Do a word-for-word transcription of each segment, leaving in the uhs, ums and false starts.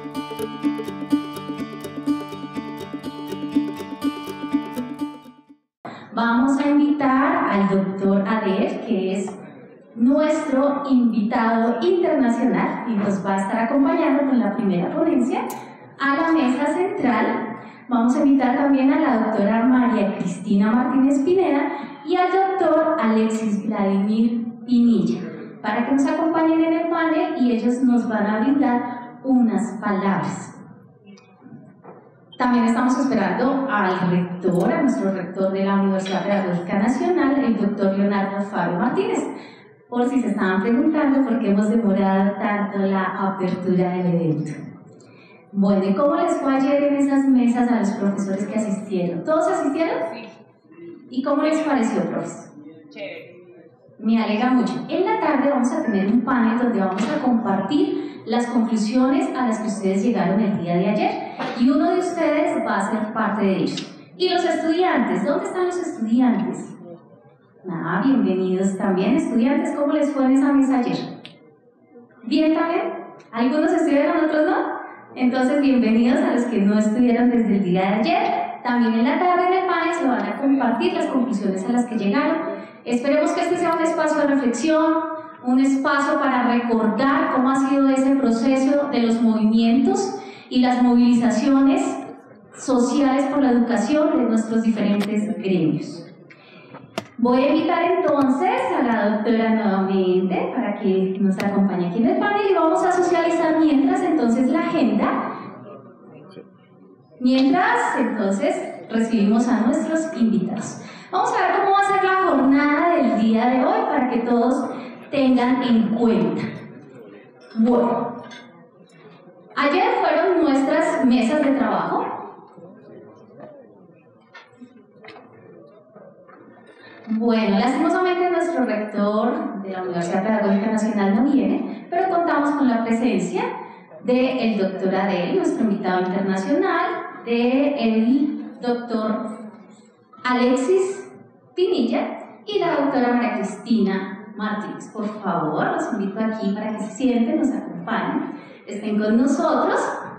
Vamos a invitar al doctor Adel, que es nuestro invitado internacional y nos va a estar acompañando con la primera ponencia a la mesa central. Vamos a invitar también a la doctora María Cristina Martínez Pineda y al doctor Alexis Vladimir Pinilla para que nos acompañen en el panel y ellos nos van a brindar unas palabras. También estamos esperando al rector, a nuestro rector de la Universidad Pedagógica Nacional, el doctor Leonardo Fabio Martínez, por si se estaban preguntando por qué hemos demorado tanto la apertura del evento. Bueno, ¿y cómo les fue ayer en esas mesas a los profesores que asistieron? ¿Todos asistieron? Sí. ¿Y cómo les pareció, profesor? Chévere. Me alegra mucho. En la tarde vamos a tener un panel donde vamos a compartir las conclusiones a las que ustedes llegaron el día de ayer y uno de ustedes va a ser parte de ellos. ¿Y los estudiantes? ¿Dónde están los estudiantes? Ah, bienvenidos también, estudiantes. ¿Cómo les fue en esa mesa ayer? ¿Bien también? ¿Algunos estuvieron, otros no? Entonces, bienvenidos a los que no estuvieron desde el día de ayer. También en la tarde en el panel se van a compartir las conclusiones a las que llegaron. Esperemos que este sea un espacio de reflexión, un espacio para recordar cómo ha sido ese proceso de los movimientos y las movilizaciones sociales por la educación de nuestros diferentes gremios. Voy a invitar entonces a la doctora nuevamente para que nos acompañe aquí en el panel y vamos a socializar mientras entonces la agenda. Mientras entonces recibimos a nuestros invitados. Vamos a ver cómo va a ser la jornada del día de hoy para que todos tengan en cuenta. Bueno, ayer fueron nuestras mesas de trabajo. Bueno, lastimosamente nuestro rector de la Universidad Pedagógica Nacional no viene, pero contamos con la presencia del doctor Adel, nuestro invitado internacional, del doctor Alexis Pinilla y la doctora María Cristina Martínez. Por favor, los invito aquí para que se sienten, nos acompañen, estén con nosotros.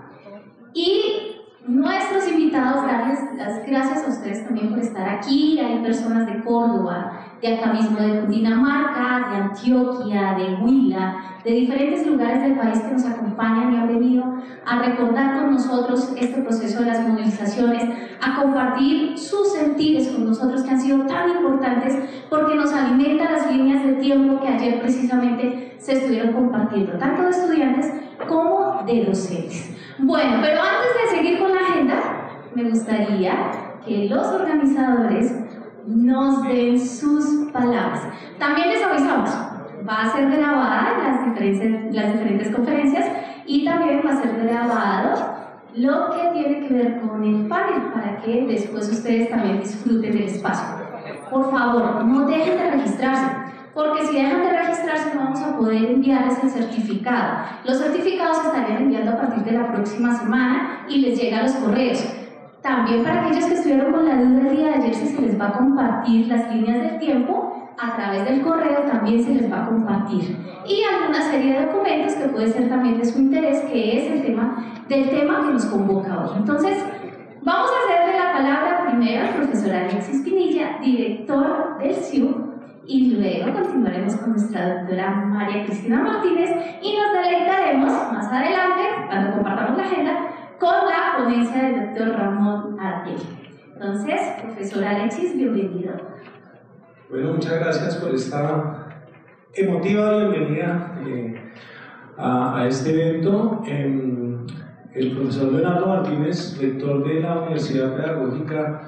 Y nuestros invitados, darles las gracias a ustedes también por estar aquí. Hay personas de Córdoba, de acá mismo de Cundinamarca, de Antioquia, de Huila, de diferentes lugares del país que nos acompañan y han venido a recordar con nosotros este proceso de las movilizaciones, a compartir sus sentires con nosotros que han sido tan importantes porque nos alimentan las líneas de tiempo que ayer precisamente se estuvieron compartiendo, tanto de estudiantes como de docentes. Bueno, pero antes de seguir con la agenda, me gustaría que los organizadores nos den sus palabras. También les avisamos, va a ser grabada las diferentes, las diferentes conferencias y también va a ser grabado lo que tiene que ver con el panel para que después ustedes también disfruten del espacio. Por favor, no dejen de registrarse, porque si dejan de registrarse no vamos a poder enviarles el certificado. Los certificados se estarían enviando a partir de la próxima semana y les llegan los correos. También para aquellos que estuvieron con la duda el día de ayer, si se les va a compartir las líneas del tiempo, a través del correo también se les va a compartir. Y alguna serie de documentos que puede ser también de su interés, que es el tema del tema que nos convoca hoy. Entonces, vamos a hacerle la palabra primero al profesor Alexis Pinilla, director del C I U, y luego continuaremos con nuestra doctora María Cristina Martínez y nos deleitaremos más adelante, cuando compartamos la agenda, con la ponencia del doctor Ramón Adel. Entonces, profesor Alexis, bienvenido. Bueno, muchas gracias por esta emotiva bienvenida eh, a, a este evento. Eh, el profesor Leonardo Martínez, rector de la Universidad Pedagógica,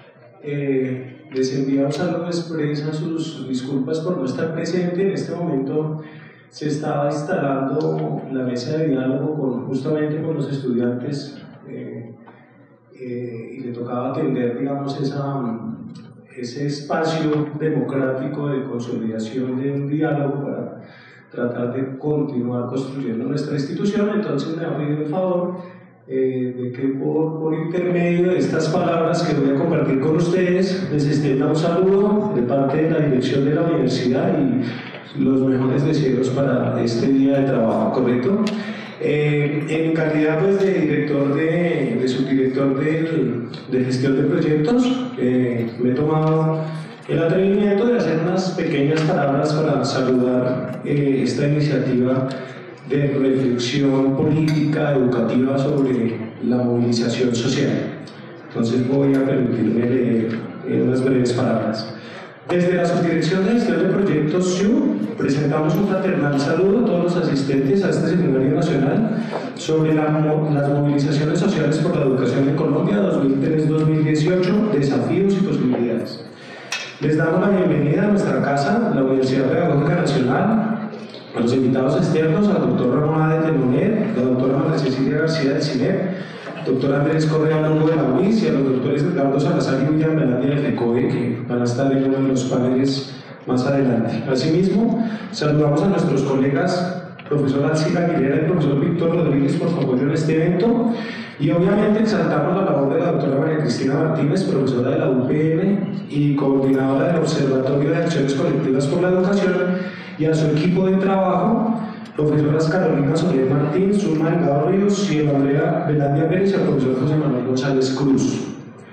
eh, les envía un saludo, expresa sus disculpas por no estar presente. En este momento se estaba instalando la mesa de diálogo con, justamente con los estudiantes eh, eh, y le tocaba atender, digamos, esa, ese espacio democrático de consolidación de un diálogo para tratar de continuar construyendo nuestra institución. Entonces me ha pedido el favor eh, de que por, por intermedio de estas palabras que voy a compartir con ustedes les extienda un saludo de parte de la dirección de la universidad y los mejores deseos para este día de trabajo, ¿correcto? Eh, en calidad pues, de director, de, de subdirector de, de gestión de proyectos, eh, me he tomado el atrevimiento de hacer unas pequeñas palabras para saludar eh, esta iniciativa de reflexión política, educativa sobre la movilización social. Entonces voy a permitirme leer eh, unas breves palabras. Desde la Subdirección de Gestión de Proyectos S I U presentamos un fraternal saludo a todos los asistentes a este seminario nacional sobre la, las movilizaciones sociales por la educación en Colombia dos mil tres a dos mil dieciocho, desafíos y posibilidades. Les damos la bienvenida a nuestra casa, la Universidad Pedagógica Nacional, a los invitados externos, al doctor Ramón Ade del UNED, la doctora María Cecilia García del CINEP, doctor Andrés Correa Longo de la U I S y a los doctores Edgardo Salazar y William Velandia de FECODE, que van a estar en uno de los paneles más adelante. Asimismo, saludamos a nuestros colegas, profesor Alcira Aguilera y profesor Víctor Rodríguez, por su apoyo en este evento, y obviamente exaltamos la labor de la doctora María Cristina Martínez, profesora de la U P N y coordinadora del Observatorio de Acciones Colectivas por la Educación, y a su equipo de trabajo, profesoras Carolina Soler Martín, Zulma Delgado Ríos y Andrea Velandia Pérez y al profesor José Manuel González Cruz.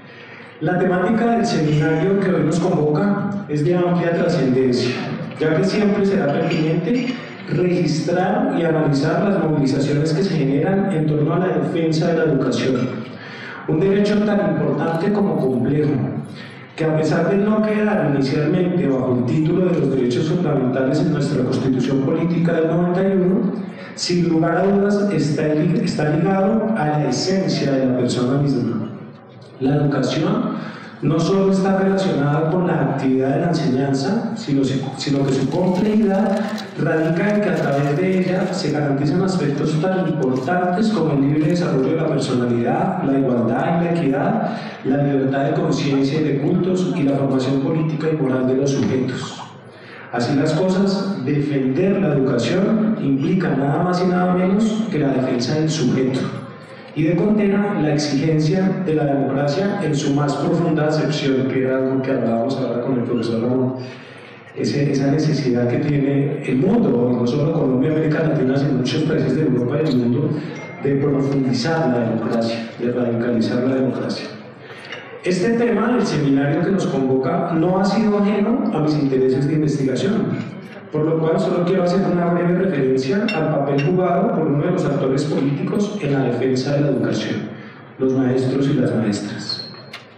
La temática del seminario que hoy nos convoca es de amplia trascendencia, ya que siempre será pertinente registrar y analizar las movilizaciones que se generan en torno a la defensa de la educación, un derecho tan importante como complejo, que a pesar de no quedar inicialmente bajo el título de los derechos fundamentales en nuestra Constitución Política del noventa y uno, sin lugar a dudas está, está ligado a la esencia de la persona misma. La educación no solo está relacionada con la actividad de la enseñanza, sino, sino que su complejidad radica en que a través de ella se garantizan aspectos tan importantes como el libre desarrollo de la personalidad, la igualdad y la equidad, la libertad de conciencia y de cultos y la formación política y moral de los sujetos. Así las cosas, defender la educación implica nada más y nada menos que la defensa del sujeto, y de condena la exigencia de la democracia en su más profunda acepción, que era algo que hablábamos ahora con el profesor Ramón, Ese, esa necesidad que tiene el mundo, no solo Colombia, América Latina, sino muchos países de Europa y del mundo, de profundizar la democracia, de radicalizar la democracia. Este tema del seminario que nos convoca no ha sido ajeno a mis intereses de investigación, por lo cual solo quiero hacer una breve referencia al papel jugado por uno de los actores políticos en la defensa de la educación, los maestros y las maestras.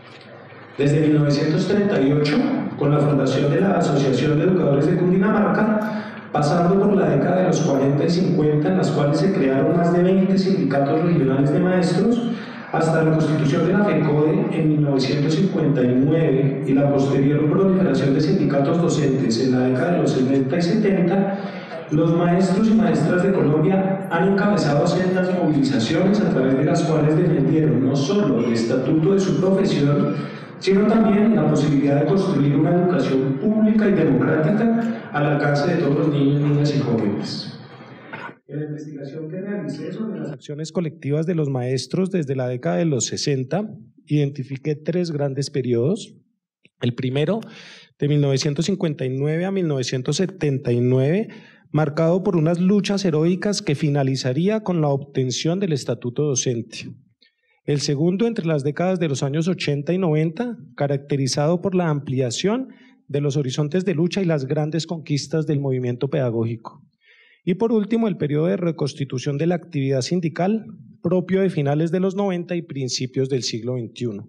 Desde mil novecientos treinta y ocho, con la fundación de la Asociación de Educadores de Cundinamarca, pasando por la década de los cuarenta y cincuenta, en las cuales se crearon más de veinte sindicatos regionales de maestros, hasta la constitución de la FECODE en mil novecientos cincuenta y nueve y la posterior proliferación de sindicatos docentes en la década de los setenta y setenta, los maestros y maestras de Colombia han encabezado sendas movilizaciones a través de las cuales defendieron no solo el estatuto de su profesión, sino también la posibilidad de construir una educación pública y democrática al alcance de todos los niños, niñas y jóvenes. En la investigación que realicé sobre las acciones colectivas de los maestros desde la década de los sesenta, identifiqué tres grandes periodos. El primero, de mil novecientos cincuenta y nueve a mil novecientos setenta y nueve, marcado por unas luchas heroicas que finalizaría con la obtención del estatuto docente. El segundo, entre las décadas de los años ochenta y noventa, caracterizado por la ampliación de los horizontes de lucha y las grandes conquistas del movimiento pedagógico. Y por último, el periodo de reconstitución de la actividad sindical, propio de finales de los noventa y principios del siglo veintiuno.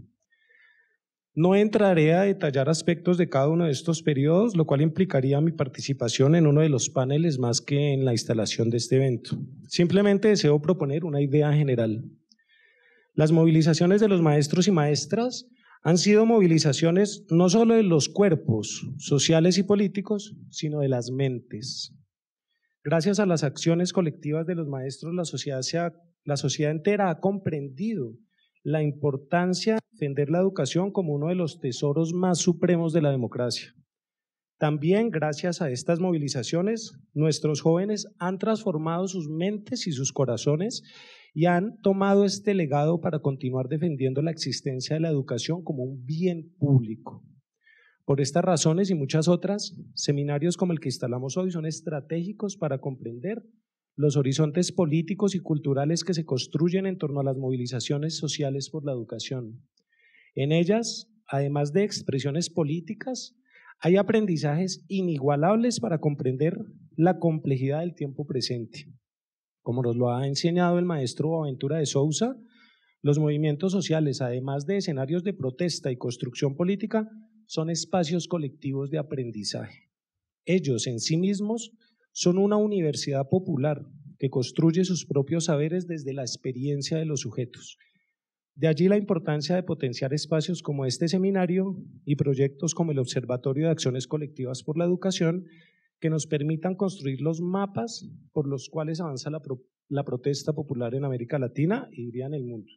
No entraré a detallar aspectos de cada uno de estos periodos, lo cual implicaría mi participación en uno de los paneles más que en la instalación de este evento. Simplemente deseo proponer una idea general. Las movilizaciones de los maestros y maestras han sido movilizaciones no solo de los cuerpos sociales y políticos, sino de las mentes. Gracias a las acciones colectivas de los maestros, la sociedad, se ha, la sociedad entera ha comprendido la importancia de defender la educación como uno de los tesoros más supremos de la democracia. También, gracias a estas movilizaciones, nuestros jóvenes han transformado sus mentes y sus corazones y han tomado este legado para continuar defendiendo la existencia de la educación como un bien público. Por estas razones y muchas otras, seminarios como el que instalamos hoy son estratégicos para comprender los horizontes políticos y culturales que se construyen en torno a las movilizaciones sociales por la educación. En ellas, además de expresiones políticas, hay aprendizajes inigualables para comprender la complejidad del tiempo presente. Como nos lo ha enseñado el maestro Boaventura de Sousa, los movimientos sociales, además de escenarios de protesta y construcción política, son espacios colectivos de aprendizaje. Ellos en sí mismos son una universidad popular que construye sus propios saberes desde la experiencia de los sujetos. De allí la importancia de potenciar espacios como este seminario y proyectos como el Observatorio de Acciones Colectivas por la Educación, que nos permitan construir los mapas por los cuales avanza la, pro, la protesta popular en América Latina y diría en el mundo.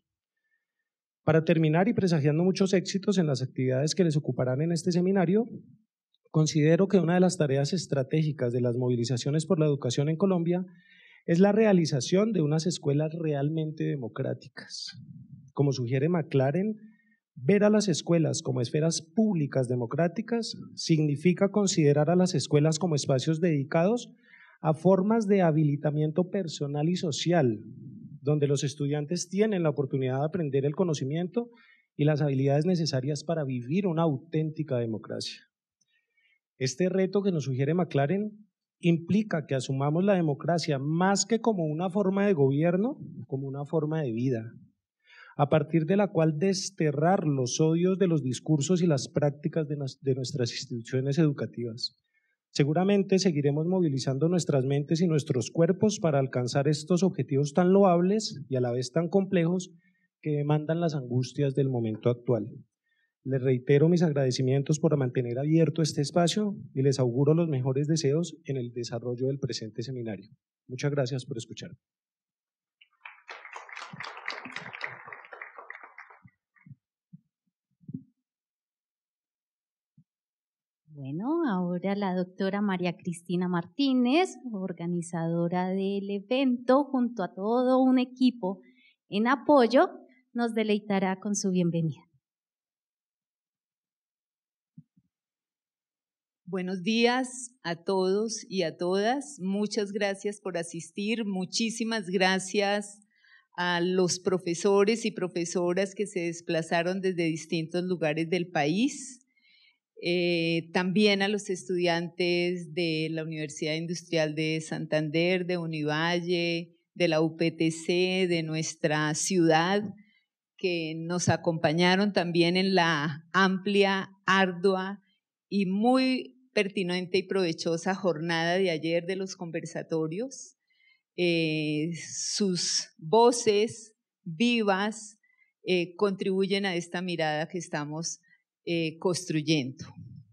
Para terminar y presagiando muchos éxitos en las actividades que les ocuparán en este seminario, considero que una de las tareas estratégicas de las movilizaciones por la educación en Colombia es la realización de unas escuelas realmente democráticas. Como sugiere McLaren, ver a las escuelas como esferas públicas democráticas significa considerar a las escuelas como espacios dedicados a formas de habilitamiento personal y social, donde los estudiantes tienen la oportunidad de aprender el conocimiento y las habilidades necesarias para vivir una auténtica democracia. Este reto que nos sugiere McLaren implica que asumamos la democracia más que como una forma de gobierno, como una forma de vida, a partir de la cual desterrar los odios de los discursos y las prácticas de, nos, de nuestras instituciones educativas. Seguramente seguiremos movilizando nuestras mentes y nuestros cuerpos para alcanzar estos objetivos tan loables y a la vez tan complejos que demandan las angustias del momento actual. Les reitero mis agradecimientos por mantener abierto este espacio y les auguro los mejores deseos en el desarrollo del presente seminario. Muchas gracias por escuchar. Bueno, ahora la doctora María Cristina Martínez, organizadora del evento, junto a todo un equipo en apoyo, nos deleitará con su bienvenida. Buenos días a todos y a todas. Muchas gracias por asistir. Muchísimas gracias a los profesores y profesoras que se desplazaron desde distintos lugares del país. Eh, también a los estudiantes de la Universidad Industrial de Santander, de Univalle, de la U P T C, de nuestra ciudad, que nos acompañaron también en la amplia, ardua y muy pertinente y provechosa jornada de ayer de los conversatorios. Eh, sus voces vivas eh, contribuyen a esta mirada que estamos Eh, construyendo.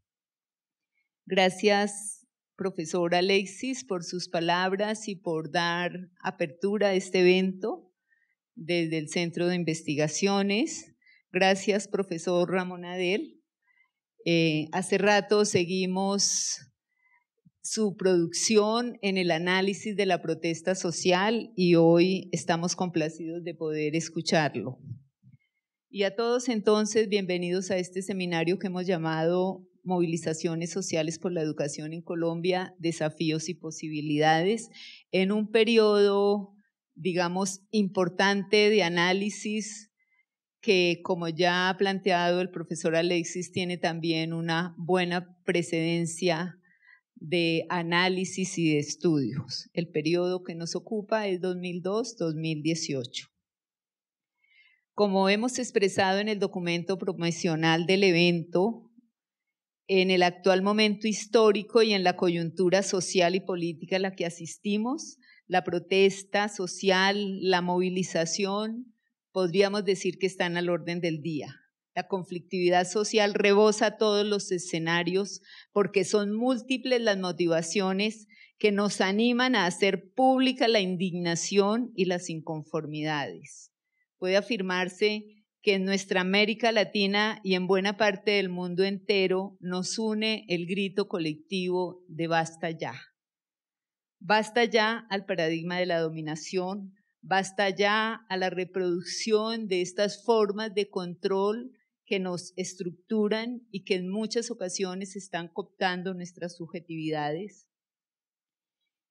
Gracias, profesora Alexis, por sus palabras y por dar apertura a este evento desde el Centro de Investigaciones. Gracias, profesor Ramón Adel. Eh, hace rato seguimos su producción en el análisis de la protesta social y hoy estamos complacidos de poder escucharlo. Y a todos entonces, bienvenidos a este seminario que hemos llamado Movilizaciones Sociales por la Educación en Colombia, Desafíos y Posibilidades, en un periodo, digamos, importante de análisis que, como ya ha planteado el profesor Alexis, tiene también una buena precedencia de análisis y de estudios. El periodo que nos ocupa es dos mil dos a dos mil dieciocho. Como hemos expresado en el documento promocional del evento, en el actual momento histórico y en la coyuntura social y política a la que asistimos, la protesta social, la movilización, podríamos decir que están al orden del día. La conflictividad social rebosa todos los escenarios porque son múltiples las motivaciones que nos animan a hacer pública la indignación y las inconformidades. Puede afirmarse que en nuestra América Latina y en buena parte del mundo entero nos une el grito colectivo de basta ya. Basta ya al paradigma de la dominación, basta ya a la reproducción de estas formas de control que nos estructuran y que en muchas ocasiones están cooptando nuestras subjetividades.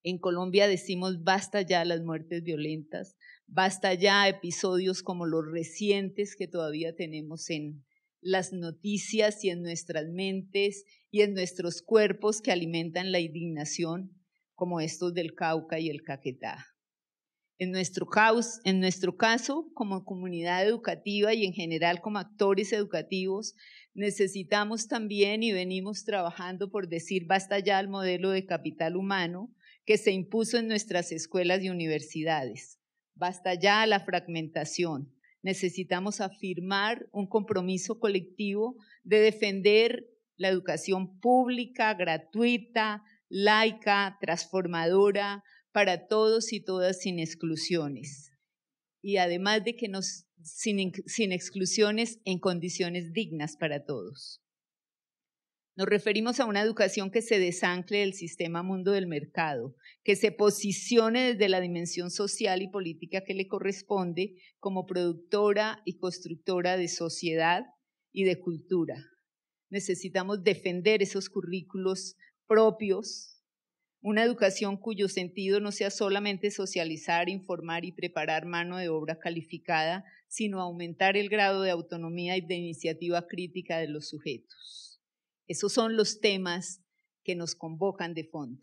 En Colombia decimos basta ya las muertes violentas, basta ya episodios como los recientes que todavía tenemos en las noticias y en nuestras mentes y en nuestros cuerpos que alimentan la indignación, como estos del Cauca y el Caquetá. En nuestro, caos, en nuestro caso, como comunidad educativa y en general como actores educativos, necesitamos también y venimos trabajando por decir basta ya al modelo de capital humano que se impuso en nuestras escuelas y universidades. Basta ya a la fragmentación. Necesitamos afirmar un compromiso colectivo de defender la educación pública, gratuita, laica, transformadora, para todos y todas sin exclusiones. Y además de que nos, sin, sin exclusiones en condiciones dignas para todos. Nos referimos a una educación que se desancle del sistema mundo del mercado, que se posicione desde la dimensión social y política que le corresponde como productora y constructora de sociedad y de cultura. Necesitamos defender esos currículos propios, una educación cuyo sentido no sea solamente socializar, informar y preparar mano de obra calificada, sino aumentar el grado de autonomía y de iniciativa crítica de los sujetos. Esos son los temas que nos convocan de fondo.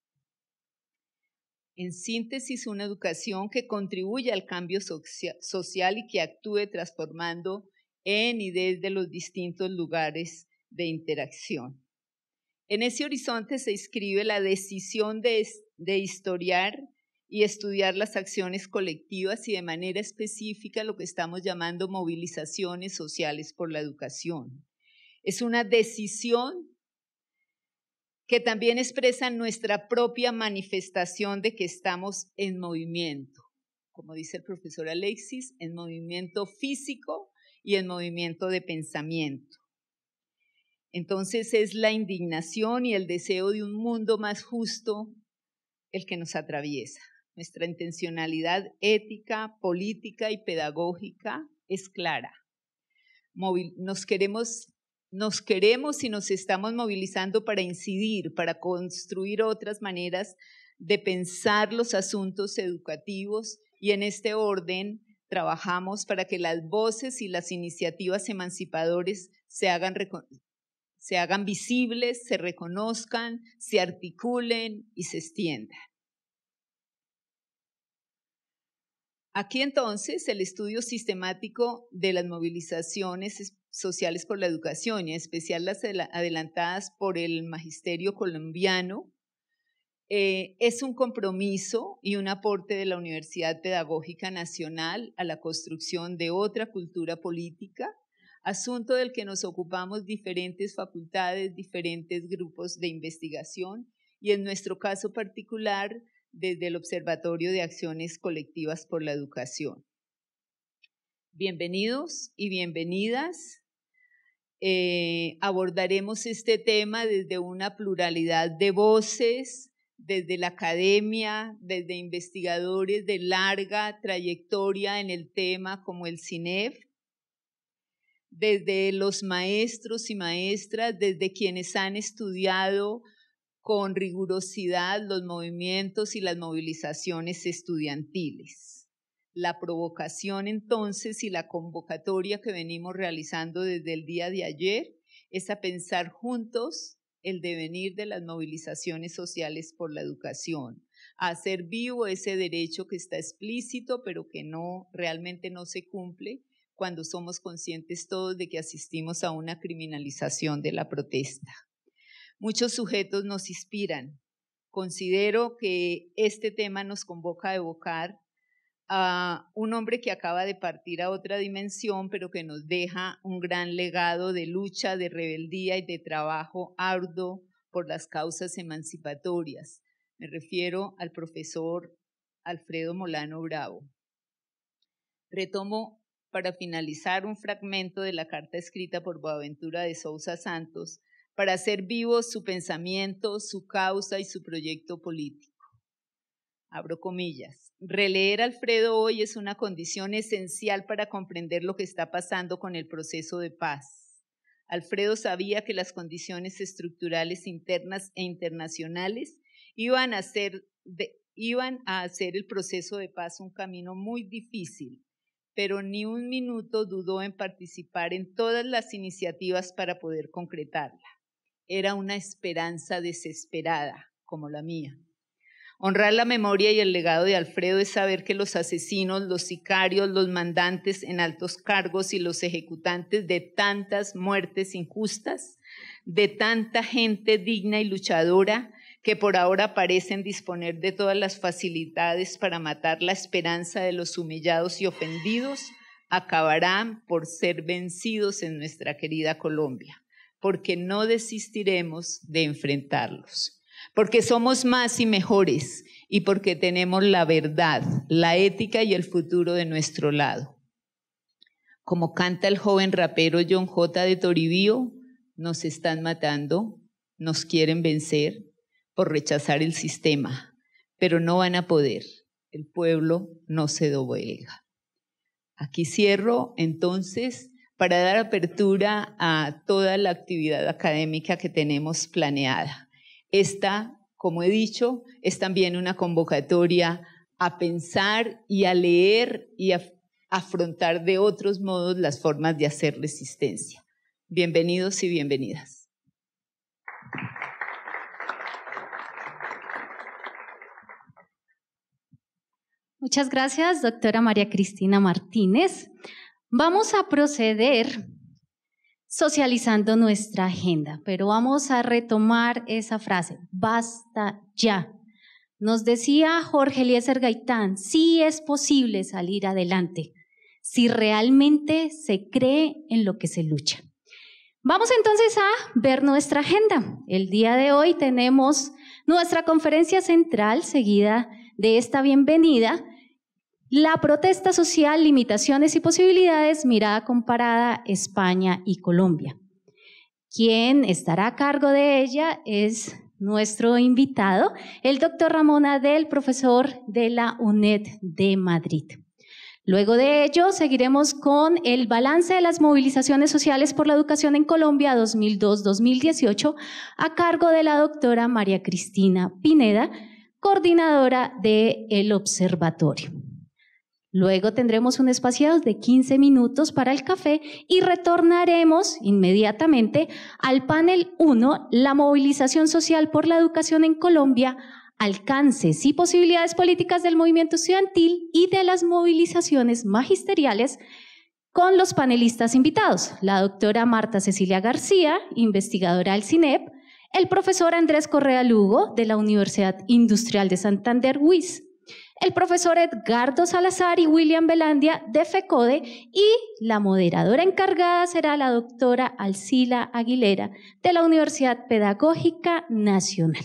En síntesis, una educación que contribuya al cambio social y que actúe transformando en y desde los distintos lugares de interacción. En ese horizonte se inscribe la decisión de, de historiar y estudiar las acciones colectivas y de manera específica lo que estamos llamando movilizaciones sociales por la educación. Es una decisión que también expresa nuestra propia manifestación de que estamos en movimiento, como dice el profesor Alexis, en movimiento físico y en movimiento de pensamiento. Entonces es la indignación y el deseo de un mundo más justo el que nos atraviesa. Nuestra intencionalidad ética, política y pedagógica es clara. Movil- nos queremos, nos queremos y nos estamos movilizando para incidir, para construir otras maneras de pensar los asuntos educativos y en este orden trabajamos para que las voces y las iniciativas emancipadores se hagan reconocidas. se hagan visibles, se reconozcan, se articulen y se extiendan. Aquí entonces el estudio sistemático de las movilizaciones sociales por la educación, y en especial las adelantadas por el magisterio colombiano, eh, es un compromiso y un aporte de la Universidad Pedagógica Nacional a la construcción de otra cultura política, asunto del que nos ocupamos diferentes facultades, diferentes grupos de investigación y en nuestro caso particular desde el Observatorio de Acciones Colectivas por la Educación. Bienvenidos y bienvenidas. Eh, abordaremos este tema desde una pluralidad de voces, desde la academia, desde investigadores de larga trayectoria en el tema como el CINEF, desde los maestros y maestras, desde quienes han estudiado con rigurosidad los movimientos y las movilizaciones estudiantiles. La provocación entonces y la convocatoria que venimos realizando desde el día de ayer es a pensar juntos el devenir de las movilizaciones sociales por la educación, a hacer vivo ese derecho que está explícito pero que no, realmente no se cumple, cuando somos conscientes todos de que asistimos a una criminalización de la protesta. Muchos sujetos nos inspiran. Considero que este tema nos convoca a evocar a un hombre que acaba de partir a otra dimensión, pero que nos deja un gran legado de lucha, de rebeldía y de trabajo arduo por las causas emancipatorias. Me refiero al profesor Alfredo Molano Bravo. Retomo para finalizar un fragmento de la carta escrita por Boaventura de Sousa Santos para hacer vivos su pensamiento, su causa y su proyecto político. Abro comillas. Releer a Alfredo hoy es una condición esencial para comprender lo que está pasando con el proceso de paz. Alfredo sabía que las condiciones estructurales internas e internacionales iban a ser de, iban a hacer el proceso de paz un camino muy difícil, pero ni un minuto dudó en participar en todas las iniciativas para poder concretarla. Era una esperanza desesperada, como la mía. Honrar la memoria y el legado de Alfredo es saber que los asesinos, los sicarios, los mandantes en altos cargos y los ejecutantes de tantas muertes injustas, de tanta gente digna y luchadora que por ahora parecen disponer de todas las facilidades para matar la esperanza de los humillados y ofendidos, acabarán por ser vencidos en nuestra querida Colombia, porque no desistiremos de enfrentarlos. Porque somos más y mejores y porque tenemos la verdad, la ética y el futuro de nuestro lado. Como canta el joven rapero John J. de Toribío, nos están matando, nos quieren vencer por rechazar el sistema, pero no van a poder, el pueblo no se doblega. Aquí cierro entonces para dar apertura a toda la actividad académica que tenemos planeada. Esta, como he dicho, es también una convocatoria a pensar y a leer y a afrontar de otros modos las formas de hacer resistencia. Bienvenidos y bienvenidas. Muchas gracias, doctora María Cristina Martínez. Vamos a proceder socializando nuestra agenda, pero vamos a retomar esa frase, basta ya. Nos decía Jorge Eliezer Gaitán, sí es posible salir adelante, si realmente se cree en lo que se lucha. Vamos entonces a ver nuestra agenda. El día de hoy tenemos nuestra conferencia central, seguida de esta bienvenida, la protesta social, limitaciones y posibilidades, mirada comparada España y Colombia. Quien estará a cargo de ella es nuestro invitado, el doctor Ramón Adell, profesor de la UNED de Madrid. Luego de ello, seguiremos con el balance de las movilizaciones sociales por la educación en Colombia dos mil dos a dos mil dieciocho, a cargo de la doctora María Cristina Pineda, coordinadora del observatorio. Luego tendremos un espacio de quince minutos para el café y retornaremos inmediatamente al panel uno, la movilización social por la educación en Colombia, alcances y posibilidades políticas del movimiento estudiantil y de las movilizaciones magisteriales, con los panelistas invitados, la doctora Marta Cecilia García, investigadora del CINEP, el profesor Andrés Correa Lugo de la Universidad Industrial de Santander, U I S, el profesor Edgardo Salazar y William Belandia de FECODE, y la moderadora encargada será la doctora Alcila Aguilera de la Universidad Pedagógica Nacional.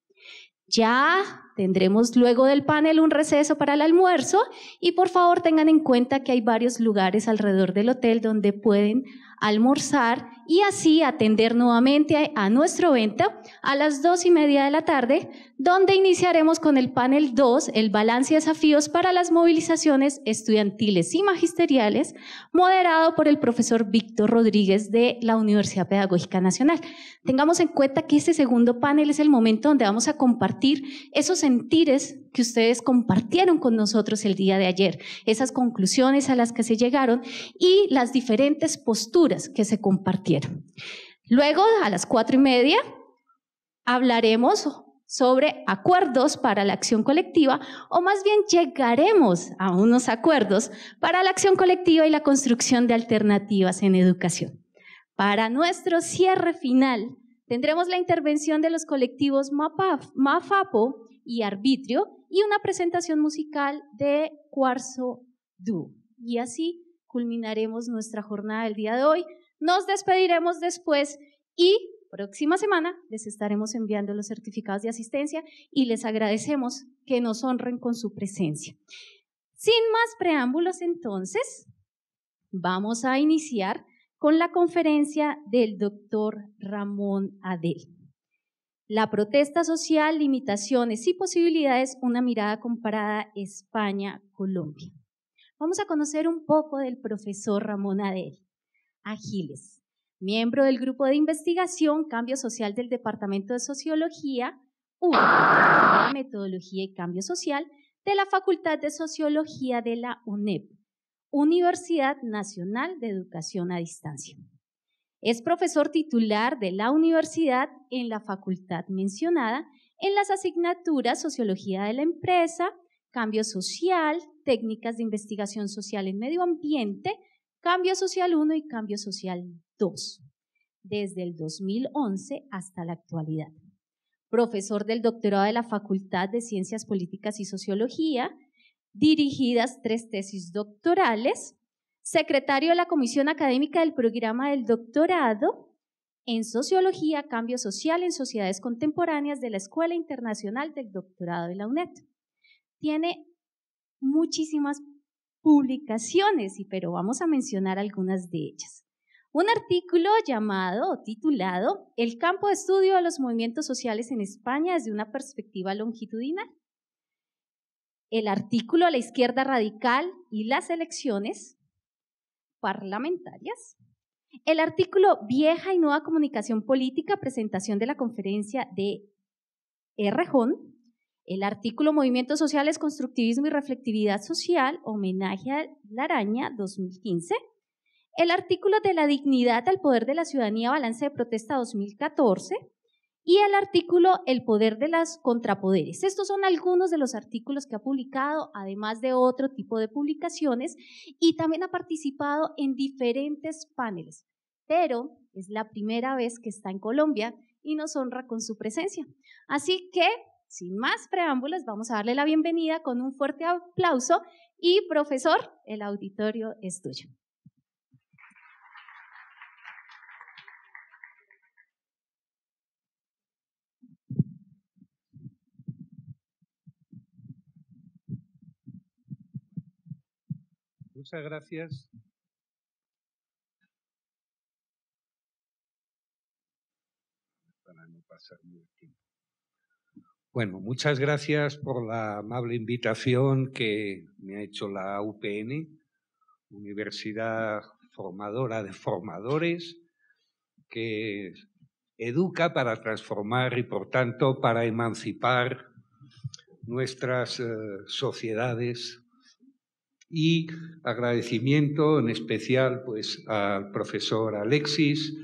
Ya tendremos luego del panel un receso para el almuerzo y por favor tengan en cuenta que hay varios lugares alrededor del hotel donde pueden almorzar y así atender nuevamente a nuestro evento a las dos y media de la tarde, donde iniciaremos con el panel dos, el balance y desafíos para las movilizaciones estudiantiles y magisteriales, moderado por el profesor Víctor Rodríguez de la Universidad Pedagógica Nacional. Tengamos en cuenta que este segundo panel es el momento donde vamos a compartir esos sentires que ustedes compartieron con nosotros el día de ayer, esas conclusiones a las que se llegaron y las diferentes posturas que se compartieron. Luego, a las cuatro y media, hablaremos sobre acuerdos para la acción colectiva, o más bien llegaremos a unos acuerdos para la acción colectiva y la construcción de alternativas en educación. Para nuestro cierre final, tendremos la intervención de los colectivos Mafapo y Arbitrio y una presentación musical de Cuarzo Dúo. Y así culminaremos nuestra jornada del día de hoy. Nos despediremos después y próxima semana les estaremos enviando los certificados de asistencia y les agradecemos que nos honren con su presencia. Sin más preámbulos, entonces, vamos a iniciar con la conferencia del doctor Ramón Adell. La protesta social, limitaciones y posibilidades, una mirada comparada España-Colombia. Vamos a conocer un poco del profesor Ramón Adell Agiles, miembro del Grupo de Investigación Cambio Social del Departamento de Sociología, uno de Metodología y Cambio Social de la Facultad de Sociología de la UNED, Universidad Nacional de Educación a Distancia. Es profesor titular de la universidad en la facultad mencionada en las asignaturas Sociología de la Empresa, Cambio Social, Técnicas de Investigación Social en Medio Ambiente, Cambio Social uno y Cambio Social dos, desde el dos mil once hasta la actualidad. Profesor del doctorado de la Facultad de Ciencias Políticas y Sociología, dirigidas tres tesis doctorales, secretario de la Comisión Académica del Programa del Doctorado en Sociología, Cambio Social en Sociedades Contemporáneas de la Escuela Internacional del Doctorado de la UNED. Tiene muchísimas publicaciones, pero vamos a mencionar algunas de ellas. Un artículo llamado o titulado El campo de estudio de los movimientos sociales en España desde una perspectiva longitudinal. El artículo La izquierda radical y las elecciones parlamentarias. El artículo Vieja y nueva comunicación política, presentación de la conferencia de Errejón. El artículo Movimientos sociales, constructivismo y reflectividad social, homenaje a La Araña, dos mil quince. El artículo de la dignidad al poder de la ciudadanía, balance de protesta dos mil catorce. Y el artículo El poder de los contrapoderes. Estos son algunos de los artículos que ha publicado, además de otro tipo de publicaciones, y también ha participado en diferentes paneles, pero es la primera vez que está en Colombia y nos honra con su presencia. Así que, sin más preámbulos, vamos a darle la bienvenida con un fuerte aplauso y, profesor, el auditorio es tuyo. Muchas gracias. Para no pasar muy tiempo. Bueno, muchas gracias por la amable invitación que me ha hecho la U P N, Universidad Formadora de Formadores, que educa para transformar y, por tanto, para emancipar nuestras eh, sociedades. Y agradecimiento en especial pues, al profesor Alexis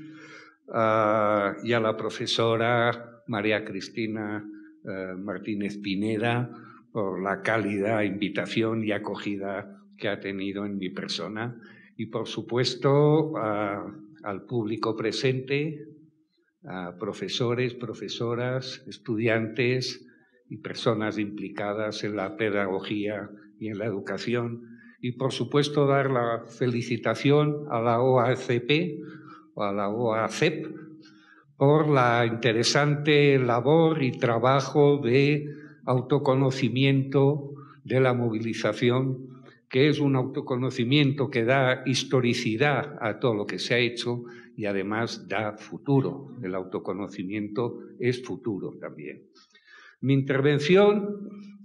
uh, y a la profesora María Cristina uh, Martínez Pineda por la cálida invitación y acogida que ha tenido en mi persona. Y, por supuesto, uh, al público presente, a profesores, profesoras, estudiantes y personas implicadas en la pedagogía y en la educación. Y, por supuesto, dar la felicitación a la O A C P o a la O A C E P por la interesante labor y trabajo de autoconocimiento de la movilización, que es un autoconocimiento que da historicidad a todo lo que se ha hecho y además da futuro. El autoconocimiento es futuro también. Mi intervención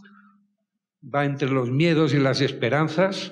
va entre los miedos y las esperanzas.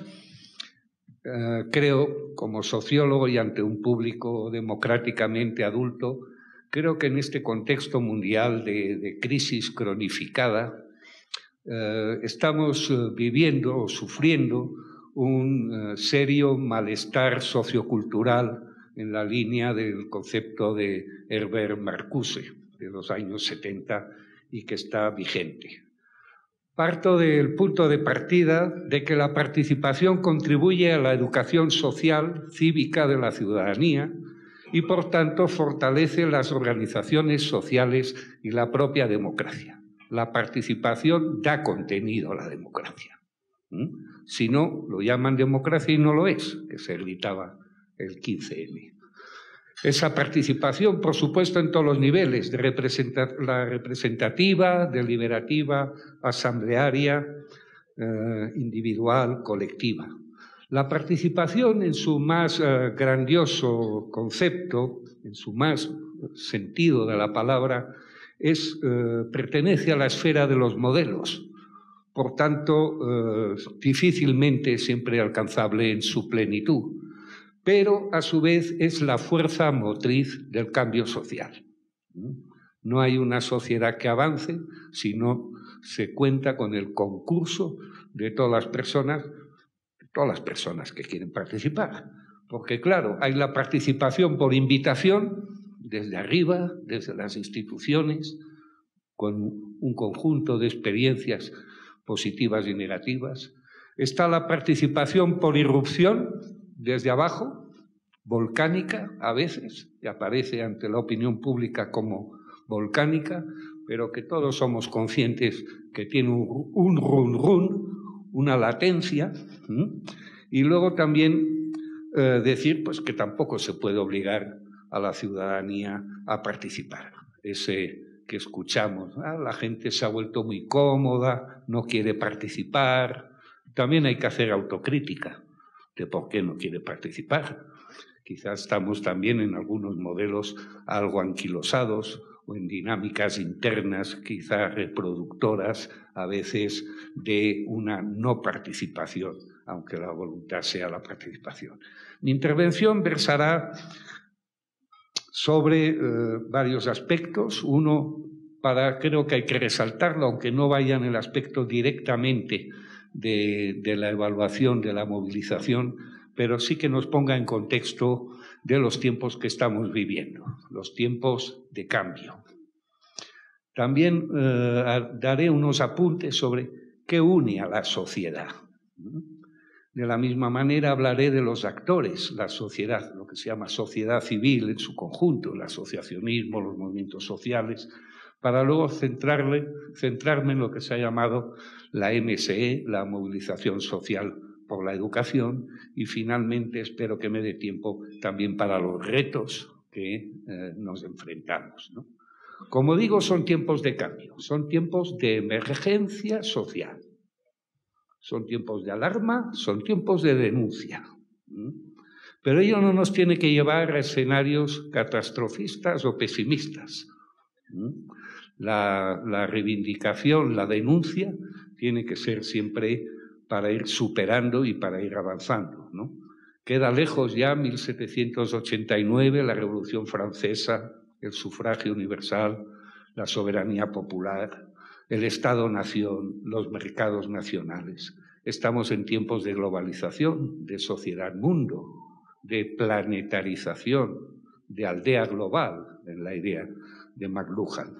Eh, creo, como sociólogo y ante un público democráticamente adulto, creo que en este contexto mundial de, de crisis cronificada eh, estamos eh, viviendo o sufriendo un eh, serio malestar sociocultural en la línea del concepto de Herbert Marcuse de los años setenta y que está vigente. Parto del punto de partida de que la participación contribuye a la educación social, cívica de la ciudadanía y, por tanto, fortalece las organizaciones sociales y la propia democracia. La participación da contenido a la democracia. ¿Mm? Si no, lo llaman democracia y no lo es, que se gritaba el quince eme. Esa participación, por supuesto, en todos los niveles, de representa la representativa, deliberativa, asamblearia, eh, individual, colectiva. La participación en su más eh, grandioso concepto, en su más sentido de la palabra, es, eh, pertenece a la esfera de los modelos. Por tanto, eh, difícilmente siempre alcanzable en su plenitud, pero a su vez es la fuerza motriz del cambio social. No hay una sociedad que avance si no se cuenta con el concurso de todas las personas, de todas las personas que quieren participar. Porque, claro, hay la participación por invitación, desde arriba, desde las instituciones, con un conjunto de experiencias positivas y negativas. Está la participación por irrupción, desde abajo, volcánica a veces, que aparece ante la opinión pública como volcánica, pero que todos somos conscientes que tiene un, un run run, una latencia. ¿Mm? Y luego también eh, decir pues, que tampoco se puede obligar a la ciudadanía a participar. Ese que escuchamos, ¿eh? La gente se ha vuelto muy cómoda, no quiere participar. También hay que hacer autocrítica de por qué no quiere participar. Quizás estamos también en algunos modelos algo anquilosados o en dinámicas internas, quizás reproductoras, a veces de una no participación, aunque la voluntad sea la participación. Mi intervención versará sobre eh, varios aspectos. Uno, para, creo que hay que resaltarlo, aunque no vaya en el aspecto directamente de, de la evaluación de la movilización, pero sí que nos ponga en contexto de los tiempos que estamos viviendo, los tiempos de cambio. También eh, daré unos apuntes sobre qué une a la sociedad. De la misma manera hablaré de los actores, la sociedad, lo que se llama sociedad civil en su conjunto, el asociacionismo, los movimientos sociales, para luego centrarle, centrarme en lo que se ha llamado la M S E, la movilización social por la educación, y finalmente espero que me dé tiempo también para los retos que eh, nos enfrentamos, ¿no? Como digo, son tiempos de cambio, son tiempos de emergencia social, son tiempos de alarma, son tiempos de denuncia. Pero ello no nos tiene que llevar a escenarios catastrofistas o pesimistas. La, la reivindicación, la denuncia, tiene que ser siempre para ir superando y para ir avanzando, ¿no? Queda lejos ya mil setecientos ochenta y nueve, la Revolución Francesa, el sufragio universal, la soberanía popular, el Estado-nación, los mercados nacionales. Estamos en tiempos de globalización, de sociedad-mundo, de planetarización, de aldea global, en la idea de McLuhan.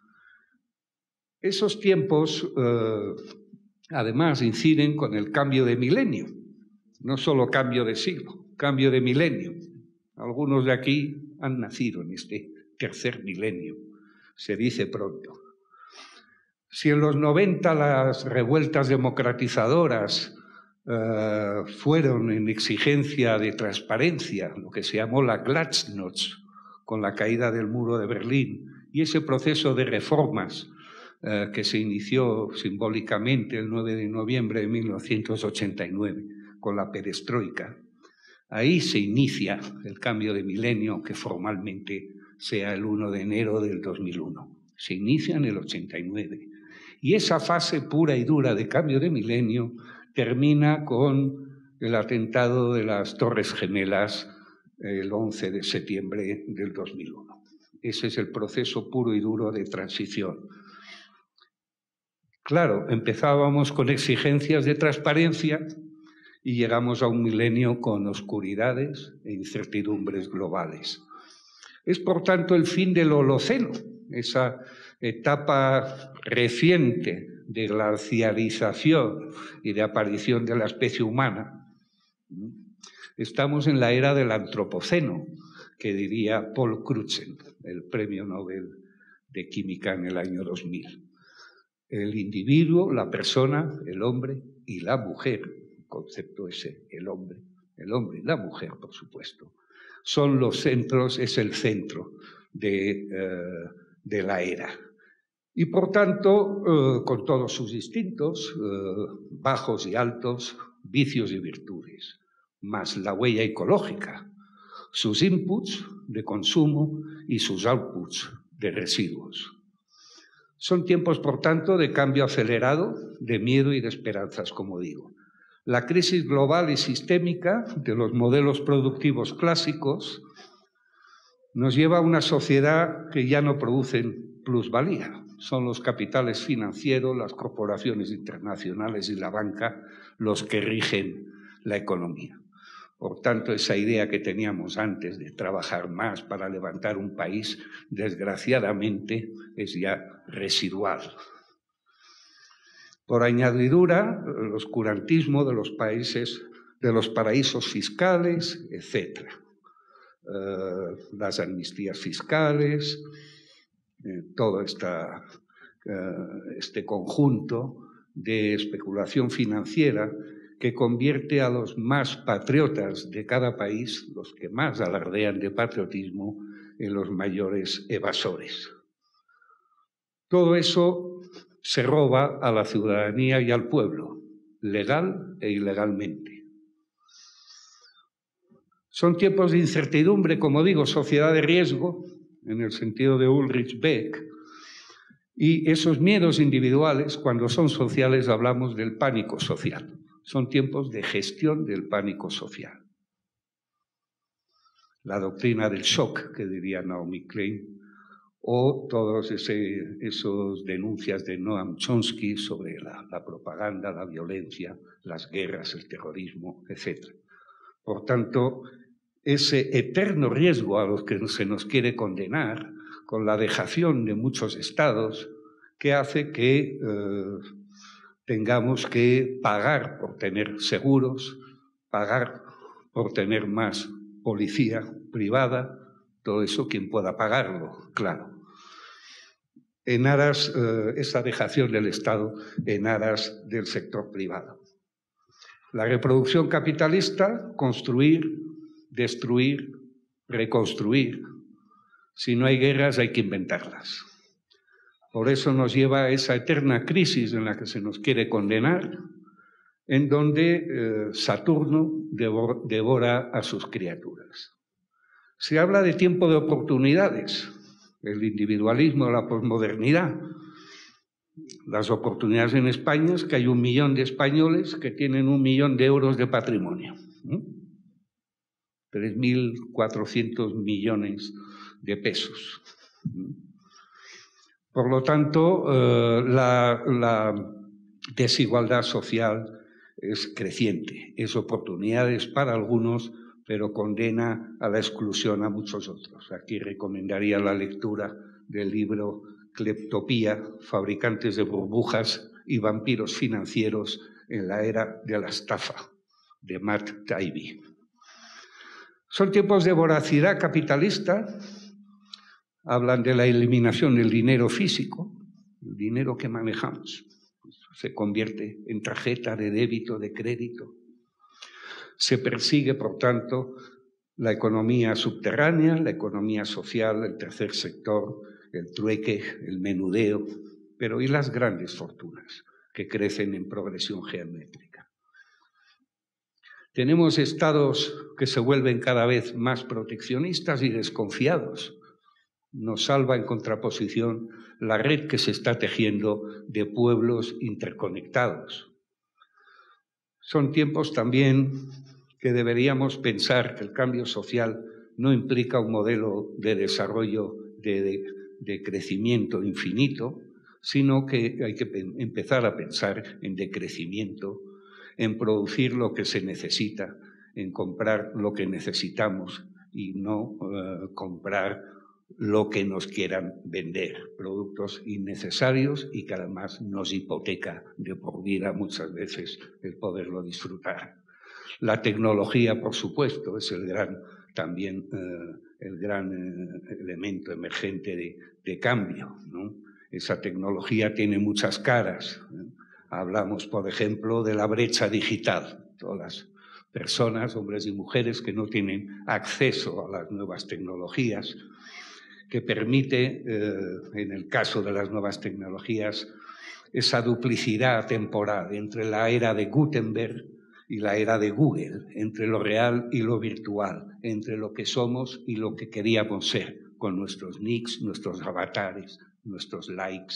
Esos tiempos, eh, además, inciden con el cambio de milenio, no solo cambio de siglo, cambio de milenio. Algunos de aquí han nacido en este tercer milenio, se dice pronto. Si en los noventa las revueltas democratizadoras eh, fueron en exigencia de transparencia, lo que se llamó la Glasnost, con la caída del muro de Berlín, y ese proceso de reformas eh, que se inició simbólicamente el nueve de noviembre de mil novecientos ochenta y nueve, con la perestroika, ahí se inicia el cambio de milenio, aunque formalmente sea el uno de enero del dos mil uno. Se inicia en el ochenta y nueve. Y esa fase pura y dura de cambio de milenio termina con el atentado de las Torres Gemelas el once de septiembre del dos mil uno. Ese es el proceso puro y duro de transición. Claro, empezábamos con exigencias de transparencia y llegamos a un milenio con oscuridades e incertidumbres globales. Es, por tanto, el fin del Holoceno, esa etapa reciente de glacialización y de aparición de la especie humana. Estamos en la era del Antropoceno, que diría Paul Crutzen, el premio Nobel de Química en el año dos mil. El individuo, la persona, el hombre y la mujer, el concepto ese, el hombre, el hombre y la mujer, por supuesto, son los centros, es el centro de, eh, de la era. Y por tanto, eh, con todos sus distintos, eh, bajos y altos, vicios y virtudes, más la huella ecológica, sus inputs de consumo y sus outputs de residuos. Son tiempos, por tanto, de cambio acelerado, de miedo y de esperanzas, como digo. La crisis global y sistémica de los modelos productivos clásicos nos lleva a una sociedad que ya no producen plusvalía. Son los capitales financieros, las corporaciones internacionales y la banca los que rigen la economía. Por tanto, esa idea que teníamos antes de trabajar más para levantar un país, desgraciadamente, es ya residual. Por añadidura, el oscurantismo de los países, de los paraísos fiscales, etcétera. Eh, las amnistías fiscales, eh, todo esta, eh, este conjunto de especulación financiera que convierte a los más patriotas de cada país, los que más alardean de patriotismo, en los mayores evasores. Todo eso se roba a la ciudadanía y al pueblo, legal e ilegalmente. Son tiempos de incertidumbre, como digo, sociedad de riesgo, en el sentido de Ulrich Beck, y esos miedos individuales, cuando son sociales, hablamos del pánico social. Son tiempos de gestión del pánico social. La doctrina del shock, que diría Naomi Klein, o todas esas denuncias de Noam Chomsky sobre la, la propaganda, la violencia, las guerras, el terrorismo, etcétera. Por tanto, ese eterno riesgo a los que se nos quiere condenar, con la dejación de muchos estados, que hace que eh, tengamos que pagar por tener seguros, pagar por tener más policía privada, todo eso quien pueda pagarlo, claro. En aras, eh, esa dejación del Estado en aras del sector privado. La reproducción capitalista, construir, destruir, reconstruir. Si no hay guerras hay que inventarlas. Por eso nos lleva a esa eterna crisis en la que se nos quiere condenar, en donde eh, Saturno devora, devora a sus criaturas. Se habla de tiempo de oportunidades, el individualismo, la posmodernidad. Las oportunidades en España es que hay un millón de españoles que tienen un millón de euros de patrimonio. tres mil cuatrocientos millones de pesos. Por lo tanto, eh, la, la desigualdad social es creciente, es oportunidades para algunos, pero condena a la exclusión a muchos otros. Aquí recomendaría la lectura del libro Cleptopía, fabricantes de burbujas y vampiros financieros en la era de la estafa, de Matt Taibbi. Son tiempos de voracidad capitalista. Hablan de la eliminación del dinero físico, el dinero que manejamos. Se convierte en tarjeta de débito, de crédito. Se persigue, por tanto, la economía subterránea, la economía social, el tercer sector, el trueque, el menudeo, pero y las grandes fortunas que crecen en progresión geométrica. Tenemos estados que se vuelven cada vez más proteccionistas y desconfiados. Nos salva en contraposición la red que se está tejiendo de pueblos interconectados. Son tiempos también que deberíamos pensar que el cambio social no implica un modelo de desarrollo de, de, de crecimiento infinito, sino que hay que empezar a pensar en decrecimiento, en producir lo que se necesita, en comprar lo que necesitamos y no uh, comprar lo que nos quieran vender, productos innecesarios y que además nos hipoteca de por vida muchas veces el poderlo disfrutar. La tecnología, por supuesto, es el gran, también eh, el gran eh, elemento emergente de, de cambio, ¿no? Esa tecnología tiene muchas caras. ¿eh? Hablamos, por ejemplo, de la brecha digital. Todas las personas, hombres y mujeres, que no tienen acceso a las nuevas tecnologías, que permite, eh, en el caso de las nuevas tecnologías, esa duplicidad temporal entre la era de Gutenberg y la era de Google, entre lo real y lo virtual, entre lo que somos y lo que queríamos ser, con nuestros nicks, nuestros avatares, nuestros likes.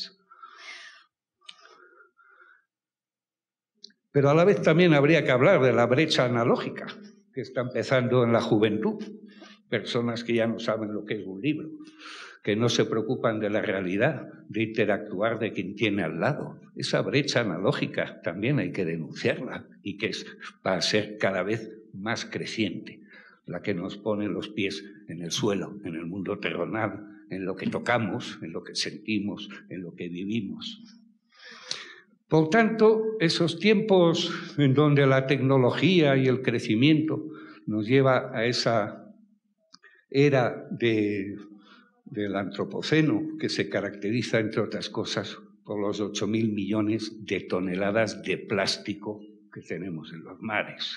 Pero a la vez también habría que hablar de la brecha analógica, que está empezando en la juventud. Personas que ya no saben lo que es un libro, que no se preocupan de la realidad, de interactuar de quien tiene al lado. Esa brecha analógica también hay que denunciarla y que es, va a ser cada vez más creciente, la que nos pone los pies en el suelo, en el mundo terrenal, en lo que tocamos, en lo que sentimos, en lo que vivimos. Por tanto, esos tiempos en donde la tecnología y el crecimiento nos lleva a esa era de, del antropoceno, que se caracteriza, entre otras cosas, por los ocho mil millones de toneladas de plástico que tenemos en los mares.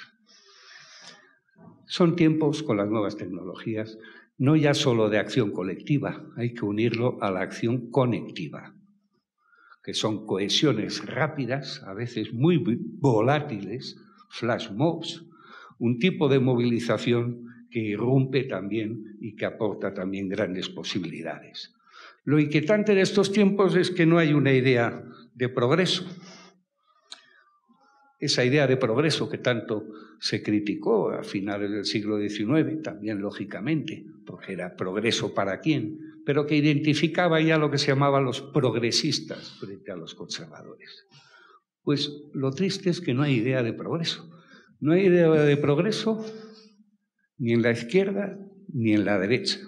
Son tiempos con las nuevas tecnologías, no ya solo de acción colectiva, hay que unirlo a la acción conectiva, que son cohesiones rápidas, a veces muy volátiles, flash mobs, un tipo de movilización que irrumpe también y que aporta también grandes posibilidades. Lo inquietante de estos tiempos es que no hay una idea de progreso. Esa idea de progreso que tanto se criticó a finales del siglo diecinueve, también lógicamente, porque era progreso para quién, pero que identificaba ya lo que se llamaban los progresistas frente a los conservadores. Pues lo triste es que no hay idea de progreso. No hay idea de progreso ni en la izquierda ni en la derecha,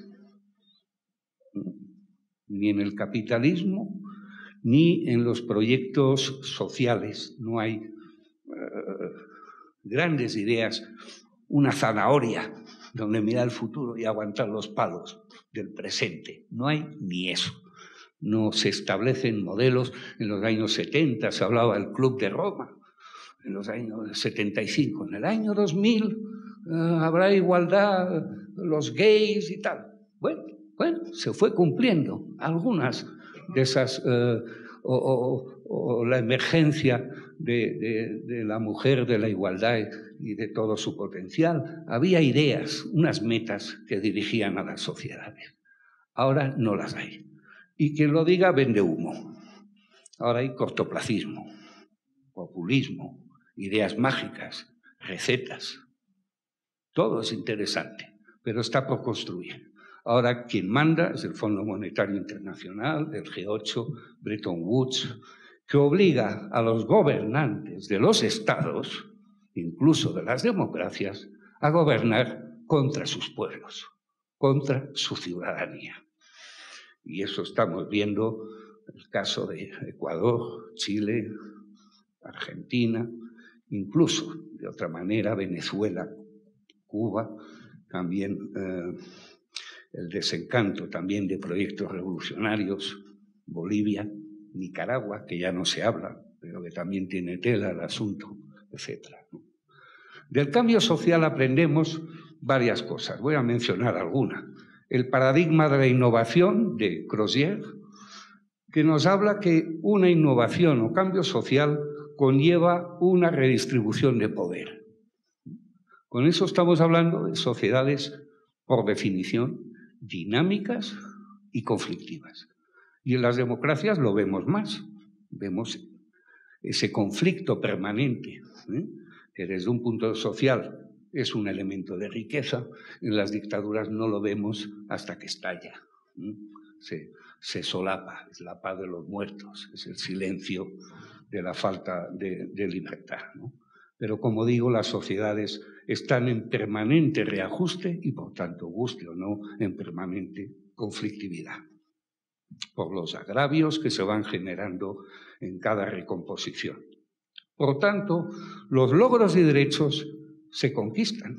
ni en el capitalismo, ni en los proyectos sociales. No hay uh, grandes ideas, una zanahoria donde mirar el futuro y aguantar los palos del presente. No hay ni eso. No se establecen modelos. En los años setenta se hablaba del Club de Roma, en los años setenta y cinco. En el año dos mil uh, habrá igualdad, los gays y tal. Bueno, bueno, se fue cumpliendo algunas de esas, uh, o, o, o la emergencia de, de, de la mujer, de la igualdad y de todo su potencial. Había ideas, unas metas que dirigían a las sociedades. Ahora no las hay. Y quien lo diga vende humo. Ahora hay cortoplacismo, populismo, ideas mágicas, recetas. Todo es interesante, pero está por construir. Ahora quien manda es el Fondo Monetario Internacional, el G ocho, Bretton Woods, que obliga a los gobernantes de los estados, incluso de las democracias, a gobernar contra sus pueblos, contra su ciudadanía. Y eso estamos viendo en el caso de Ecuador, Chile, Argentina, incluso de otra manera Venezuela, Cuba, también eh, el desencanto también de proyectos revolucionarios, Bolivia, Nicaragua, que ya no se habla, pero que también tiene tela el asunto, etcétera. Del cambio social aprendemos varias cosas, voy a mencionar algunas. El paradigma de la innovación de Crozier, que nos habla que una innovación o cambio social conlleva una redistribución de poder. Con eso estamos hablando de sociedades, por definición, dinámicas y conflictivas. Y en las democracias lo vemos más. Vemos ese conflicto permanente, ¿eh? que desde un punto social es un elemento de riqueza. En las dictaduras no lo vemos hasta que estalla. ¿eh? Se, se solapa, es la paz de los muertos, es el silencio de la falta de, de libertad, ¿no? Pero como digo, las sociedades están en permanente reajuste y por tanto, guste o no, en permanente conflictividad por los agravios que se van generando en cada recomposición. Por tanto, los logros y derechos se conquistan,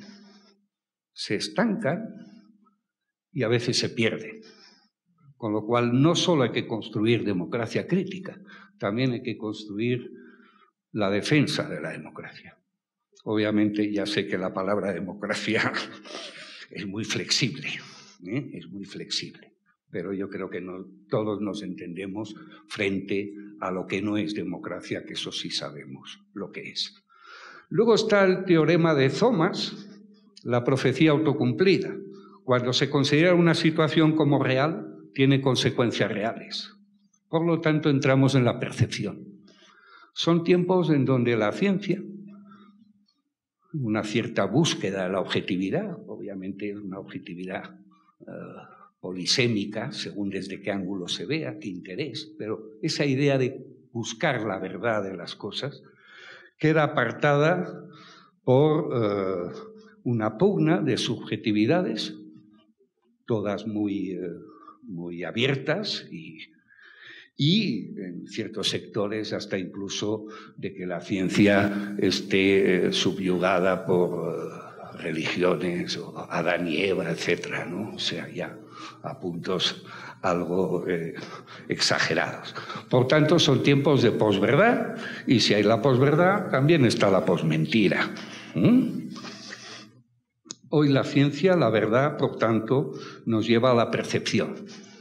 se estancan y a veces se pierden. Con lo cual, no solo hay que construir democracia crítica, también hay que construir la defensa de la democracia. Obviamente, ya sé que la palabra democracia es muy flexible, ¿eh? es muy flexible, pero yo creo que no, todos nos entendemos frente a lo que no es democracia, que eso sí sabemos lo que es. Luego está el teorema de Thomas, la profecía autocumplida. Cuando se considera una situación como real, tiene consecuencias reales. Por lo tanto, entramos en la percepción. Son tiempos en donde la ciencia, una cierta búsqueda de la objetividad, obviamente es una objetividad uh, polisémica, según desde qué ángulo se vea, qué interés, pero esa idea de buscar la verdad de las cosas queda apartada por eh, una pugna de subjetividades, todas muy, eh, muy abiertas y, y en ciertos sectores hasta incluso de que la ciencia esté eh, subyugada por eh, religiones, o Adán y Eva, etcétera, ¿no? O sea, ya a puntos algo eh, exagerados. Por tanto, son tiempos de posverdad, y si hay la posverdad, también está la posmentira. ¿Mm? Hoy la ciencia, la verdad, por tanto, nos lleva a la percepción.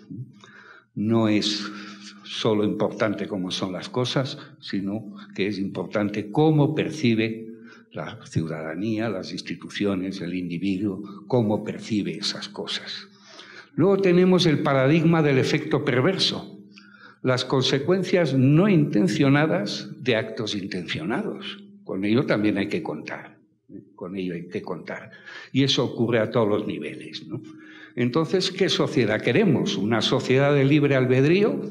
No es solo importante cómo son las cosas, sino que es importante cómo percibe la ciudadanía, las instituciones, el individuo, cómo percibe esas cosas. Luego tenemos el paradigma del efecto perverso, las consecuencias no intencionadas de actos intencionados. Con ello también hay que contar, con ello hay que contar. Y eso ocurre a todos los niveles, ¿no? Entonces, ¿qué sociedad queremos? ¿Una sociedad de libre albedrío?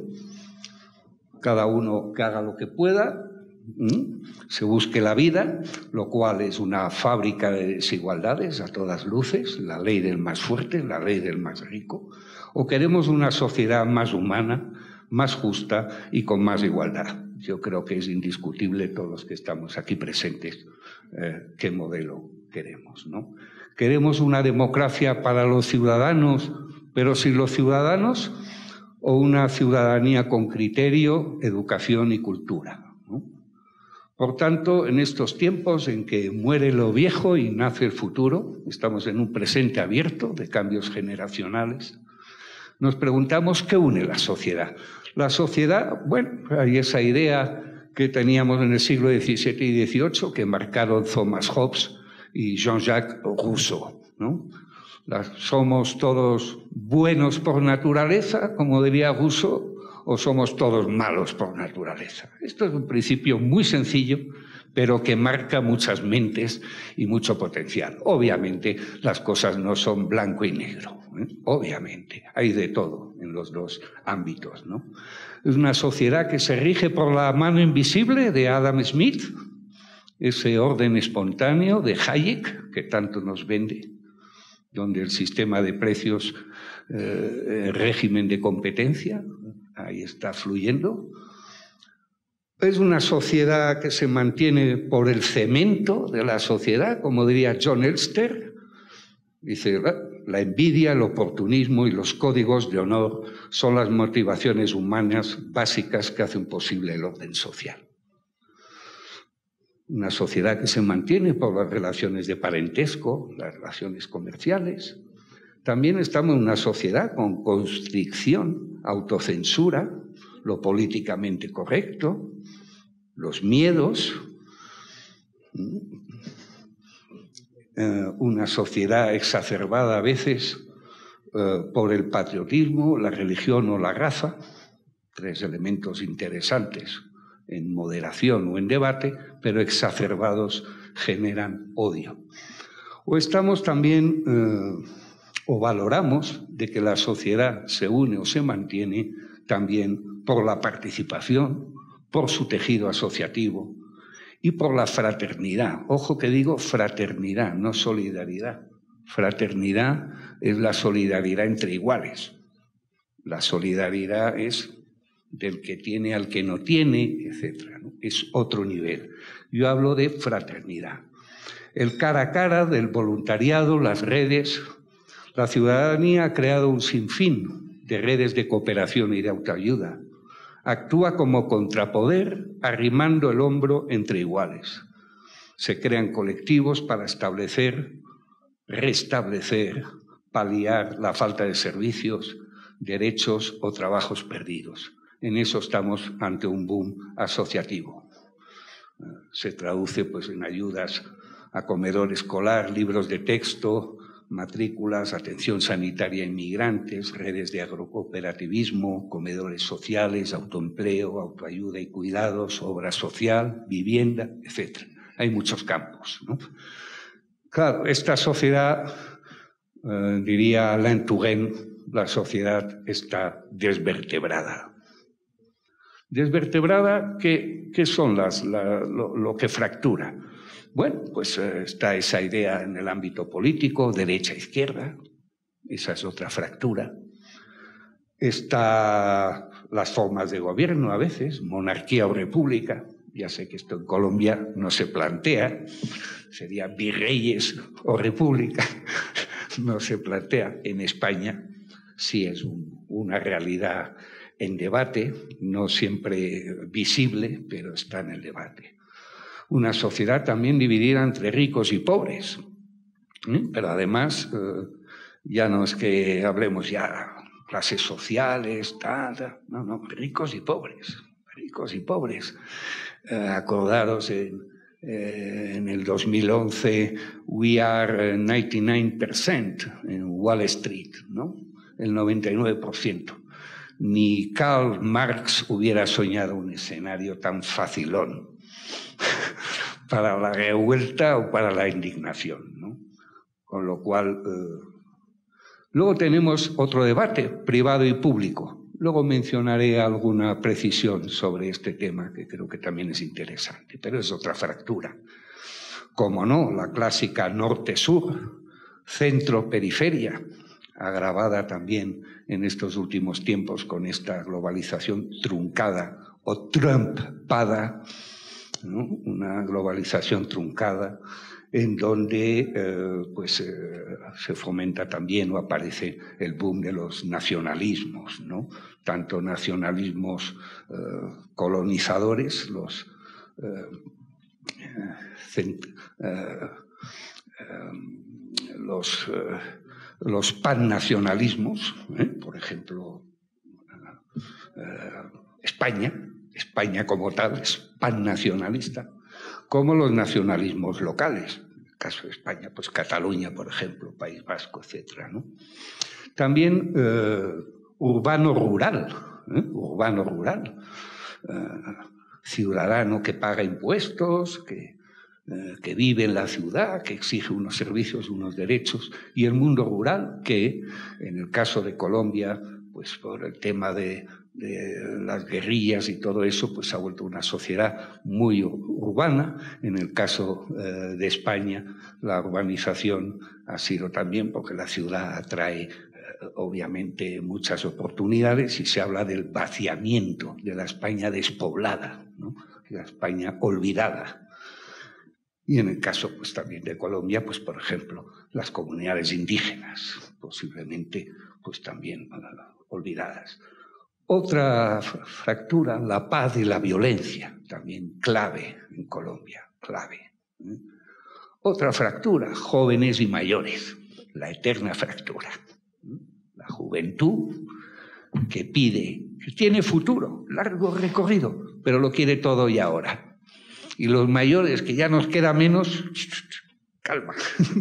Cada uno que haga lo que pueda, ¿Mm? se busque la vida, lo cual es una fábrica de desigualdades a todas luces, la ley del más fuerte, la ley del más rico. ¿O queremos una sociedad más humana, más justa y con más igualdad? Yo creo que es indiscutible, todos los que estamos aquí presentes, eh, qué modelo queremos, ¿no? Queremos una democracia para los ciudadanos, pero sin los ciudadanos, o una ciudadanía con criterio, educación y cultura, ¿no? Por tanto, en estos tiempos en que muere lo viejo y nace el futuro, estamos en un presente abierto de cambios generacionales, nos preguntamos qué une la sociedad. La sociedad, bueno, hay esa idea que teníamos en el siglo diecisiete y dieciocho que marcaron Thomas Hobbes y Jean-Jacques Rousseau, ¿no? Las, somos todos buenos por naturaleza, como diría Rousseau, o somos todos malos por naturaleza. Esto es un principio muy sencillo, pero que marca muchas mentes y mucho potencial. Obviamente, las cosas no son blanco y negro, ¿eh? Obviamente, hay de todo en los dos ámbitos, ¿no? Es una sociedad que se rige por la mano invisible de Adam Smith, ese orden espontáneo de Hayek, que tanto nos vende, donde el sistema de precios, eh, el régimen de competencia, ahí está fluyendo. Es una sociedad que se mantiene por el cemento de la sociedad, como diría John Elster. Dice, la envidia, el oportunismo y los códigos de honor son las motivaciones humanas básicas que hacen posible el orden social. Una sociedad que se mantiene por las relaciones de parentesco, las relaciones comerciales. También estamos en una sociedad con constricción, autocensura, lo políticamente correcto, los miedos, eh, una sociedad exacerbada a veces eh, por el patriotismo, la religión o la raza, tres elementos interesantes en moderación o en debate, pero exacerbados generan odio. O estamos también, eh, o valoramos de que la sociedad se une o se mantiene también por la participación, por su tejido asociativo y por la fraternidad. Ojo que digo fraternidad, no solidaridad. Fraternidad es la solidaridad entre iguales. La solidaridad es del que tiene al que no tiene, etcétera, ¿no? Es otro nivel. Yo hablo de fraternidad. El cara a cara del voluntariado, las redes. La ciudadanía ha creado un sinfín de redes de cooperación y de autoayuda. Actúa como contrapoder, arrimando el hombro entre iguales. Se crean colectivos para establecer, restablecer, paliar la falta de servicios, derechos o trabajos perdidos. En eso estamos ante un boom asociativo. Se traduce pues, en ayudas a comedor escolar, libros de texto, matrículas, atención sanitaria a inmigrantes, redes de agrocooperativismo, comedores sociales, autoempleo, autoayuda y cuidados, obra social, vivienda, etcétera. Hay muchos campos, ¿no? Claro, esta sociedad, eh, diría Alain Touraine, la sociedad está desvertebrada. Desvertebrada, ¿qué, qué son las, la, lo, lo que fractura? Bueno, pues eh, está esa idea en el ámbito político, derecha-izquierda, esa es otra fractura. Está las formas de gobierno a veces, monarquía o república. Ya sé que esto en Colombia no se plantea, sería virreyes o república, no se plantea. En España sí es un, una realidad en debate, no siempre visible, pero está en el debate. Una sociedad también dividida entre ricos y pobres, ¿eh? Pero además eh, ya no es que hablemos ya clases sociales, tal, tal, no, no, ricos y pobres, ricos y pobres. Eh, acordaros en, eh, en el dos mil once, we are noventa y nueve por ciento en Wall Street, ¿no? El noventa y nueve por ciento. Ni Karl Marx hubiera soñado un escenario tan facilón para la revuelta o para la indignación, ¿no? Con lo cual, eh... luego tenemos otro debate, privado y público. Luego mencionaré alguna precisión sobre este tema que creo que también es interesante, pero es otra fractura. Como no, la clásica norte-sur, centro-periferia, agravada también en estos últimos tiempos con esta globalización truncada o trumpada, ¿no? Una globalización truncada en donde eh, pues, eh, se fomenta también o aparece el boom de los nacionalismos, ¿no? Tanto nacionalismos eh, colonizadores, los, eh, cent, eh, eh, los, eh, los pannacionalismos, ¿eh? Por ejemplo, eh, España, España como tal es pannacionalista, como los nacionalismos locales. En el caso de España, pues Cataluña, por ejemplo, País Vasco, etcétera, ¿no? También eh, urbano-rural, ¿eh? urbano-rural, eh, ciudadano que paga impuestos, que, eh, que vive en la ciudad, que exige unos servicios, unos derechos, y el mundo rural, que en el caso de Colombia, pues por el tema de de las guerrillas y todo eso, pues ha vuelto una sociedad muy urbana. En el caso eh, de España, la urbanización ha sido también porque la ciudad atrae eh, obviamente muchas oportunidades y se habla del vaciamiento de la España despoblada, ¿no? La España olvidada. Y en el caso pues, también de Colombia, pues por ejemplo, las comunidades indígenas, posiblemente pues también uh, olvidadas. Otra fractura, la paz y la violencia, también clave en Colombia, clave. Otra fractura, jóvenes y mayores, la eterna fractura. La juventud que pide, que tiene futuro, largo recorrido, pero lo quiere todo y ahora. Y los mayores, que ya nos queda menos, calma.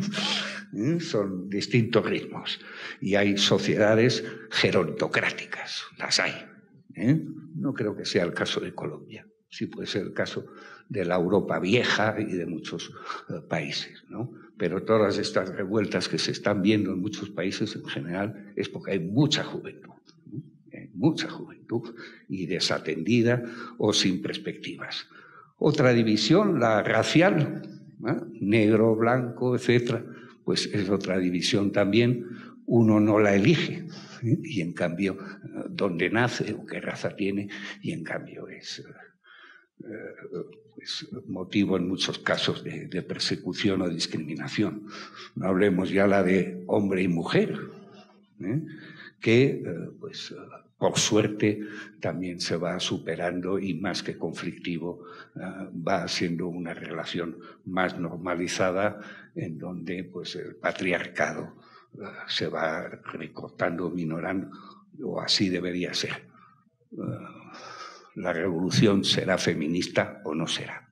Son distintos ritmos. Y hay sociedades gerontocráticas, las hay. ¿eh? No creo que sea el caso de Colombia. Sí puede ser el caso de la Europa vieja y de muchos uh, países, ¿no? Pero todas estas revueltas que se están viendo en muchos países en general es porque hay mucha juventud. ¿no? Hay mucha juventud y desatendida o sin perspectivas. Otra división, la racial, ¿eh? negro, blanco, etcétera, pues es otra división también, uno no la elige, ¿eh? y en cambio, dónde nace o qué raza tiene, y en cambio es, eh, es motivo en muchos casos de, de persecución o discriminación. No hablemos ya la de hombre y mujer, ¿eh? que eh, pues por suerte también se va superando y más que conflictivo uh, va siendo una relación más normalizada en donde pues el patriarcado uh, se va recortando, minorando, o así debería ser. Uh, la revolución será feminista o no será.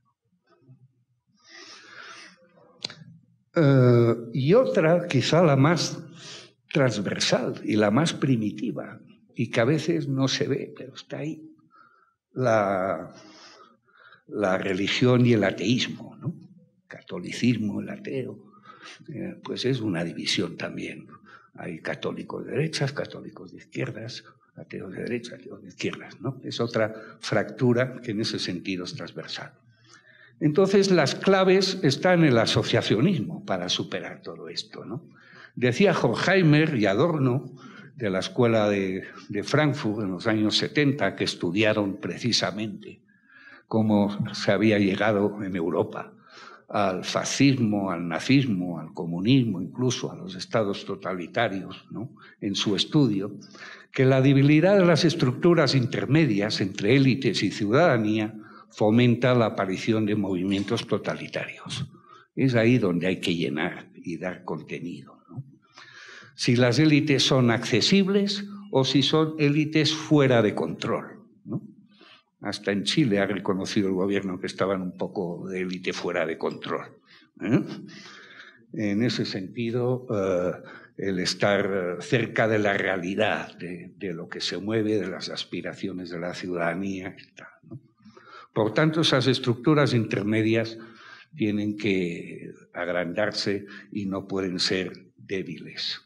Uh, y otra, quizá la más transversal y la más primitiva, y que a veces no se ve, pero está ahí, la, la religión y el ateísmo, ¿no? Catolicismo, el ateo, eh, pues es una división también Hay católicos de derechas, católicos de izquierdas, ateos de derecha, ateos de izquierdas, ¿no? Es otra fractura que en ese sentido es transversal. Entonces, las claves están en el asociacionismo para superar todo esto, ¿no? Decía Horkheimer y Adorno, de la Escuela de, de Frankfurt en los años setenta, que estudiaron precisamente cómo se había llegado en Europa al fascismo, al nazismo, al comunismo, incluso a los estados totalitarios, ¿no? En su estudio, que la debilidad de las estructuras intermedias entre élites y ciudadanía fomenta la aparición de movimientos totalitarios. Es ahí donde hay que llenar y dar contenido, ¿no? Si las élites son accesibles o si son élites fuera de control, ¿no? Hasta en Chile ha reconocido el gobierno que estaban un poco de élite fuera de control, ¿eh? En ese sentido, eh, el estar cerca de la realidad, de, de lo que se mueve, de las aspiraciones de la ciudadanía y tal, ¿no? Por tanto, esas estructuras intermedias tienen que agrandarse y no pueden ser débiles.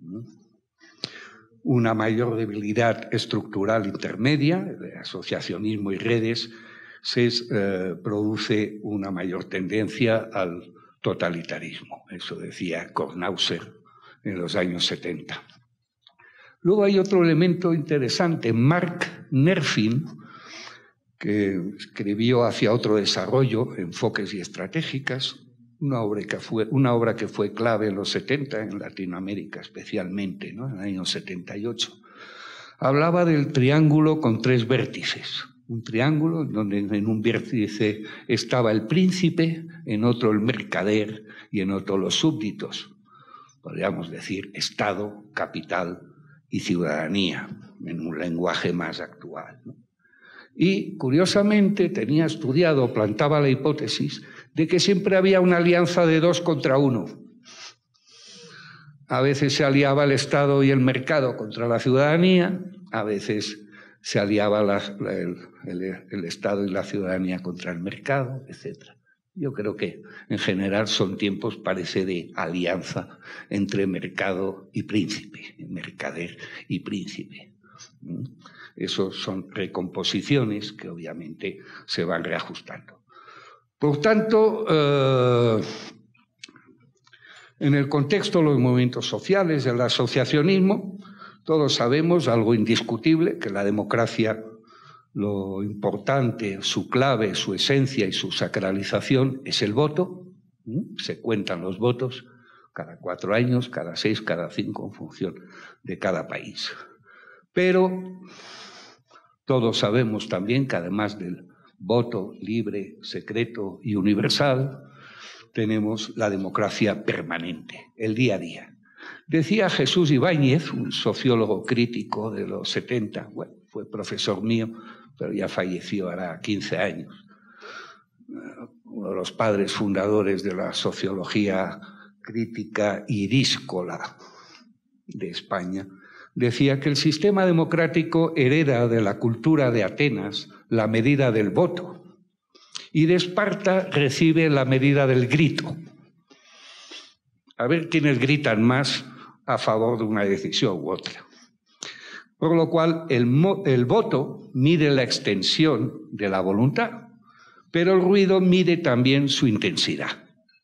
Una mayor debilidad estructural intermedia, de asociacionismo y redes, se eh, produce una mayor tendencia al totalitarismo. Eso decía Kornhauser en los años setenta. Luego hay otro elemento interesante. Mark Nerfin, que escribió Hacia otro desarrollo, enfoques y estratégicas, una obra que fue, una obra que fue clave en los setenta, en Latinoamérica especialmente, ¿no? En el año setenta y ocho. Hablaba del triángulo con tres vértices. Un triángulo donde en un vértice estaba el príncipe, en otro el mercader y en otro los súbditos. Podríamos decir Estado, capital y ciudadanía, en un lenguaje más actual, ¿no? Y, curiosamente, tenía estudiado, plantaba la hipótesis de que siempre había una alianza de dos contra uno. A veces se aliaba el Estado y el mercado contra la ciudadanía, a veces se aliaba la, la, el, el, el Estado y la ciudadanía contra el mercado, etcétera. Yo creo que, en general, son tiempos, parece, de alianza entre mercado y príncipe, mercader y príncipe. Esos son recomposiciones que obviamente se van reajustando. Por tanto, eh, en el contexto de los movimientos sociales, del asociacionismo, todos sabemos algo indiscutible, que la democracia, lo importante, su clave, su esencia y su sacralización es el voto. Se cuentan los votos cada cuatro años, cada seis, cada cinco, en función de cada país. Pero todos sabemos también que además del voto libre, secreto y universal, tenemos la democracia permanente, el día a día. Decía Jesús Ibáñez, un sociólogo crítico de los setenta, bueno, fue profesor mío, pero ya falleció hará quince años, uno de los padres fundadores de la sociología crítica y díscola de España, decía que el sistema democrático hereda de la cultura de Atenas la medida del voto y de Esparta recibe la medida del grito. A ver quiénes gritan más a favor de una decisión u otra. Por lo cual, el, el voto mide la extensión de la voluntad, pero el ruido mide también su intensidad.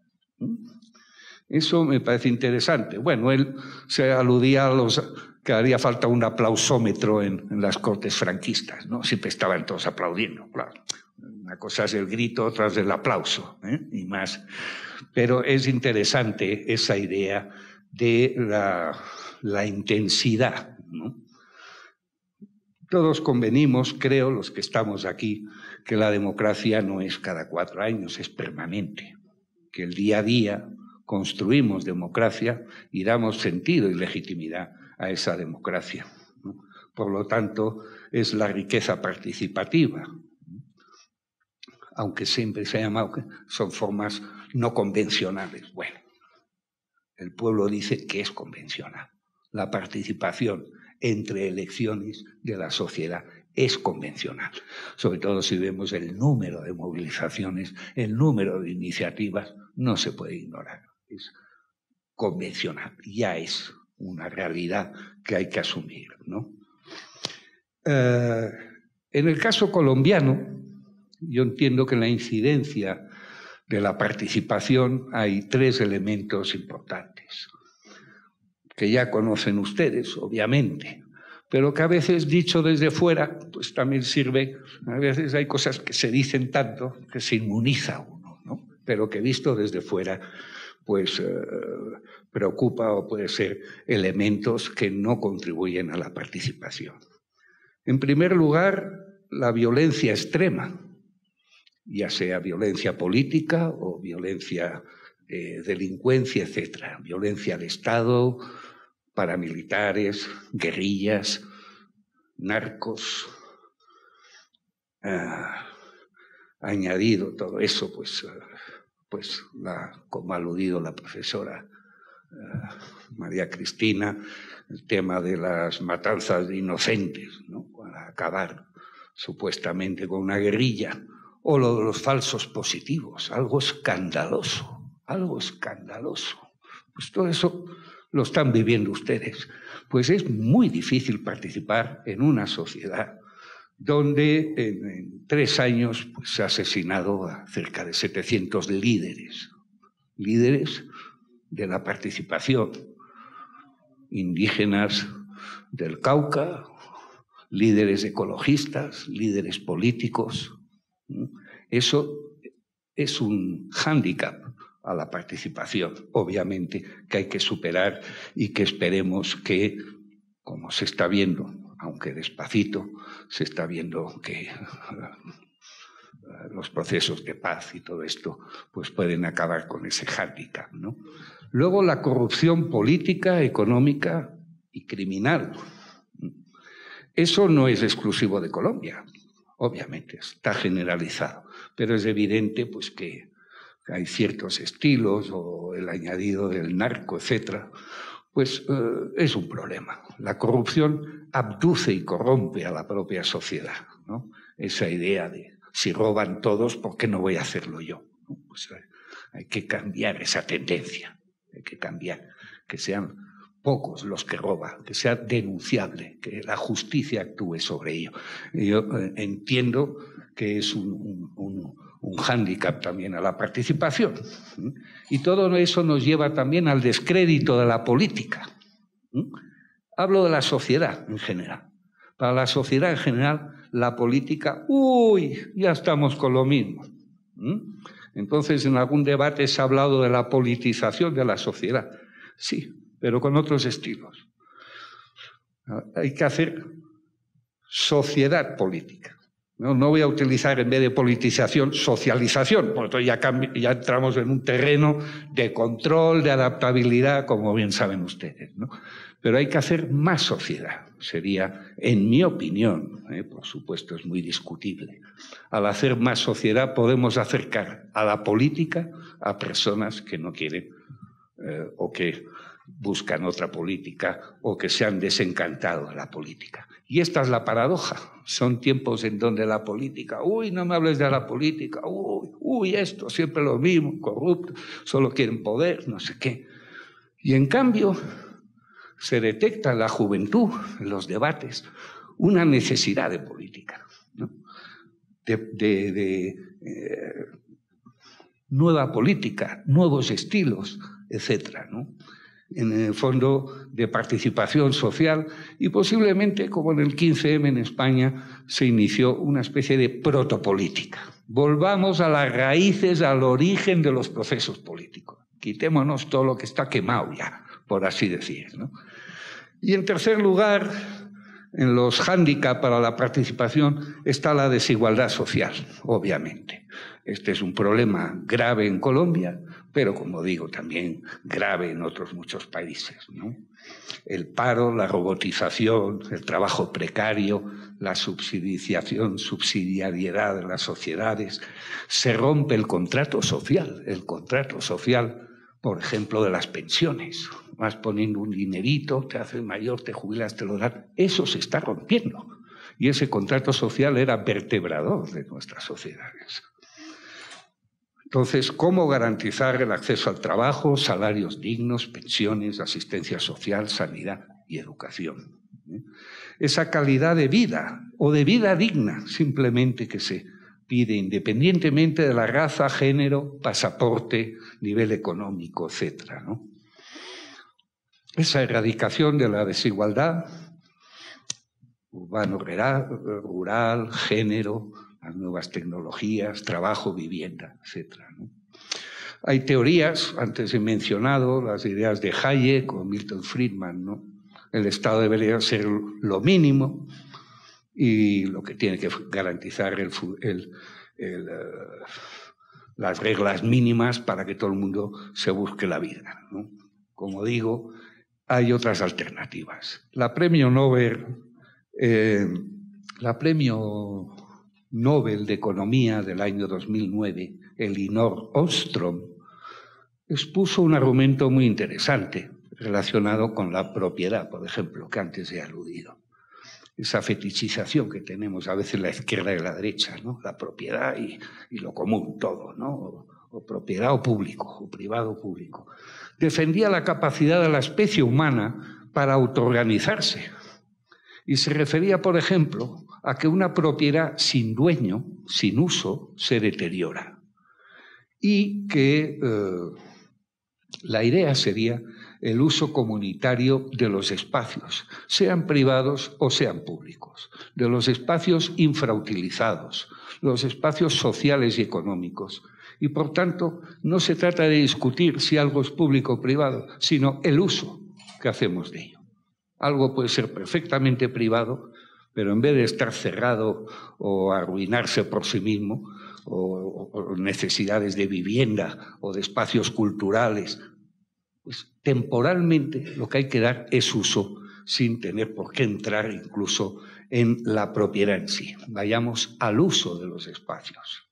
Eso me parece interesante. Bueno, él se aludía a los que haría falta un aplausómetro en, en las cortes franquistas, ¿no? Siempre estaban todos aplaudiendo, claro. Una cosa es el grito, otra es el aplauso, ¿eh? Y más. Pero es interesante esa idea de la, la intensidad, ¿no? Todos convenimos, creo, los que estamos aquí, que la democracia no es cada cuatro años, es permanente. Que el día a día construimos democracia y damos sentido y legitimidad a esa democracia, ¿no? Por lo tanto, es la riqueza participativa, aunque siempre se ha llamado que son formas no convencionales. Bueno, el pueblo dice que es convencional. La participación entre elecciones de la sociedad es convencional, sobre todo si vemos el número de movilizaciones, el número de iniciativas, no se puede ignorar, es convencional, ya es una realidad que hay que asumir, ¿no? Eh, en el caso colombiano, yo entiendo que en la incidencia de la participación hay tres elementos importantes, que ya conocen ustedes, obviamente, pero que a veces, dicho desde fuera, pues también sirve. A veces hay cosas que se dicen tanto que se inmuniza uno, ¿no? Pero que visto desde fuera, pues eh, preocupa o puede ser elementos que no contribuyen a la participación. En primer lugar, la violencia extrema, ya sea violencia política o violencia, eh, delincuencia, etcétera, violencia de Estado, paramilitares, guerrillas, narcos. Ah, añadido todo eso, pues, pues la, como ha aludido la profesora uh, María Cristina, el tema de las matanzas de inocentes, ¿no? Para acabar supuestamente con una guerrilla, o lo de los falsos positivos, algo escandaloso, algo escandaloso. Pues todo eso lo están viviendo ustedes. Pues es muy difícil participar en una sociedad donde en, en tres años pues, se ha asesinado a cerca de setecientos líderes, líderes de la participación, indígenas del Cauca, líderes ecologistas, líderes políticos. Eso es un hándicap a la participación, obviamente, que hay que superar y que esperemos que, como se está viendo, aunque despacito, se está viendo que los procesos de paz y todo esto pues pueden acabar con ese hándicap, ¿no? Luego la corrupción política, económica y criminal. Eso no es exclusivo de Colombia, obviamente, está generalizado, pero es evidente pues que hay ciertos estilos o el añadido del narco, etcétera, pues eh, es un problema. La corrupción abduce y corrompe a la propia sociedad, ¿no? Esa idea de si roban todos, ¿por qué no voy a hacerlo yo? ¿No? Pues eh, hay que cambiar esa tendencia, hay que cambiar, que sean pocos los que roban, que sea denunciable, que la justicia actúe sobre ello. Yo eh, entiendo que es un, un, un, un hándicap también a la participación. ¿Sí? Y todo eso nos lleva también al descrédito de la política. ¿Sí? Hablo de la sociedad en general. Para la sociedad en general, la política, uy, ya estamos con lo mismo. ¿Sí? Entonces, en algún debate se ha hablado de la politización de la sociedad. Sí, pero con otros estilos. Hay que hacer sociedad política. No, no voy a utilizar en vez de politización, socialización, porque ya, ya entramos en un terreno de control, de adaptabilidad, como bien saben ustedes, ¿no? Pero hay que hacer más sociedad, sería, en mi opinión, ¿eh? Por supuesto es muy discutible. Al hacer más sociedad podemos acercar a la política a personas que no quieren eh, o que buscan otra política o que se han desencantado de la política. Y esta es la paradoja. Son tiempos en donde la política, uy, no me hables de la política, uy, uy, esto, siempre lo mismo, corrupto, solo quieren poder, no sé qué. Y en cambio, se detecta en la juventud, en los debates, una necesidad de política, ¿no? de, de, de eh, nueva política, nuevos estilos, etcétera, ¿no? En el fondo de participación social y posiblemente, como en el quince eme en España, se inició una especie de protopolítica. Volvamos a las raíces, al origen de los procesos políticos. Quitémonos todo lo que está quemado ya, por así decir, ¿no? Y en tercer lugar, en los hándicaps para la participación está la desigualdad social, obviamente. Este es un problema grave en Colombia, pero como digo, también grave en otros muchos países, ¿no? El paro, la robotización, el trabajo precario, la subsidiación, subsidiariedad de las sociedades, se rompe el contrato social, el contrato social, por ejemplo, de las pensiones. Vas poniendo un dinerito, te haces mayor, te jubilas, te lo dan. Eso se está rompiendo. Y ese contrato social era vertebrador de nuestras sociedades. Entonces, ¿cómo garantizar el acceso al trabajo, salarios dignos, pensiones, asistencia social, sanidad y educación? Esa calidad de vida o de vida digna simplemente que se pide independientemente de la raza, género, pasaporte, nivel económico, etcétera, ¿no? Esa erradicación de la desigualdad urbano, rural, género, las nuevas tecnologías, trabajo, vivienda, etcétera, ¿no? Hay teorías, antes he mencionado las ideas de Hayek o Milton Friedman, ¿no? El Estado debería ser lo mínimo y lo que tiene que garantizar el, el, el, uh, las reglas mínimas para que todo el mundo se busque la vida, ¿no? Como digo, hay otras alternativas. La premio Nobel, eh, la premio Nobel de Economía del año dos mil nueve, Elinor Ostrom, expuso un argumento muy interesante relacionado con la propiedad, por ejemplo, que antes he aludido. Esa fetichización que tenemos a veces la izquierda y la derecha, ¿no? La propiedad y, y lo común, todo, ¿no? O, o propiedad o público, o privado o público. Defendía la capacidad de la especie humana para autoorganizarse. Y se refería, por ejemplo, a que una propiedad sin dueño, sin uso, se deteriora. Y que eh, la idea sería el uso comunitario de los espacios, sean privados o sean públicos, de los espacios infrautilizados, los espacios sociales y económicos. Y por tanto, no se trata de discutir si algo es público o privado, sino el uso que hacemos de ello. Algo puede ser perfectamente privado, pero en vez de estar cerrado o arruinarse por sí mismo, o, o necesidades de vivienda o de espacios culturales, pues temporalmente lo que hay que dar es uso, sin tener por qué entrar incluso en la propiedad en sí. Vayamos al uso de los espacios.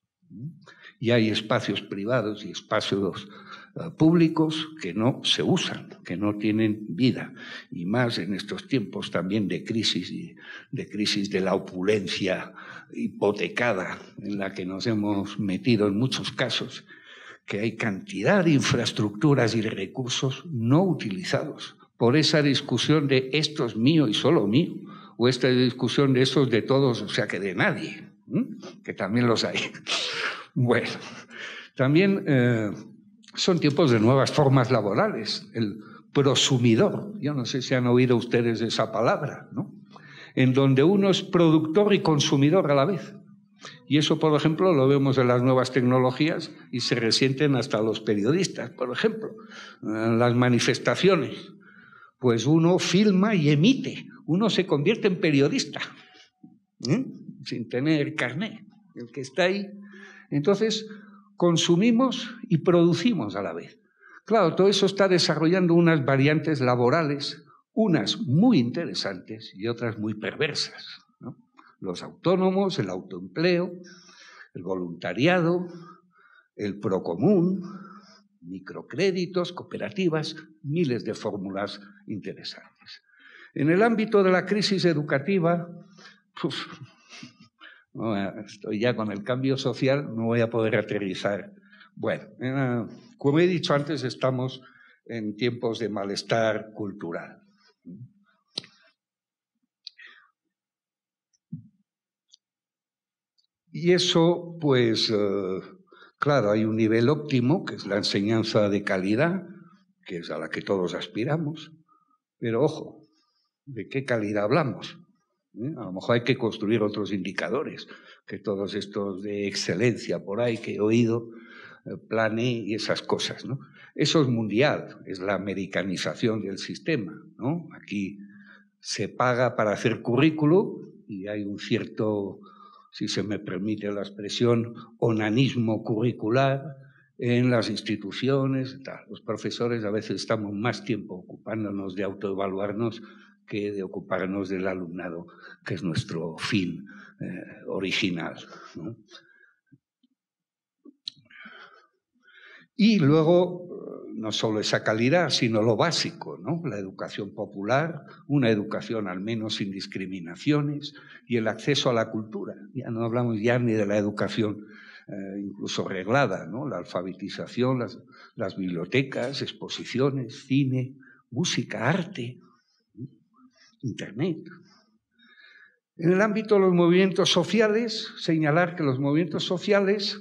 Y hay espacios privados y espacios uh, públicos que no se usan, que no tienen vida. Y más en estos tiempos también de crisis, y de crisis de la opulencia hipotecada en la que nos hemos metido en muchos casos, que hay cantidad de infraestructuras y de recursos no utilizados por esa discusión de esto es mío y solo mío, o esta discusión de esos de todos, o sea que de nadie, ¿eh? Que también los hay. Bueno, también eh, son tiempos de nuevas formas laborales, el prosumidor, yo no sé si han oído ustedes esa palabra, ¿no? En donde uno es productor y consumidor a la vez. Y eso, por ejemplo, lo vemos en las nuevas tecnologías y se resienten hasta los periodistas, por ejemplo, en las manifestaciones. Pues uno filma y emite, uno se convierte en periodista, ¿eh? Sin tener carné, el que está ahí. Entonces, consumimos y producimos a la vez. Claro, todo eso está desarrollando unas variantes laborales, unas muy interesantes y otras muy perversas, ¿no? Los autónomos, el autoempleo, el voluntariado, el procomún, microcréditos, cooperativas, miles de fórmulas interesantes. En el ámbito de la crisis educativa, uf, no, estoy ya con el cambio social, no voy a poder aterrizar. Bueno, eh, como he dicho antes, estamos en tiempos de malestar cultural. Y eso, pues, eh, claro, hay un nivel óptimo, que es la enseñanza de calidad, que es a la que todos aspiramos, pero ojo, ¿de qué calidad hablamos? ¿Eh? A lo mejor hay que construir otros indicadores, que todos estos de excelencia por ahí que he oído, eh, Plan E y esas cosas, ¿no? Eso es mundial, es la americanización del sistema, ¿no? Aquí se paga para hacer currículo y hay un cierto, si se me permite la expresión, onanismo curricular en las instituciones. Tal. Los profesores a veces estamos más tiempo ocupándonos de autoevaluarnos que de ocuparnos del alumnado, que es nuestro fin eh, original, ¿no? Y luego, no solo esa calidad, sino lo básico, ¿no? La educación popular, una educación al menos sin discriminaciones y el acceso a la cultura. Ya no hablamos ya ni de la educación eh, incluso reglada, ¿no? La alfabetización, las, las bibliotecas, exposiciones, cine, música, arte, Internet. En el ámbito de los movimientos sociales, señalar que los movimientos sociales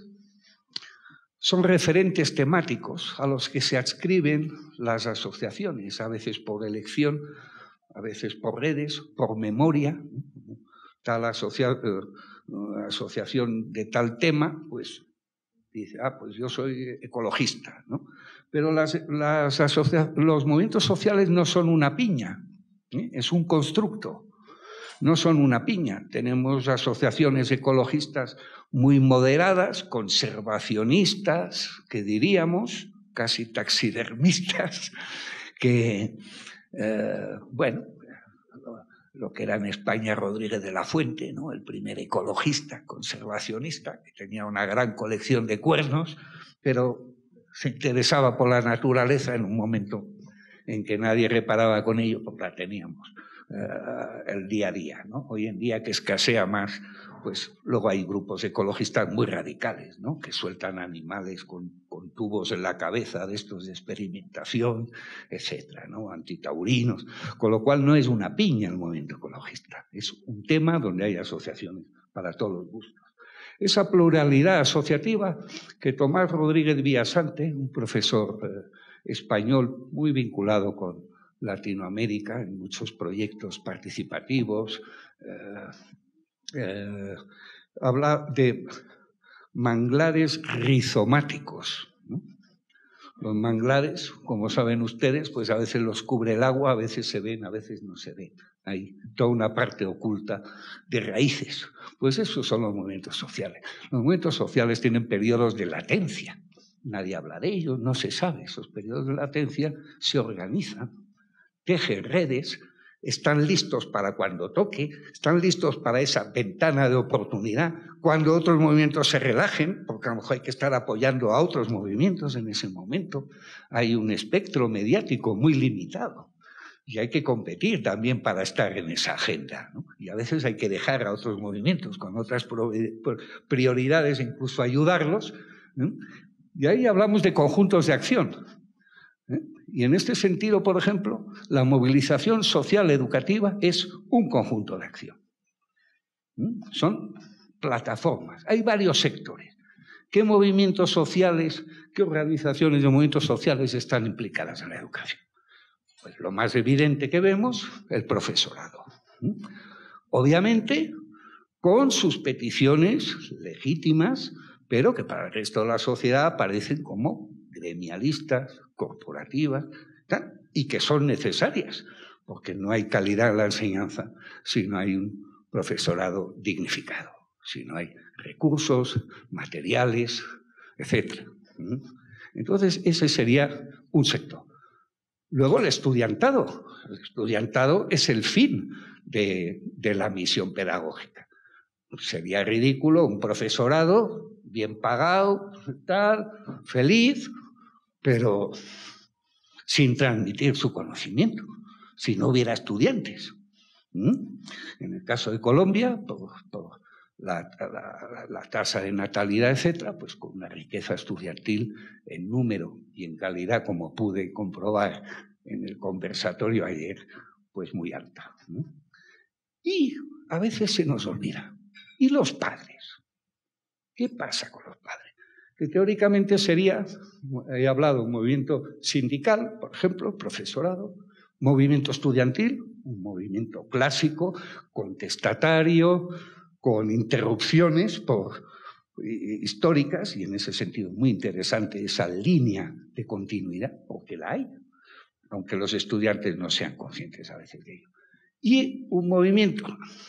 son referentes temáticos a los que se adscriben las asociaciones, a veces por elección, a veces por redes, por memoria. Tal asocia eh, asociación de tal tema, pues dice, ah, pues yo soy ecologista, ¿no? Pero las, las los movimientos sociales no son una piña, ¿eh? Es un constructo. No son una piña. Tenemos asociaciones ecologistas muy moderadas, conservacionistas, que diríamos, casi taxidermistas, que, eh, bueno, lo que era en España Rodríguez de la Fuente, ¿no? El primer ecologista conservacionista, que tenía una gran colección de cuernos, pero se interesaba por la naturaleza en un momento en que nadie reparaba con ello, porque la teníamos. Uh, el día a día, ¿no? Hoy en día, que escasea más, pues luego hay grupos ecologistas muy radicales, ¿no? Que sueltan animales con, con tubos en la cabeza, de estos de experimentación, etcétera, ¿no? Antitaurinos, con lo cual no es una piña el movimiento ecologista, es un tema donde hay asociaciones para todos los gustos. Esa pluralidad asociativa que Tomás Rodríguez Villasante, un profesor eh, español muy vinculado con Latinoamérica, en muchos proyectos participativos, eh, eh, habla de manglares rizomáticos, ¿no? Los manglares, como saben ustedes, pues a veces los cubre el agua, a veces se ven, a veces no se ven. Hay toda una parte oculta de raíces. Pues esos son los movimientos sociales. Los movimientos sociales tienen periodos de latencia. Nadie habla de ellos, no se sabe. Esos periodos de latencia se organizan, tejen redes, están listos para cuando toque, están listos para esa ventana de oportunidad, cuando otros movimientos se relajen, porque a lo mejor hay que estar apoyando a otros movimientos en ese momento. Hay un espectro mediático muy limitado y hay que competir también para estar en esa agenda, ¿no? Y a veces hay que dejar a otros movimientos con otras prioridades, incluso ayudarlos, ¿no? Y ahí hablamos de conjuntos de acción, ¿eh? Y en este sentido, por ejemplo, la movilización social educativa es un conjunto de acción. Son plataformas. Hay varios sectores. ¿Qué movimientos sociales, qué organizaciones de movimientos sociales están implicadas en la educación? Pues lo más evidente que vemos, el profesorado. Obviamente, con sus peticiones legítimas, pero que para el resto de la sociedad aparecen como gremialistas, corporativas, ¿tal? Y que son necesarias, porque no hay calidad en la enseñanza si no hay un profesorado dignificado, si no hay recursos, materiales, etcétera. Entonces, ese sería un sector. Luego, el estudiantado. El estudiantado es el fin de, de la misión pedagógica. Sería ridículo un profesorado bien pagado, tal, feliz, pero sin transmitir su conocimiento, si no hubiera estudiantes. ¿Mm? En el caso de Colombia, por, por la, la, la tasa de natalidad, etcétera, pues con una riqueza estudiantil en número y en calidad, como pude comprobar en el conversatorio ayer, pues muy alta, ¿no? Y a veces se nos olvida. ¿Y los padres? ¿Qué pasa con los padres? Que teóricamente sería, he hablado de un movimiento sindical, por ejemplo, profesorado, movimiento estudiantil, un movimiento clásico, contestatario, con interrupciones por, históricas, y en ese sentido muy interesante esa línea de continuidad, porque la hay, aunque los estudiantes no sean conscientes a veces de ello. Y un movimiento,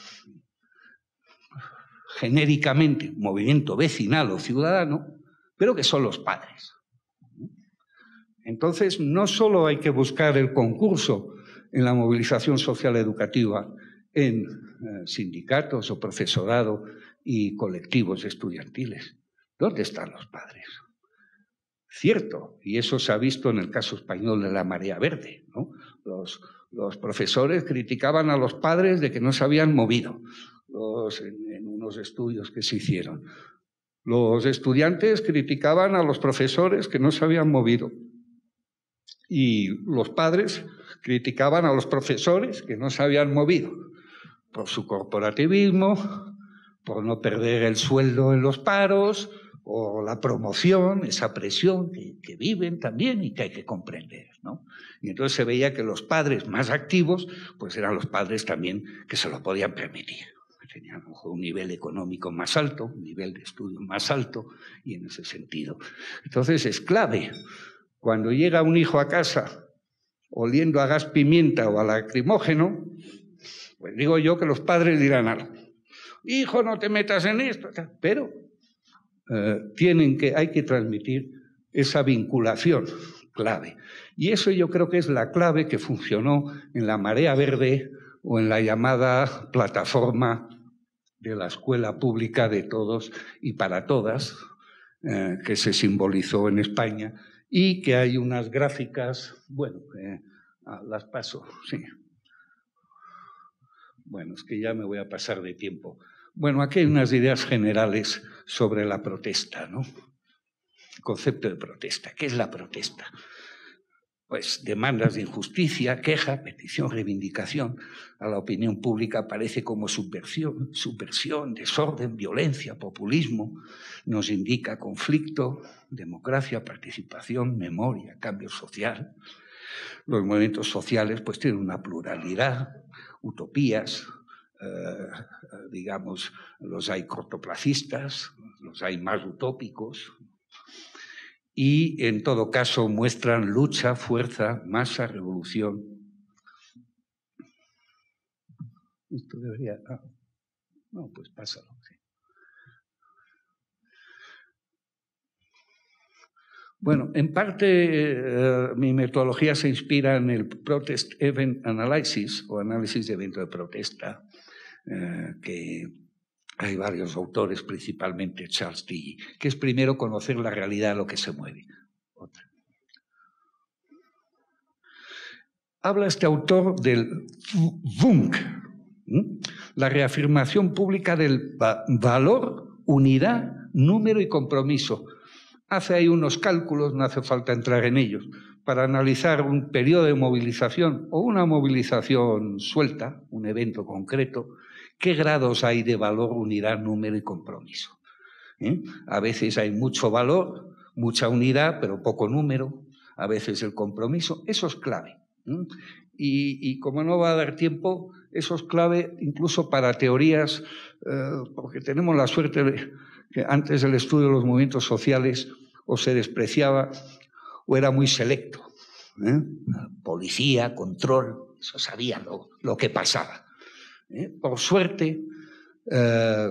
genéricamente, movimiento vecinal o ciudadano, pero que son los padres. Entonces, no solo hay que buscar el concurso en la movilización social educativa en eh, sindicatos o profesorado y colectivos estudiantiles. ¿Dónde están los padres? Cierto, y eso se ha visto en el caso español de la Marea Verde, ¿no? Los, los profesores criticaban a los padres de que no se habían movido los, en, en unos estudios que se hicieron. Los estudiantes criticaban a los profesores que no se habían movido y los padres criticaban a los profesores que no se habían movido por su corporativismo, por no perder el sueldo en los paros, o la promoción, esa presión que, que viven también y que hay que comprender, ¿no? Y entonces se veía que los padres más activos pues eran los padres también que se lo podían permitir. Tenían un nivel económico más alto, un nivel de estudio más alto, y en ese sentido. Entonces es clave, cuando llega un hijo a casa oliendo a gas pimienta o a lacrimógeno, pues digo yo que los padres dirán algo. Hijo, no te metas en esto, pero eh, tienen que, hay que transmitir esa vinculación clave. Y eso yo creo que es la clave que funcionó en la Marea Verde o en la llamada plataforma de la escuela pública de todos y para todas, eh, que se simbolizó en España, y que hay unas gráficas, bueno, eh, ah, las paso, sí. Bueno, es que ya me voy a pasar de tiempo. Bueno, aquí hay unas ideas generales sobre la protesta, ¿no? El concepto de protesta. ¿Qué es la protesta? Pues demandas de injusticia, queja, petición, reivindicación a la opinión pública parece como subversión, subversión, desorden, violencia, populismo. Nos indica conflicto, democracia, participación, memoria, cambio social. Los movimientos sociales pues tienen una pluralidad, utopías, eh, digamos, los hay cortoplacistas, los hay más utópicos, y en todo caso muestran lucha, fuerza, masa, revolución. Esto debería... Ah, no, pues pásalo. Sí. Bueno, en parte eh, mi metodología se inspira en el Protest Event Analysis, o análisis de evento de protesta, eh, que hay varios autores, principalmente Charles Tilly, que es primero conocer la realidad de lo que se mueve. Otra. Habla este autor del V U N C, ¿eh? La reafirmación pública del va valor, unidad, número y compromiso. Hace ahí unos cálculos, no hace falta entrar en ellos, para analizar un periodo de movilización o una movilización suelta, un evento concreto, qué grados hay de valor, unidad, número y compromiso. ¿Eh? A veces hay mucho valor, mucha unidad, pero poco número. A veces el compromiso, eso es clave. ¿Eh? Y, y como no va a dar tiempo, eso es clave incluso para teorías, eh, porque tenemos la suerte de que antes del estudio de los movimientos sociales o se despreciaba o era muy selecto. ¿Eh? Policía, control, eso sabía lo, lo que pasaba. ¿Eh? Por suerte, eh,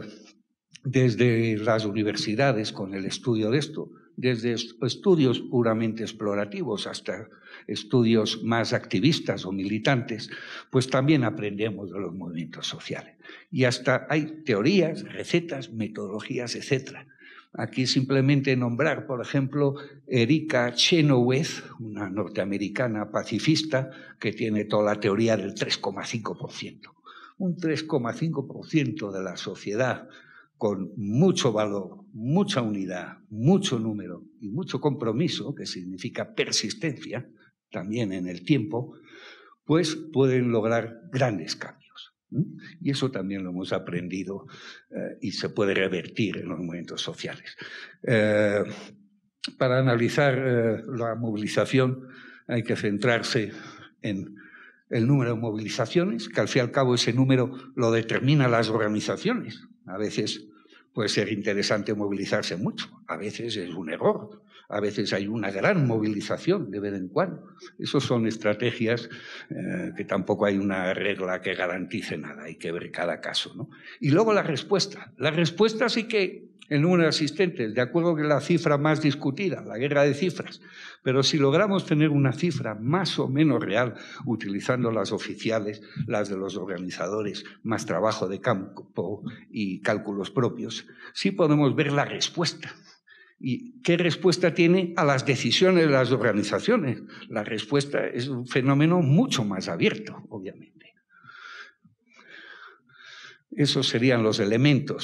desde las universidades con el estudio de esto, desde estudios puramente explorativos hasta estudios más activistas o militantes, pues también aprendemos de los movimientos sociales. Y hasta hay teorías, recetas, metodologías, etcétera. Aquí simplemente nombrar, por ejemplo, Erika Chenoweth, una norteamericana pacifista que tiene toda la teoría del tres coma cinco por ciento. Un tres coma cinco por ciento de la sociedad con mucho valor, mucha unidad, mucho número y mucho compromiso, que significa persistencia también en el tiempo, pues pueden lograr grandes cambios. ¿eh? Y eso también lo hemos aprendido eh, y se puede revertir en los movimientos sociales. Eh, para analizar eh, la movilización hay que centrarse en el número de movilizaciones, que al fin y al cabo ese número lo determinan las organizaciones. A veces puede ser interesante movilizarse mucho, a veces es un error, a veces hay una gran movilización de vez en cuando. Esas son estrategias eh, que tampoco hay una regla que garantice nada, hay que ver cada caso, ¿no? Y luego la respuesta. La respuesta sí que el número de asistentes, de acuerdo con la cifra más discutida, la guerra de cifras, pero si logramos tener una cifra más o menos real, utilizando las oficiales, las de los organizadores, más trabajo de campo y cálculos propios, sí podemos ver la respuesta. ¿Y qué respuesta tiene a las decisiones de las organizaciones? La respuesta es un fenómeno mucho más abierto, obviamente. Esos serían los elementos.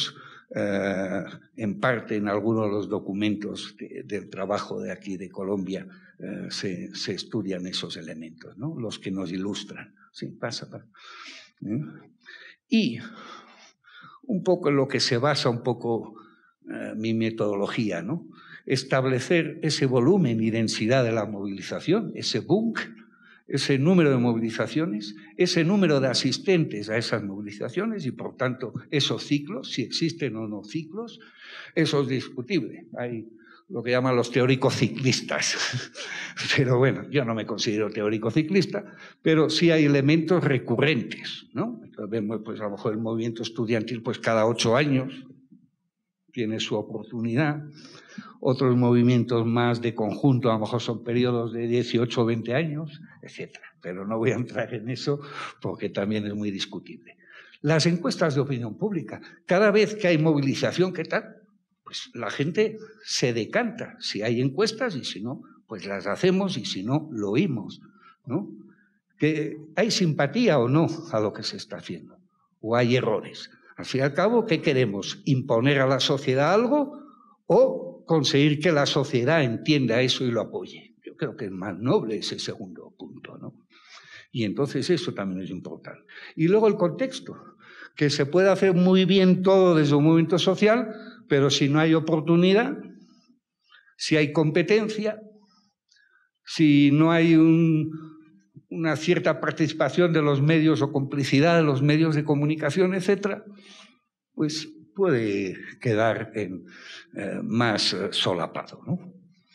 eh, en parte en algunos de los documentos de, del trabajo de aquí de Colombia eh, se, se estudian esos elementos, ¿no? Los que nos ilustran. Sí, pasa, pasa. ¿Eh? Y un poco en lo que se basa un poco eh, mi metodología, ¿no? Establecer ese volumen y densidad de la movilización, ese B U N C, ese número de movilizaciones, ese número de asistentes a esas movilizaciones y, por tanto, esos ciclos, si existen o no ciclos, eso es discutible. Hay lo que llaman los teóricos ciclistas. Pero bueno, yo no me considero teórico ciclista, pero sí hay elementos recurrentes, ¿no? Entonces vemos, pues a lo mejor el movimiento estudiantil, pues cada ocho años tiene su oportunidad. Otros movimientos más de conjunto, a lo mejor son periodos de dieciocho o veinte años, etcétera. Pero no voy a entrar en eso porque también es muy discutible. Las encuestas de opinión pública. Cada vez que hay movilización, ¿qué tal? Pues la gente se decanta. Si hay encuestas y si no, pues las hacemos y si no, lo oímos, ¿no? ¿Que hay simpatía o no a lo que se está haciendo? ¿O hay errores? Al fin y al cabo, ¿qué queremos? ¿Imponer a la sociedad algo o conseguir que la sociedad entienda eso y lo apoye? Yo creo que es más noble ese segundo punto, ¿no? Y entonces eso también es importante. Y luego el contexto, que se puede hacer muy bien todo desde un movimiento social, pero si no hay oportunidad, si hay competencia, si no hay un, una cierta participación de los medios o complicidad de los medios de comunicación, etcétera, pues puede quedar en, eh, más eh, solapado, ¿no?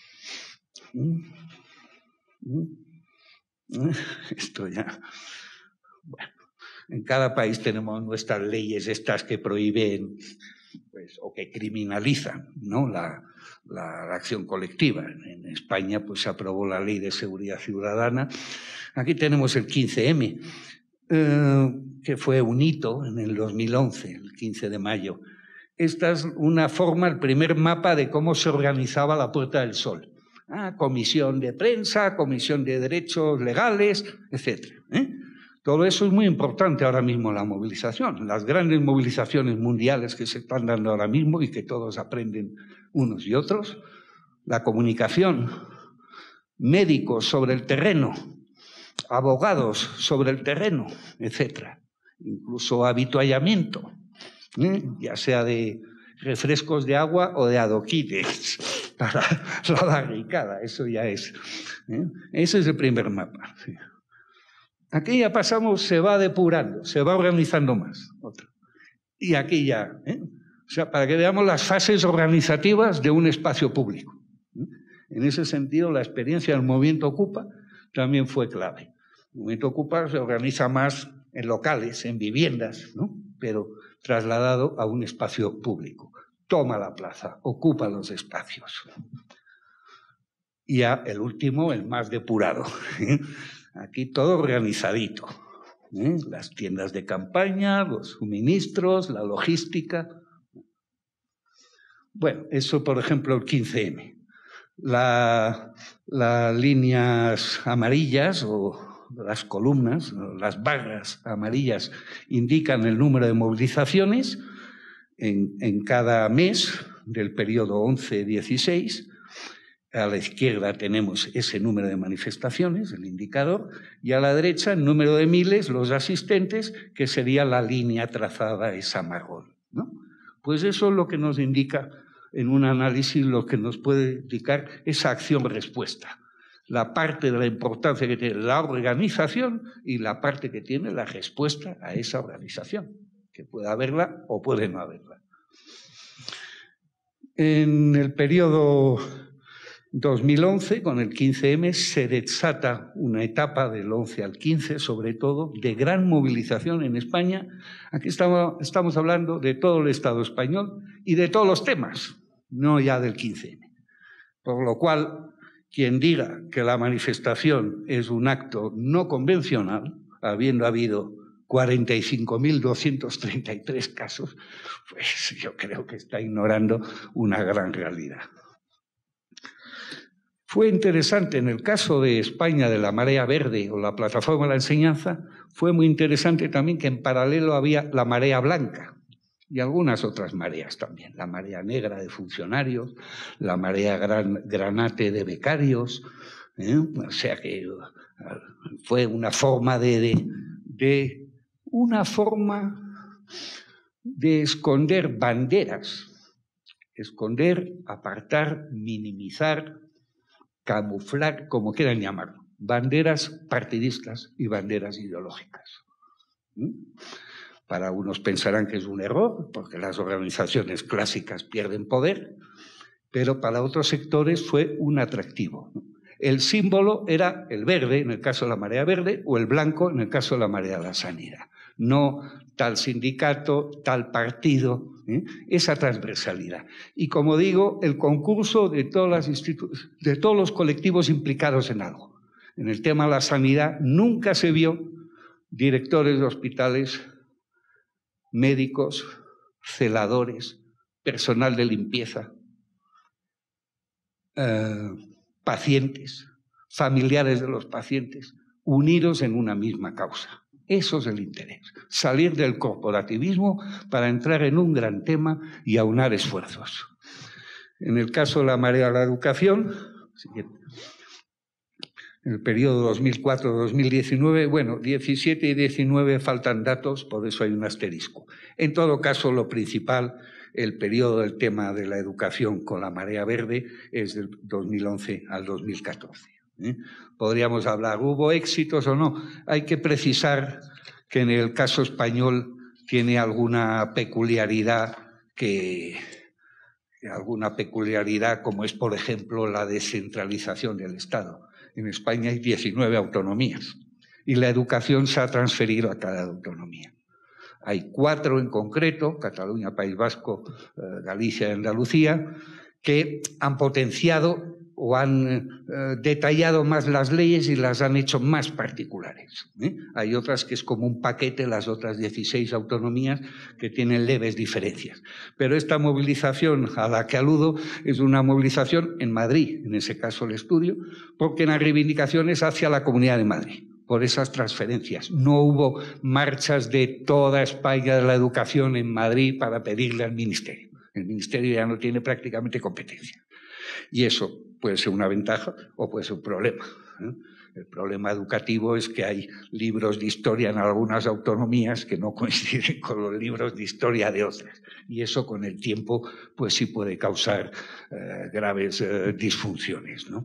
Esto ya... Bueno, en cada país tenemos nuestras leyes estas que prohíben, pues, o que criminalizan, ¿no? la, la, la acción colectiva. En España pues, se aprobó la Ley de Seguridad Ciudadana. Aquí tenemos el quince eme, eh, que fue un hito en el dos mil once, el quince de mayo. Esta es una forma, el primer mapa de cómo se organizaba la Puerta del Sol. Ah, comisión de prensa, comisión de derechos legales, etcétera, ¿eh? Todo eso es muy importante ahora mismo en la movilización. Las grandes movilizaciones mundiales que se están dando ahora mismo y que todos aprenden unos y otros. La comunicación, médicos sobre el terreno, abogados sobre el terreno, etcétera. Incluso habituallamiento, ¿eh? Ya sea de refrescos de agua o de adoquines para la barricada. Eso ya es. ¿eh? Ese es el primer mapa. Sí. Aquí ya pasamos, se va depurando, se va organizando más. Otro. Y aquí ya, ¿eh? O sea, para que veamos las fases organizativas de un espacio público. ¿eh? En ese sentido, la experiencia del movimiento Ocupa también fue clave. El movimiento Ocupa se organiza más en locales, en viviendas, ¿no? Pero trasladado a un espacio público. Toma la plaza, ocupa los espacios. Y ya el último, el más depurado. ¿eh? Aquí todo organizadito, ¿eh? Las tiendas de campaña, los suministros, la logística. Bueno, eso por ejemplo el quince eme. La, las líneas amarillas o las columnas, las barras amarillas indican el número de movilizaciones en, en cada mes del periodo once dieciséis. A la izquierda tenemos ese número de manifestaciones, el indicador, y a la derecha el número de miles, los asistentes, que sería la línea trazada, esa marrón, ¿no? Pues eso es lo que nos indica en un análisis, lo que nos puede indicar esa acción-respuesta. La parte de la importancia que tiene la organización y la parte que tiene la respuesta a esa organización, que puede haberla o puede no haberla. En el periodo dos mil once, con el quince eme, se desata una etapa del once al quince, sobre todo, de gran movilización en España. Aquí estamos, estamos hablando de todo el Estado español y de todos los temas, no ya del quince eme. Por lo cual, quien diga que la manifestación es un acto no convencional, habiendo habido cuarenta y cinco mil doscientos treinta y tres casos, pues yo creo que está ignorando una gran realidad. Fue interesante, en el caso de España, de la Marea Verde o la Plataforma de la Enseñanza, fue muy interesante también que en paralelo había la Marea Blanca. y algunas otras mareas también. La marea negra de funcionarios, la marea gran, granate de becarios, ¿eh? O sea que fue una forma de, de, de una forma de esconder banderas, esconder, apartar, minimizar, camuflar, como quieran llamarlo, banderas partidistas y banderas ideológicas. ¿Mm? Para unos pensarán que es un error, porque las organizaciones clásicas pierden poder, pero para otros sectores fue un atractivo. El símbolo era el verde, en el caso de la marea verde, o el blanco, en el caso de la marea de la sanidad. No tal sindicato, tal partido, ¿eh? Esa transversalidad. Y como digo, el concurso de, todas las institu- de todos los colectivos implicados en algo. En el tema de la sanidad nunca se vio directores de hospitales, médicos, celadores, personal de limpieza, eh, pacientes, familiares de los pacientes, unidos en una misma causa. Eso es el interés, salir del corporativismo para entrar en un gran tema y aunar esfuerzos. En el caso de la marea de la educación, siguiente. En el periodo dos mil cuatro a dos mil diecinueve, bueno, diecisiete y diecinueve faltan datos, por eso hay un asterisco. En todo caso, lo principal, el periodo del tema de la educación con la marea verde es del dos mil once al dos mil catorce. ¿eh? Podríamos hablar, ¿hubo éxitos o no? Hay que precisar que en el caso español tiene alguna peculiaridad que... alguna peculiaridad como es, por ejemplo, la descentralización del Estado. En España hay diecinueve autonomías y la educación se ha transferido a cada autonomía. Hay cuatro en concreto, Cataluña, País Vasco, eh, Galicia y Andalucía, que han potenciado o han eh, detallado más las leyes y las han hecho más particulares. ¿eh? Hay otras que es como un paquete, las otras dieciséis autonomías que tienen leves diferencias. Pero esta movilización a la que aludo es una movilización en Madrid, en ese caso el estudio, porque la reivindicación es hacia la Comunidad de Madrid, por esas transferencias. No hubo marchas de toda España de la educación en Madrid para pedirle al Ministerio. El Ministerio ya no tiene prácticamente competencia. Y eso puede ser una ventaja o puede ser un problema. ¿eh? El problema educativo es que hay libros de historia en algunas autonomías que no coinciden con los libros de historia de otras. Y eso con el tiempo pues sí puede causar eh, graves eh, disfunciones, ¿no?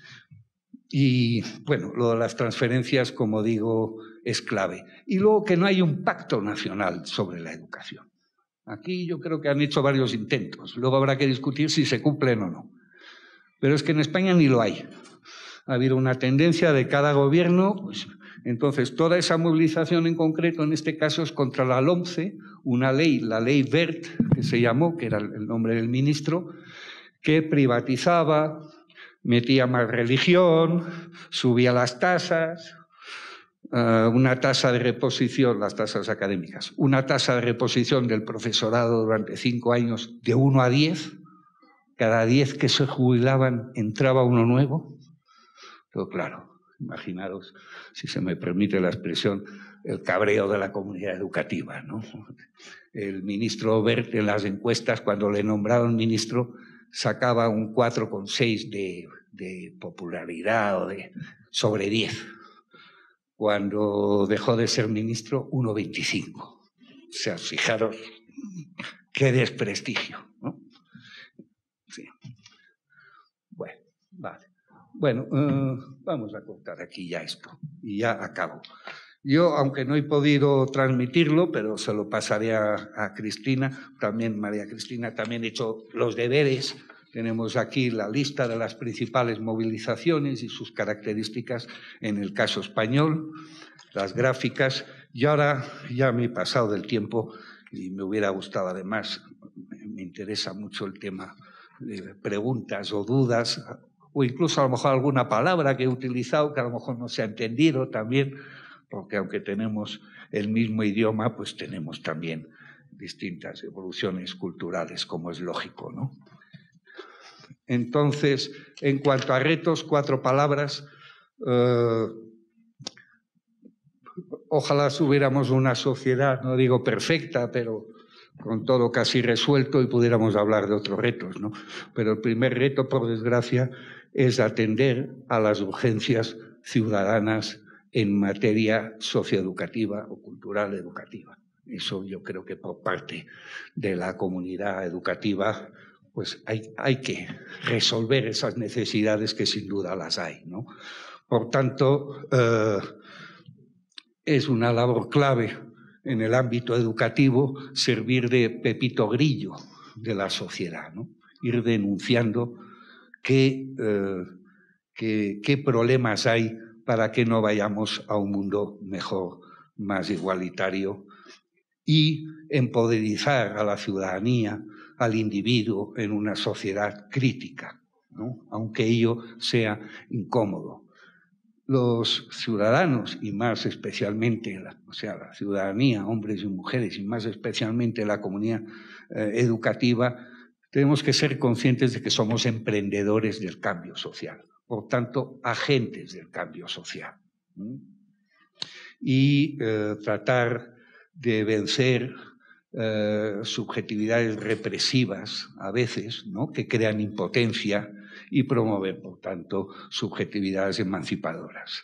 Y bueno, lo de las transferencias, como digo, es clave. Y luego que no hay un pacto nacional sobre la educación. Aquí yo creo que han hecho varios intentos. Luego habrá que discutir si se cumplen o no. Pero es que en España ni lo hay. Ha habido una tendencia de cada gobierno, pues, entonces toda esa movilización en concreto, en este caso es contra la LOMCE, una ley, la ley Wert, que se llamó, que era el nombre del ministro, que privatizaba, metía más religión, subía las tasas, uh, una tasa de reposición, las tasas académicas, una tasa de reposición del profesorado durante cinco años de uno a diez. Cada diez que se jubilaban entraba uno nuevo. Pero claro, imaginaros, si se me permite la expresión, el cabreo de la comunidad educativa, ¿no? El ministro Wert en las encuestas, cuando le nombraron ministro, sacaba un cuatro coma seis de, de popularidad o de, sobre diez. Cuando dejó de ser ministro, uno coma veinticinco. O sea, fijaros qué desprestigio, ¿no? Sí. Bueno, vale. Bueno, uh, vamos a cortar aquí ya esto y ya acabo. Yo, aunque no he podido transmitirlo, pero se lo pasaré a, a Cristina, también María Cristina, también he hecho los deberes. Tenemos aquí la lista de las principales movilizaciones y sus características en el caso español, las gráficas. Y ahora ya me he pasado del tiempo y me hubiera gustado además, me interesa mucho el tema de preguntas o dudas, o incluso a lo mejor alguna palabra que he utilizado que a lo mejor no se ha entendido también, porque aunque tenemos el mismo idioma, pues tenemos también distintas evoluciones culturales, como es lógico, ¿no? Entonces, en cuanto a retos, cuatro palabras. Eh, ojalá tuviéramos una sociedad, no digo perfecta, pero con todo casi resuelto y pudiéramos hablar de otros retos, ¿no? Pero el primer reto, por desgracia, es atender a las urgencias ciudadanas en materia socioeducativa o cultural educativa. Eso yo creo que por parte de la comunidad educativa pues hay, hay que resolver esas necesidades que sin duda las hay, ¿no? Por tanto, eh, es una labor clave en el ámbito educativo servir de pepito grillo de la sociedad, ¿no? Ir denunciando qué, eh, qué, qué problemas hay para que no vayamos a un mundo mejor, más igualitario, y empoderizar a la ciudadanía, al individuo en una sociedad crítica, ¿no? Aunque ello sea incómodo. Los ciudadanos, y más especialmente, la, o sea, la ciudadanía, hombres y mujeres, y más especialmente la comunidad eh, educativa, tenemos que ser conscientes de que somos emprendedores del cambio social, por tanto, agentes del cambio social. ¿Sí? Y eh, tratar de vencer eh, subjetividades represivas, a veces, ¿no?, que crean impotencia, y promover, por tanto, subjetividades emancipadoras.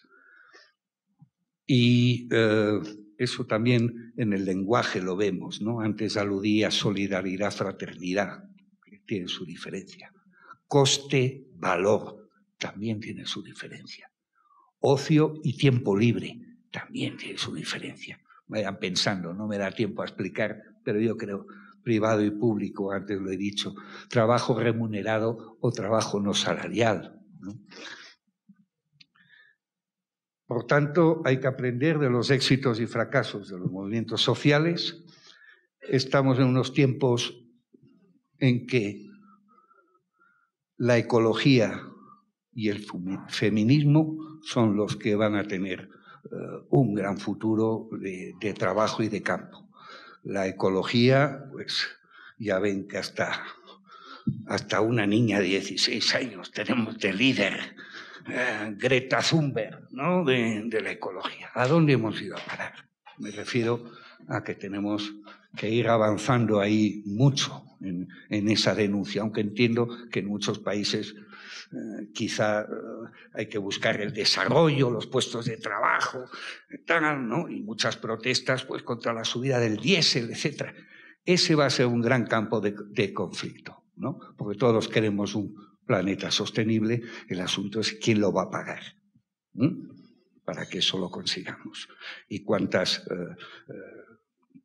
Y eh, eso también en el lenguaje lo vemos, ¿no? Antes aludía a solidaridad, fraternidad, que tiene su diferencia. Coste, valor, también tiene su diferencia. Ocio y tiempo libre, también tiene su diferencia. Vayan pensando, no me da tiempo a explicar, pero yo creo, privado y público, antes lo he dicho, trabajo remunerado o trabajo no salarial, ¿no? Por tanto, hay que aprender de los éxitos y fracasos de los movimientos sociales. Estamos en unos tiempos en que la ecología y el feminismo son los que van a tener uh, un gran futuro de, de trabajo y de campo. La ecología, pues ya ven que hasta, hasta una niña de dieciséis años tenemos de líder, eh, Greta Thunberg, ¿no?, de, de la ecología. ¿A dónde hemos ido a parar? Me refiero a que tenemos que ir avanzando ahí mucho en, en esa denuncia, aunque entiendo que en muchos países eh, quizá eh, hay que buscar el desarrollo, los puestos de trabajo, tal, ¿no?, y muchas protestas pues contra la subida del diésel, etcétera. Ese va a ser un gran campo de, de conflicto, ¿no?, porque todos queremos un planeta sostenible. El asunto es quién lo va a pagar, ¿eh?, para que eso lo consigamos, y cuántas eh, eh,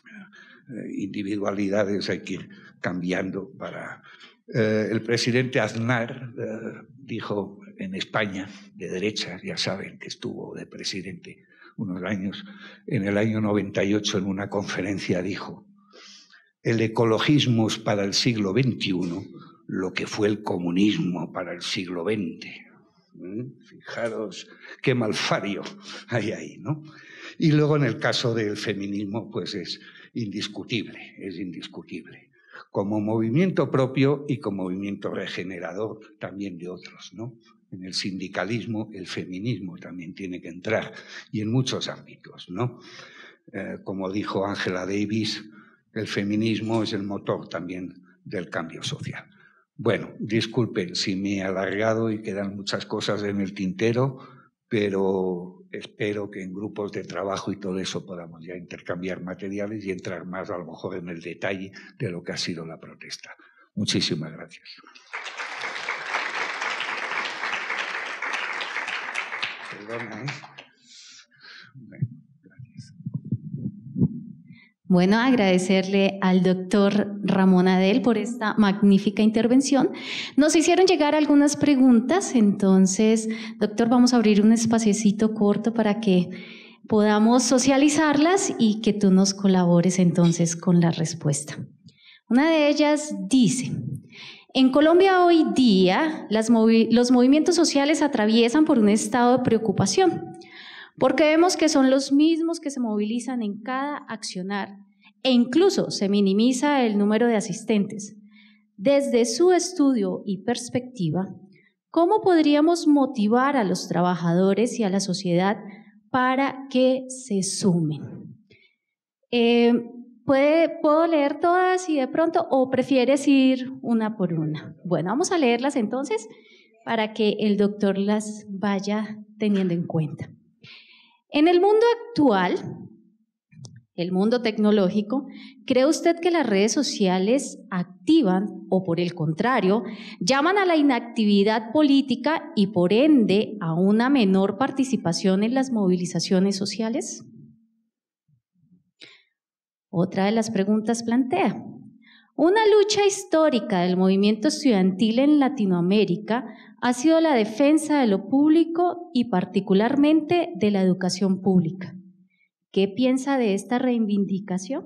individualidades hay que ir cambiando para... Eh, el presidente Aznar eh, dijo en España, de derecha, ya saben que estuvo de presidente unos años, en el año noventa y ocho en una conferencia dijo: el ecologismo es para el siglo veintiuno lo que fue el comunismo para el siglo veinte. ¿Eh? Fijaros qué malfario hay ahí, ¿no? Y luego en el caso del feminismo pues es indiscutible, es indiscutible, como movimiento propio y como movimiento regenerador también de otros, ¿no? En el sindicalismo el feminismo también tiene que entrar, y en muchos ámbitos, ¿no? Eh, como dijo Angela Davis, el feminismo es el motor también del cambio social. Bueno, disculpen si me he alargado y quedan muchas cosas en el tintero, pero espero que en grupos de trabajo y todo eso podamos ya intercambiar materiales y entrar más a lo mejor en el detalle de lo que ha sido la protesta. Muchísimas gracias. Perdona, ¿eh? Bueno. Bueno, agradecerle al doctor Ramón Adel por esta magnífica intervención. Nos hicieron llegar algunas preguntas, entonces, doctor, vamos a abrir un espaciecito corto para que podamos socializarlas y que tú nos colabores entonces con la respuesta. Una de ellas dice: en Colombia hoy día las movi- los movimientos sociales atraviesan por un estado de preocupación, porque vemos que son los mismos que se movilizan en cada accionar e incluso se minimiza el número de asistentes. Desde su estudio y perspectiva, ¿cómo podríamos motivar a los trabajadores y a la sociedad para que se sumen? Eh, ¿Puede, ¿Puedo leer todas y de pronto o prefieres ir una por una? Bueno, vamos a leerlas entonces para que el doctor las vaya teniendo en cuenta. En el mundo actual, el mundo tecnológico, ¿cree usted que las redes sociales activan o por el contrario, llaman a la inactividad política y por ende a una menor participación en las movilizaciones sociales? Otra de las preguntas plantea, una lucha histórica del movimiento estudiantil en Latinoamérica ha sido la defensa de lo público y particularmente de la educación pública. ¿Qué piensa de esta reivindicación?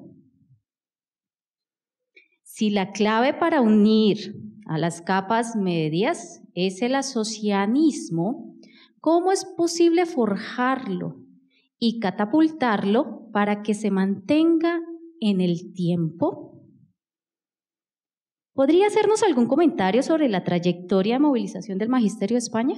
Si la clave para unir a las capas medias es el asocianismo, ¿cómo es posible forjarlo y catapultarlo para que se mantenga en el tiempo? ¿Podría hacernos algún comentario sobre la trayectoria de movilización del Magisterio de España?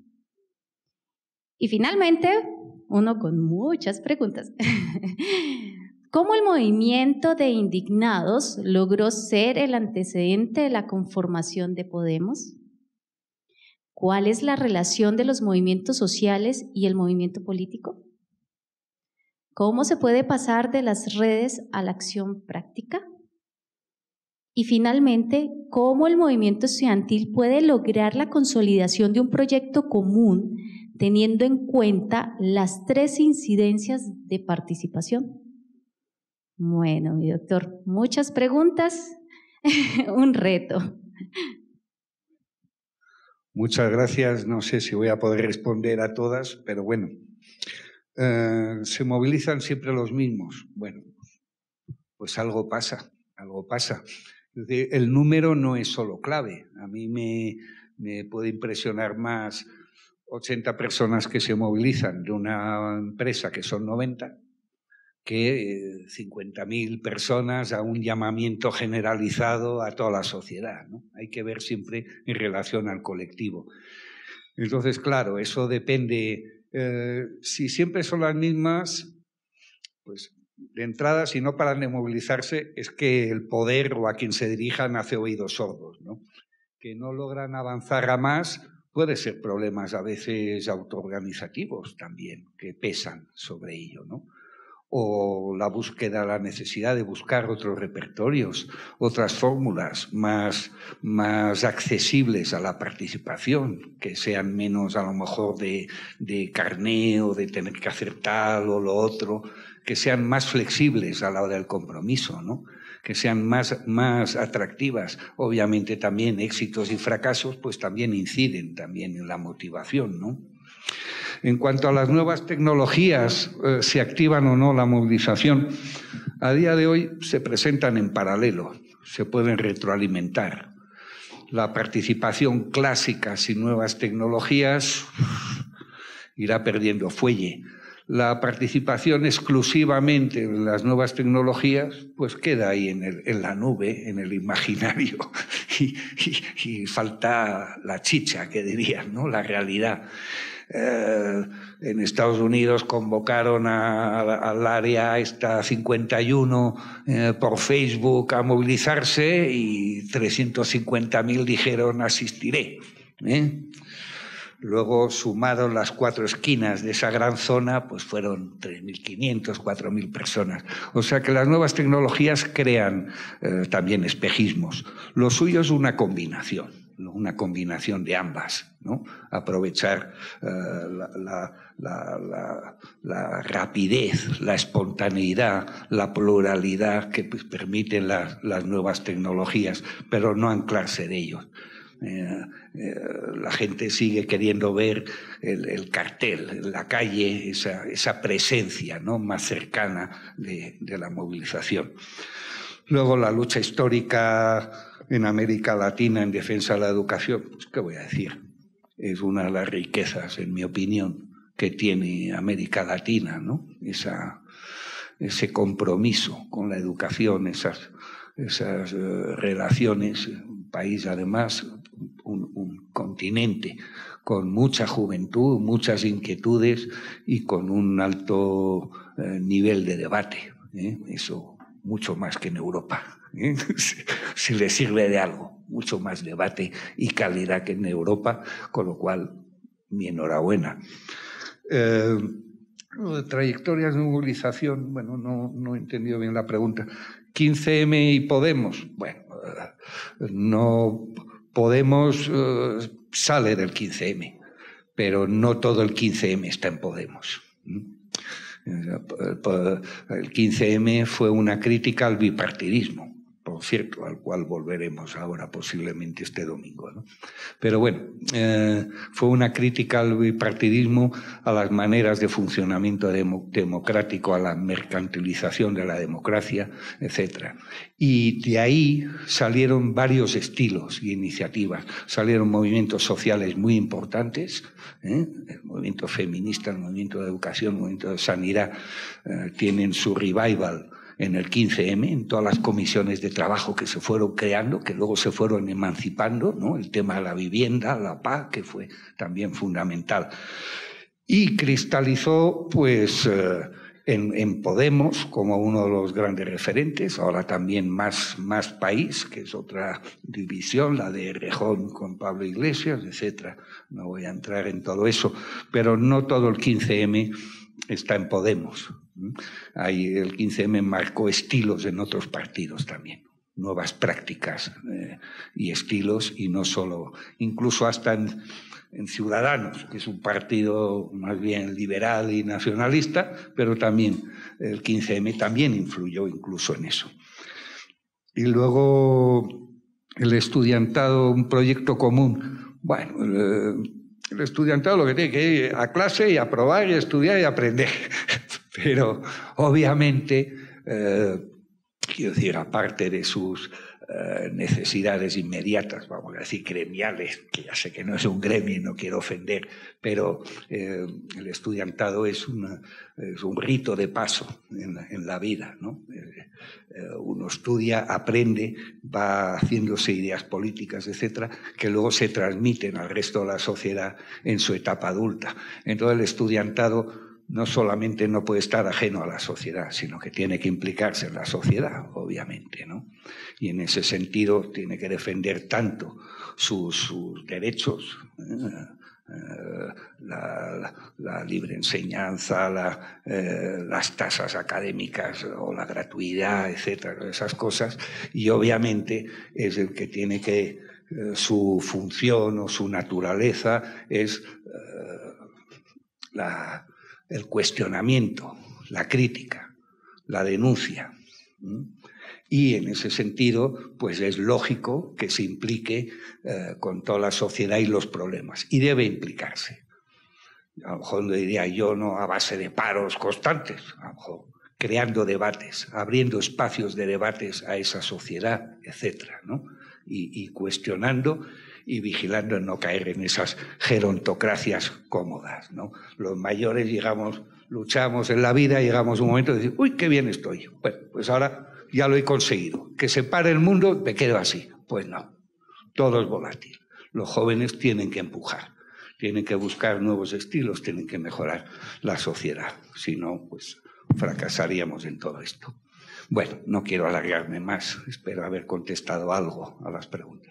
Y finalmente, uno con muchas preguntas. ¿Cómo el movimiento de indignados logró ser el antecedente de la conformación de Podemos? ¿Cuál es la relación de los movimientos sociales y el movimiento político? ¿Cómo se puede pasar de las redes a la acción práctica? Y finalmente, ¿cómo el movimiento estudiantil puede lograr la consolidación de un proyecto común teniendo en cuenta las tres incidencias de participación? Bueno, mi doctor, muchas preguntas, un reto. Muchas gracias. No sé si voy a poder responder a todas, pero bueno. Eh, ¿Se movilizan siempre los mismos? Bueno, pues algo pasa, algo pasa. Es decir, el número no es solo clave. A mí me, me puede impresionar más ochenta personas que se movilizan de una empresa que son noventa que cincuenta mil personas a un llamamiento generalizado a toda la sociedad, ¿no? Hay que ver siempre en relación al colectivo. Entonces, claro, eso depende. Eh, si siempre son las mismas, pues de entrada, si no paran de movilizarse, es que el poder o a quien se dirijan hace oídos sordos, ¿no? Que no logran avanzar a más, puede ser problemas a veces autoorganizativos también, que pesan sobre ello, ¿no? O la búsqueda, la necesidad de buscar otros repertorios, otras fórmulas más, más accesibles a la participación, que sean menos a lo mejor de, de carné o de tener que hacer tal o lo otro, que sean más flexibles a la hora del compromiso, ¿no? Que sean más, más atractivas. Obviamente también éxitos y fracasos pues también inciden también en la motivación, ¿no? En cuanto a las nuevas tecnologías, eh, si activan o no la movilización, a día de hoy se presentan en paralelo, se pueden retroalimentar. La participación clásica sin nuevas tecnologías irá perdiendo fuelle. La participación exclusivamente en las nuevas tecnologías pues queda ahí en, el, en la nube, en el imaginario, y, y, y falta la chicha, que dirían, ¿no? La realidad. Eh, en Estados Unidos convocaron a, a, al área esta cincuenta y uno eh, por Facebook a movilizarse y trescientos cincuenta mil dijeron asistiré. ¿eh? Luego, sumados las cuatro esquinas de esa gran zona, pues fueron tres mil quinientas, cuatro mil personas. O sea que las nuevas tecnologías crean eh, también espejismos. Lo suyo es una combinación, ¿no? Una combinación de ambas, ¿no? Aprovechar eh, la, la, la, la, la rapidez, la espontaneidad, la pluralidad que pues, permiten las, las nuevas tecnologías, pero no anclarse de ellos. Eh, eh, la gente sigue queriendo ver el, el cartel en la calle, esa, esa presencia, ¿no? Más cercana de, de la movilización. Luego la lucha histórica en América Latina en defensa de la educación, pues, ¿qué voy a decir? Es una de las riquezas, en mi opinión, que tiene América Latina, ¿no? Esa, ese compromiso con la educación, esas, esas uh, relaciones, un país además, un, un continente con mucha juventud, muchas inquietudes y con un alto eh, nivel de debate. ¿eh? Eso mucho más que en Europa, ¿eh? Si le sirve de algo, mucho más debate y calidad que en Europa, con lo cual, mi enhorabuena. Eh, trayectorias de movilización, bueno, no, no he entendido bien la pregunta. quince eme y Podemos, bueno, eh, no, Podemos eh, sale del quince eme, pero no todo el quince eme está en Podemos. El quince eme fue una crítica al bipartidismo, por cierto, al cual volveremos ahora posiblemente este domingo, ¿no? Pero bueno, eh, fue una crítica al bipartidismo, a las maneras de funcionamiento demo, democrático, a la mercantilización de la democracia, etcétera. Y de ahí salieron varios estilos y iniciativas. Salieron movimientos sociales muy importantes, ¿eh? El movimiento feminista, el movimiento de educación, el movimiento de sanidad, eh, tienen su revival en el quince eme, en todas las comisiones de trabajo que se fueron creando, que luego se fueron emancipando, ¿no? El tema de la vivienda, la paz, que fue también fundamental. Y cristalizó, pues, eh, en, en Podemos como uno de los grandes referentes, ahora también más, más País, que es otra división, la de Errejón con Pablo Iglesias, etcétera. No voy a entrar en todo eso, pero no todo el quince eme está en Podemos. Ahí el quince eme marcó estilos en otros partidos también, nuevas prácticas eh, y estilos, y no solo, incluso hasta en, en Ciudadanos, que es un partido más bien liberal y nacionalista, pero también el quince eme también influyó incluso en eso. Y luego el estudiantado, un proyecto común. Bueno, el, el estudiantado lo que tiene que ir a clase y aprobar y estudiar y aprender. Pero obviamente, eh, quiero decir, aparte de sus eh, necesidades inmediatas, vamos a decir gremiales, que ya sé que no es un gremio y no quiero ofender, pero eh, el estudiantado es, una, es un rito de paso en la, en la vida, ¿no? Eh, eh, uno estudia, aprende, va haciéndose ideas políticas, etcétera, que luego se transmiten al resto de la sociedad en su etapa adulta. Entonces el estudiantado no solamente no puede estar ajeno a la sociedad, sino que tiene que implicarse en la sociedad, obviamente, ¿no? Y en ese sentido tiene que defender tanto sus, sus derechos, eh, eh, la, la, la libre enseñanza, la, eh, las tasas académicas o la gratuidad, etcétera, esas cosas, y obviamente es el que tiene que, eh, su función o su naturaleza es eh, la el cuestionamiento, la crítica, la denuncia. Y en ese sentido, pues es lógico que se implique eh, con toda la sociedad y los problemas. Y debe implicarse. A lo mejor diría yo, no a base de paros constantes, a lo mejor creando debates, abriendo espacios de debates a esa sociedad, etcétera, ¿no? Y, y cuestionando y vigilando en no caer en esas gerontocracias cómodas, ¿no? Los mayores llegamos, luchamos en la vida, llegamos a un momento de decir, uy, qué bien estoy. Bueno, pues ahora ya lo he conseguido. Que se pare el mundo, me quedo así. Pues no, todo es volátil. Los jóvenes tienen que empujar, tienen que buscar nuevos estilos, tienen que mejorar la sociedad. Si no, pues fracasaríamos en todo esto. Bueno, no quiero alargarme más, espero haber contestado algo a las preguntas.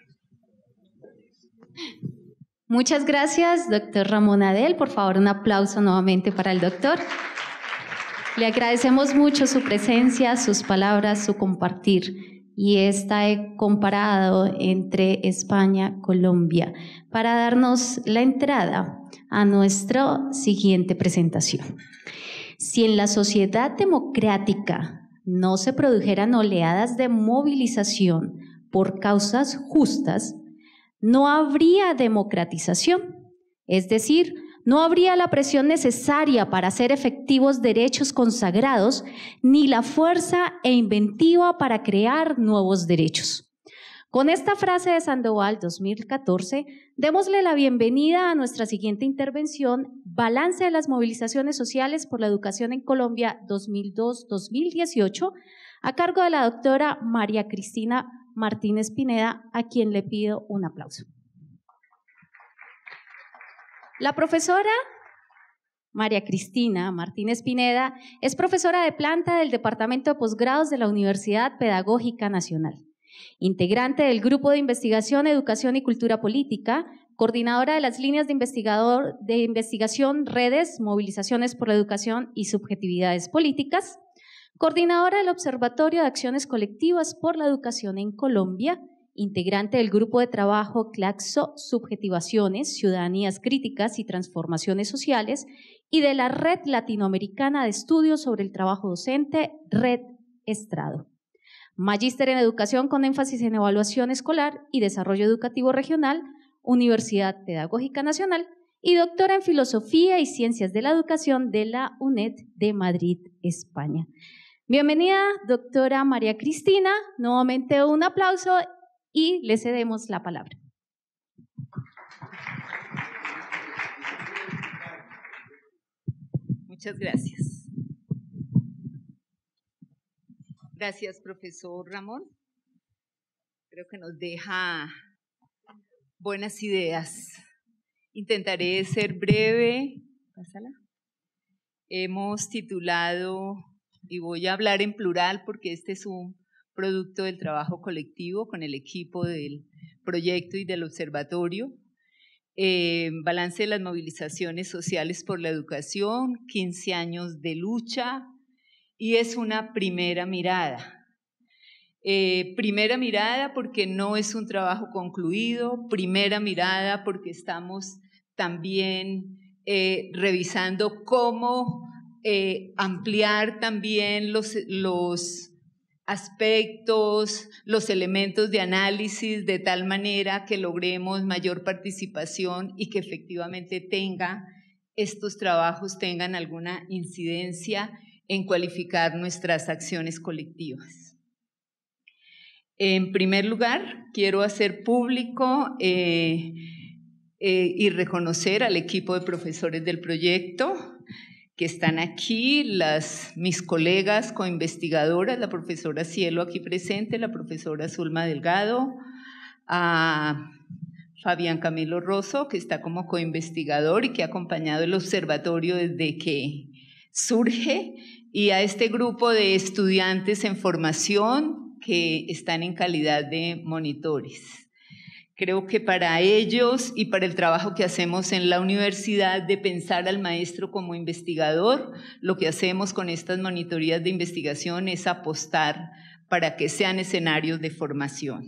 Muchas gracias, doctor Ramón Adel. Por favor, un aplauso nuevamente para el doctor. Le agradecemos mucho su presencia, sus palabras, su compartir. Y está comparado entre España y Colombia para darnos la entrada a nuestra siguiente presentación. Si en la sociedad democrática no se produjeran oleadas de movilización por causas justas, no habría democratización, es decir, no habría la presión necesaria para hacer efectivos derechos consagrados, ni la fuerza e inventiva para crear nuevos derechos. Con esta frase de Sandoval dos mil catorce, démosle la bienvenida a nuestra siguiente intervención, Balance de las movilizaciones sociales por la educación en Colombia dos mil dos a dos mil dieciocho, a cargo de la doctora María Cristina Martínez Pineda, a quien le pido un aplauso. La profesora María Cristina Martínez Pineda es profesora de planta del Departamento de Posgrados de la Universidad Pedagógica Nacional, integrante del Grupo de Investigación, Educación y Cultura Política, coordinadora de las líneas de, investigador, de investigación, redes, movilizaciones por la educación y subjetividades políticas, coordinadora del Observatorio de Acciones Colectivas por la Educación en Colombia, integrante del Grupo de Trabajo Claxo Subjetivaciones, Ciudadanías Críticas y Transformaciones Sociales y de la Red Latinoamericana de Estudios sobre el Trabajo Docente, Red Estrado. Magíster en Educación con énfasis en Evaluación Escolar y Desarrollo Educativo Regional, Universidad Pedagógica Nacional, y doctora en Filosofía y Ciencias de la Educación de la UNED de Madrid, España. Bienvenida, doctora María Cristina. Nuevamente un aplauso y le cedemos la palabra. Muchas gracias. Gracias, profesor Ramón. Creo que nos deja buenas ideas. Intentaré ser breve. Pásala. Hemos titulado, y voy a hablar en plural porque este es un producto del trabajo colectivo con el equipo del proyecto y del observatorio, eh, balance de las movilizaciones sociales por la educación, quince años de lucha, y es una primera mirada. Eh, primera mirada porque no es un trabajo concluido, primera mirada porque estamos también eh, revisando cómo eh, ampliar también los, los aspectos, los elementos de análisis de tal manera que logremos mayor participación y que efectivamente tenga, estos trabajos tengan alguna incidencia en cualificar nuestras acciones colectivas. En primer lugar, quiero hacer público eh, eh, y reconocer al equipo de profesores del proyecto que están aquí, las, mis colegas coinvestigadoras, la profesora Cielo aquí presente, la profesora Zulma Delgado, a Fabián Camilo Rosso, que está como coinvestigador y que ha acompañado el observatorio desde que surge, y a este grupo de estudiantes en formación que están en calidad de monitores. Creo que para ellos y para el trabajo que hacemos en la universidad de pensar al maestro como investigador, lo que hacemos con estas monitorías de investigación es apostar para que sean escenarios de formación.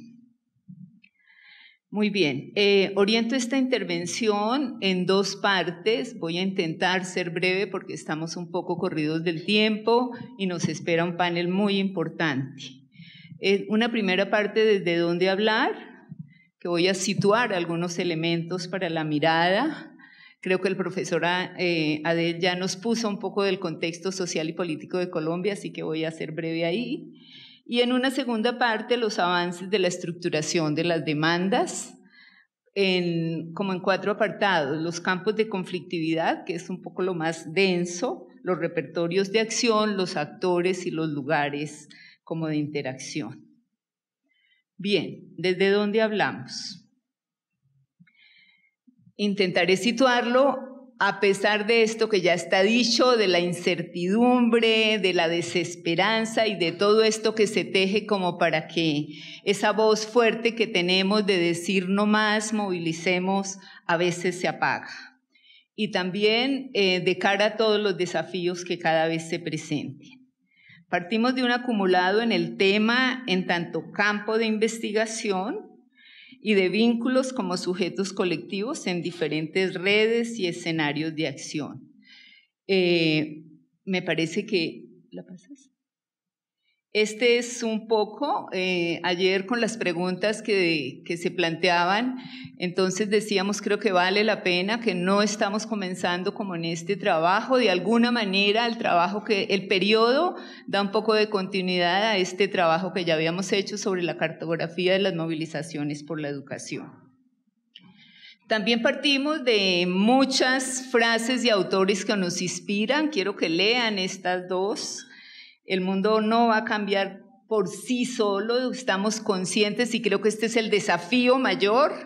Muy bien, eh, oriento esta intervención en dos partes. Voy a intentar ser breve porque estamos un poco corridos del tiempo y nos espera un panel muy importante. Eh, una primera parte desde dónde hablar, que voy a situar algunos elementos para la mirada. Creo que el profesor eh, Adel ya nos puso un poco del contexto social y político de Colombia, así que voy a ser breve ahí. Y en una segunda parte, los avances de la estructuración de las demandas, en, como en cuatro apartados: los campos de conflictividad, que es un poco lo más denso, los repertorios de acción, los actores y los lugares como de interacción. Bien, ¿desde dónde hablamos? Intentaré situarlo a pesar de esto que ya está dicho, de la incertidumbre, de la desesperanza y de todo esto que se teje como para que esa voz fuerte que tenemos de decir no más, movilicemos, a veces se apaga. Y también eh, de cara a todos los desafíos que cada vez se presenten. Partimos de un acumulado en el tema en tanto campo de investigación y de vínculos como sujetos colectivos en diferentes redes y escenarios de acción. Eh, me parece que... ¿La pasas? Este es un poco, eh, ayer con las preguntas que, que se planteaban, entonces decíamos, creo que vale la pena, que no estamos comenzando como en este trabajo, de alguna manera el trabajo que, el periodo da un poco de continuidad a este trabajo que ya habíamos hecho sobre la cartografía de las movilizaciones por la educación. También partimos de muchas frases y autores que nos inspiran, quiero que lean estas dos. El mundo no va a cambiar por sí solo, estamos conscientes y creo que este es el desafío mayor,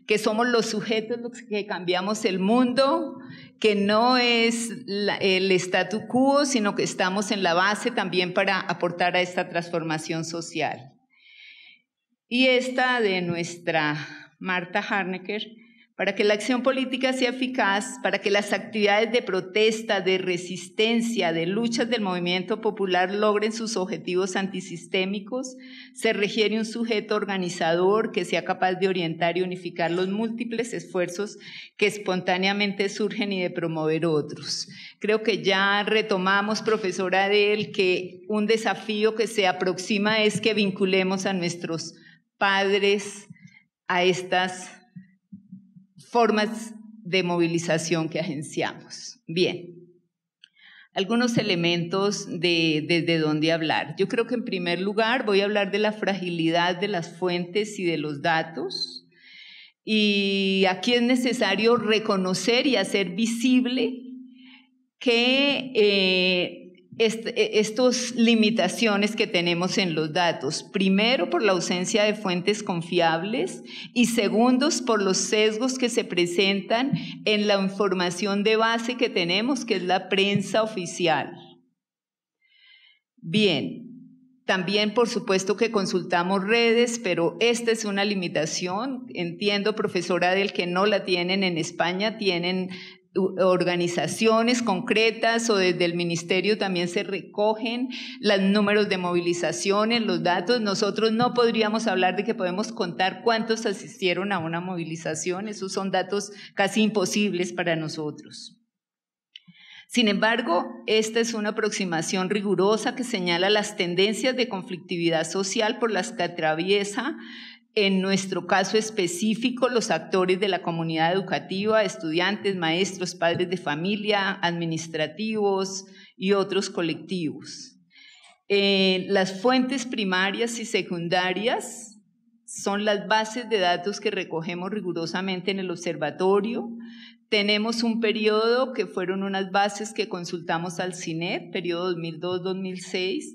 que somos los sujetos los que cambiamos el mundo, que no es la, el statu quo, sino que estamos en la base también para aportar a esta transformación social. Y esta de nuestra Marta Harnecker: para que la acción política sea eficaz, para que las actividades de protesta, de resistencia, de luchas del movimiento popular logren sus objetivos antisistémicos, se requiere un sujeto organizador que sea capaz de orientar y unificar los múltiples esfuerzos que espontáneamente surgen y de promover otros. Creo que ya retomamos, profesora Adel, que un desafío que se aproxima es que vinculemos a nuestros padres a estas formas de movilización que agenciamos. Bien, algunos elementos de desde dónde hablar. Yo creo que en primer lugar voy a hablar de la fragilidad de las fuentes y de los datos. Y aquí es necesario reconocer y hacer visible que eh, estas limitaciones que tenemos en los datos, primero por la ausencia de fuentes confiables y segundos por los sesgos que se presentan en la información de base que tenemos, que es la prensa oficial. Bien, también por supuesto que consultamos redes, pero esta es una limitación. Entiendo, profesora, del que no la tienen en España, tienen organizaciones concretas o desde el ministerio también se recogen los números de movilizaciones, los datos. Nosotros no podríamos hablar de que podemos contar cuántos asistieron a una movilización, esos son datos casi imposibles para nosotros. Sin embargo, esta es una aproximación rigurosa que señala las tendencias de conflictividad social por las que atraviesa, en nuestro caso específico, los actores de la comunidad educativa, estudiantes, maestros, padres de familia, administrativos y otros colectivos. Eh, las fuentes primarias y secundarias son las bases de datos que recogemos rigurosamente en el observatorio. Tenemos un periodo que fueron unas bases que consultamos al CINEP, periodo dos mil dos a dos mil seis,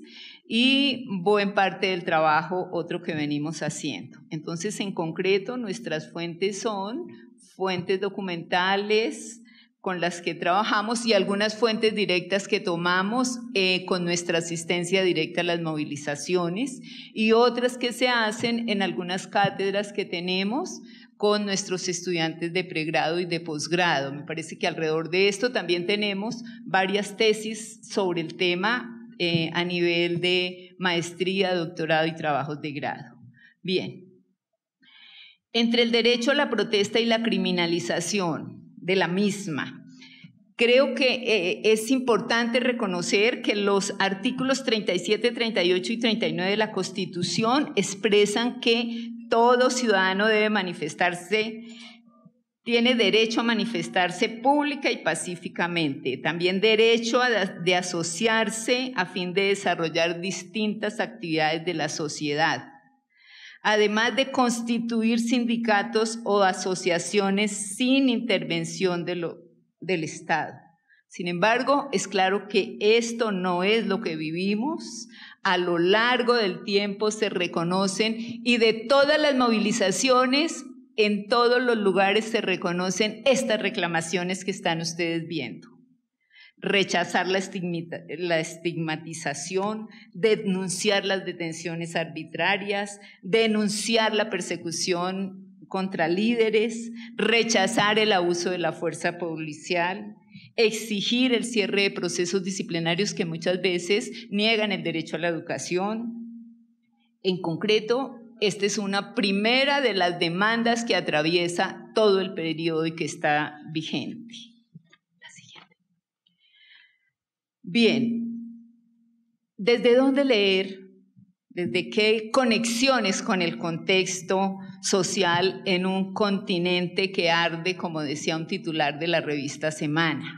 y buen parte del trabajo otro que venimos haciendo. Entonces, en concreto, nuestras fuentes son fuentes documentales con las que trabajamos y algunas fuentes directas que tomamos eh, con nuestra asistencia directa a las movilizaciones y otras que se hacen en algunas cátedras que tenemos con nuestros estudiantes de pregrado y de posgrado. Me parece que alrededor de esto también tenemos varias tesis sobre el tema Eh, a nivel de maestría, doctorado y trabajos de grado. Bien, entre el derecho a la protesta y la criminalización de la misma, creo que eh, es importante reconocer que los artículos treinta y siete, treinta y ocho y treinta y nueve de la Constitución expresan que todo ciudadano debe manifestarse, tiene derecho a manifestarse pública y pacíficamente, también derecho a de asociarse a fin de desarrollar distintas actividades de la sociedad, además de constituir sindicatos o asociaciones sin intervención de lo, del Estado. Sin embargo, es claro que esto no es lo que vivimos. A lo largo del tiempo se reconocen y de todas las movilizaciones, en todos los lugares se reconocen estas reclamaciones que están ustedes viendo. Rechazar la, la estigmatización, denunciar las detenciones arbitrarias, denunciar la persecución contra líderes, rechazar el abuso de la fuerza policial, exigir el cierre de procesos disciplinarios que muchas veces niegan el derecho a la educación. En concreto, esta es una primera de las demandas que atraviesa todo el periodo y que está vigente. La siguiente. Bien, ¿desde dónde leer? ¿Desde qué conexiones con el contexto social en un continente que arde, como decía un titular de la revista Semana?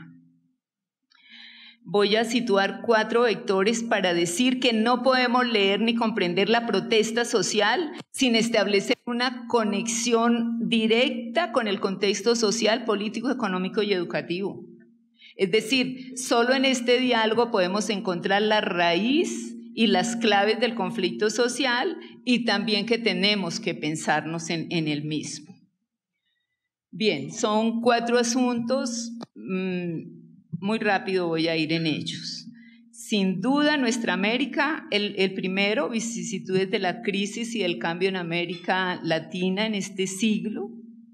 Voy a situar cuatro vectores para decir que no podemos leer ni comprender la protesta social sin establecer una conexión directa con el contexto social, político, económico y educativo. Es decir, solo en este diálogo podemos encontrar la raíz y las claves del conflicto social y también que tenemos que pensarnos en, en el mismo. Bien, son cuatro asuntos, muy rápido voy a ir en ellos. Sin duda, nuestra América, el, el primero, vicisitudes de la crisis y el cambio en América Latina en este siglo,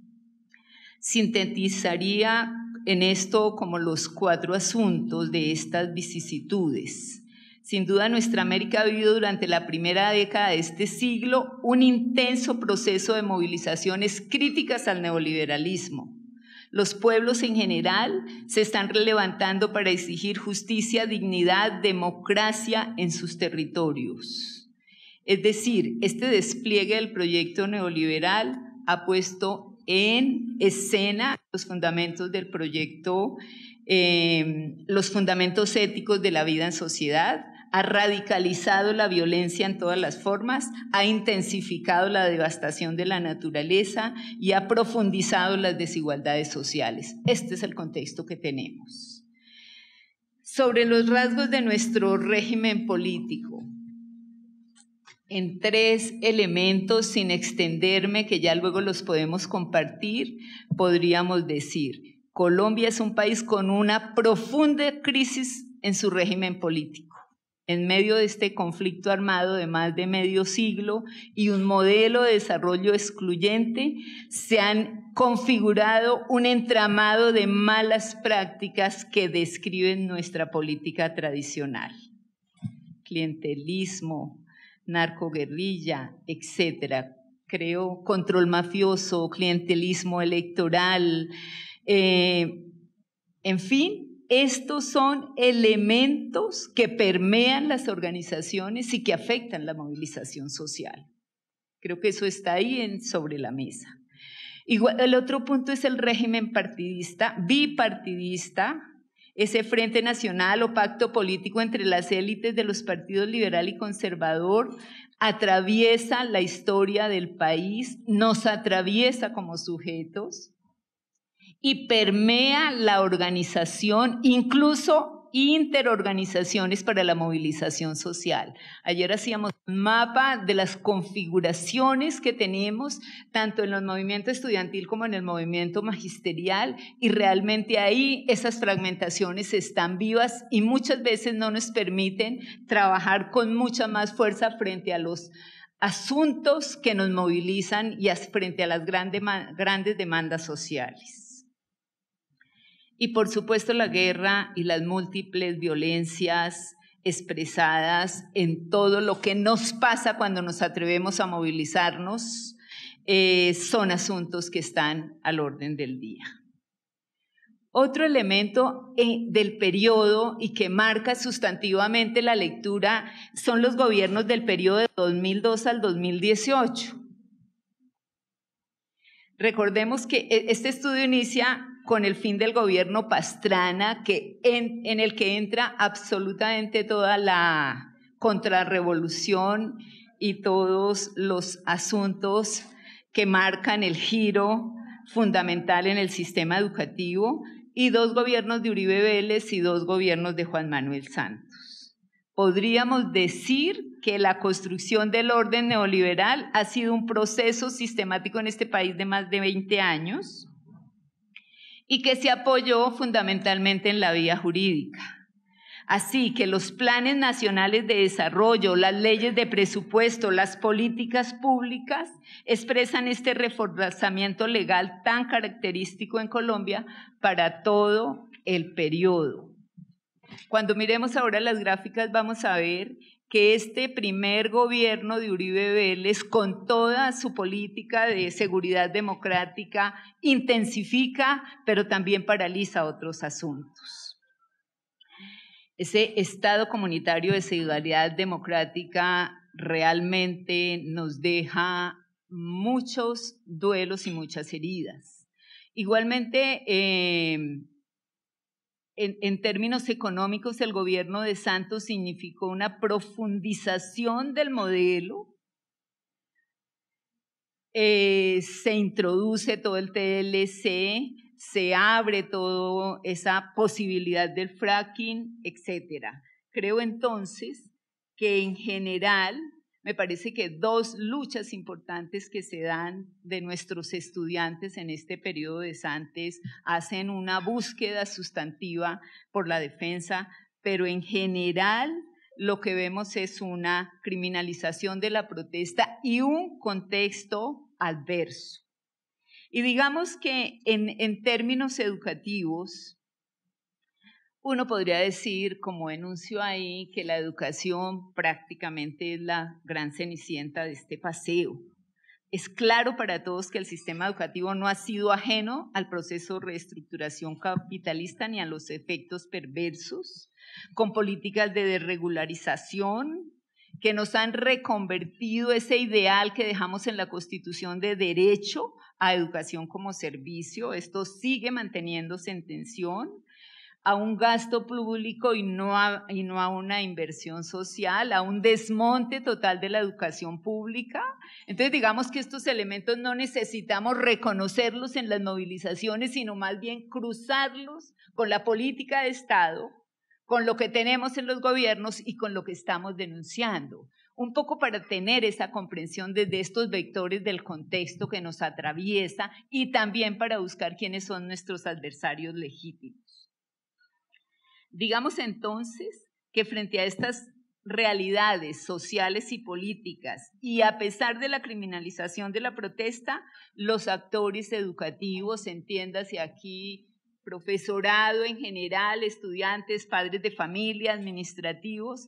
sintetizaría en esto como los cuatro asuntos de estas vicisitudes. Sin duda, nuestra América ha vivido durante la primera década de este siglo un intenso proceso de movilizaciones críticas al neoliberalismo. Los pueblos en general se están levantando para exigir justicia, dignidad, democracia en sus territorios. Es decir, este despliegue del proyecto neoliberal ha puesto en escena los fundamentos del proyecto, eh, los fundamentos éticos de la vida en sociedad, ha radicalizado la violencia en todas las formas, ha intensificado la devastación de la naturaleza y ha profundizado las desigualdades sociales. Este es el contexto que tenemos. Sobre los rasgos de nuestro régimen político, en tres elementos, sin extenderme, que ya luego los podemos compartir, podríamos decir: Colombia es un país con una profunda crisis en su régimen político. En medio de este conflicto armado de más de medio siglo y un modelo de desarrollo excluyente, se han configurado un entramado de malas prácticas que describen nuestra política tradicional. Clientelismo, narcoguerrilla, etcétera. Creo control mafioso, clientelismo electoral, eh, en fin. Estos son elementos que permean las organizaciones y que afectan la movilización social. Creo que eso está ahí en, sobre la mesa. Igual, el otro punto es el régimen partidista, bipartidista, ese frente nacional o pacto político entre las élites de los partidos liberal y conservador atraviesa la historia del país, nos atraviesa como sujetos y permea la organización, incluso interorganizaciones para la movilización social. Ayer hacíamos un mapa de las configuraciones que tenemos, tanto en el movimiento estudiantil como en el movimiento magisterial, y realmente ahí esas fragmentaciones están vivas y muchas veces no nos permiten trabajar con mucha más fuerza frente a los asuntos que nos movilizan y frente a las grandes, grandes demandas sociales. Y por supuesto la guerra y las múltiples violencias expresadas en todo lo que nos pasa cuando nos atrevemos a movilizarnos eh, son asuntos que están al orden del día. Otro elemento eh, del periodo y que marca sustantivamente la lectura son los gobiernos del periodo de dos mil dos al dos mil dieciocho. Recordemos que este estudio inicia con el fin del gobierno Pastrana, que en, en el que entra absolutamente toda la contrarrevolución y todos los asuntos que marcan el giro fundamental en el sistema educativo, y dos gobiernos de Uribe Vélez y dos gobiernos de Juan Manuel Santos. Podríamos decir que la construcción del orden neoliberal ha sido un proceso sistemático en este país de más de veinte años, y que se apoyó fundamentalmente en la vía jurídica. Así que los planes nacionales de desarrollo, las leyes de presupuesto, las políticas públicas expresan este reforzamiento legal tan característico en Colombia para todo el periodo. Cuando miremos ahora las gráficas vamos a ver que este primer gobierno de Uribe Vélez, con toda su política de seguridad democrática, intensifica, pero también paraliza otros asuntos. Ese Estado comunitario de seguridad democrática realmente nos deja muchos duelos y muchas heridas. Igualmente, eh, En, en términos económicos, el gobierno de Santos significó una profundización del modelo. Eh, se introduce todo el T L C, se abre toda esa posibilidad del fracking, etcétera. Creo entonces que en general me parece que dos luchas importantes que se dan de nuestros estudiantes en este periodo de Santes hacen una búsqueda sustantiva por la defensa, pero en general lo que vemos es una criminalización de la protesta y un contexto adverso. Y digamos que en, en términos educativos, uno podría decir, como enuncio ahí, que la educación prácticamente es la gran cenicienta de este paseo. Es claro para todos que el sistema educativo no ha sido ajeno al proceso de reestructuración capitalista ni a los efectos perversos, con políticas de desregularización que nos han reconvertido ese ideal que dejamos en la Constitución de derecho a educación como servicio. Esto sigue manteniéndose en tensión, a un gasto público y no, a, y no a una inversión social, a un desmonte total de la educación pública. Entonces, digamos que estos elementos no necesitamos reconocerlos en las movilizaciones, sino más bien cruzarlos con la política de Estado, con lo que tenemos en los gobiernos y con lo que estamos denunciando. Un poco para tener esa comprensión desde estos vectores del contexto que nos atraviesa y también para buscar quiénes son nuestros adversarios legítimos. Digamos entonces que frente a estas realidades sociales y políticas y a pesar de la criminalización de la protesta, los actores educativos, entiéndase aquí profesorado en general, estudiantes, padres de familia, administrativos,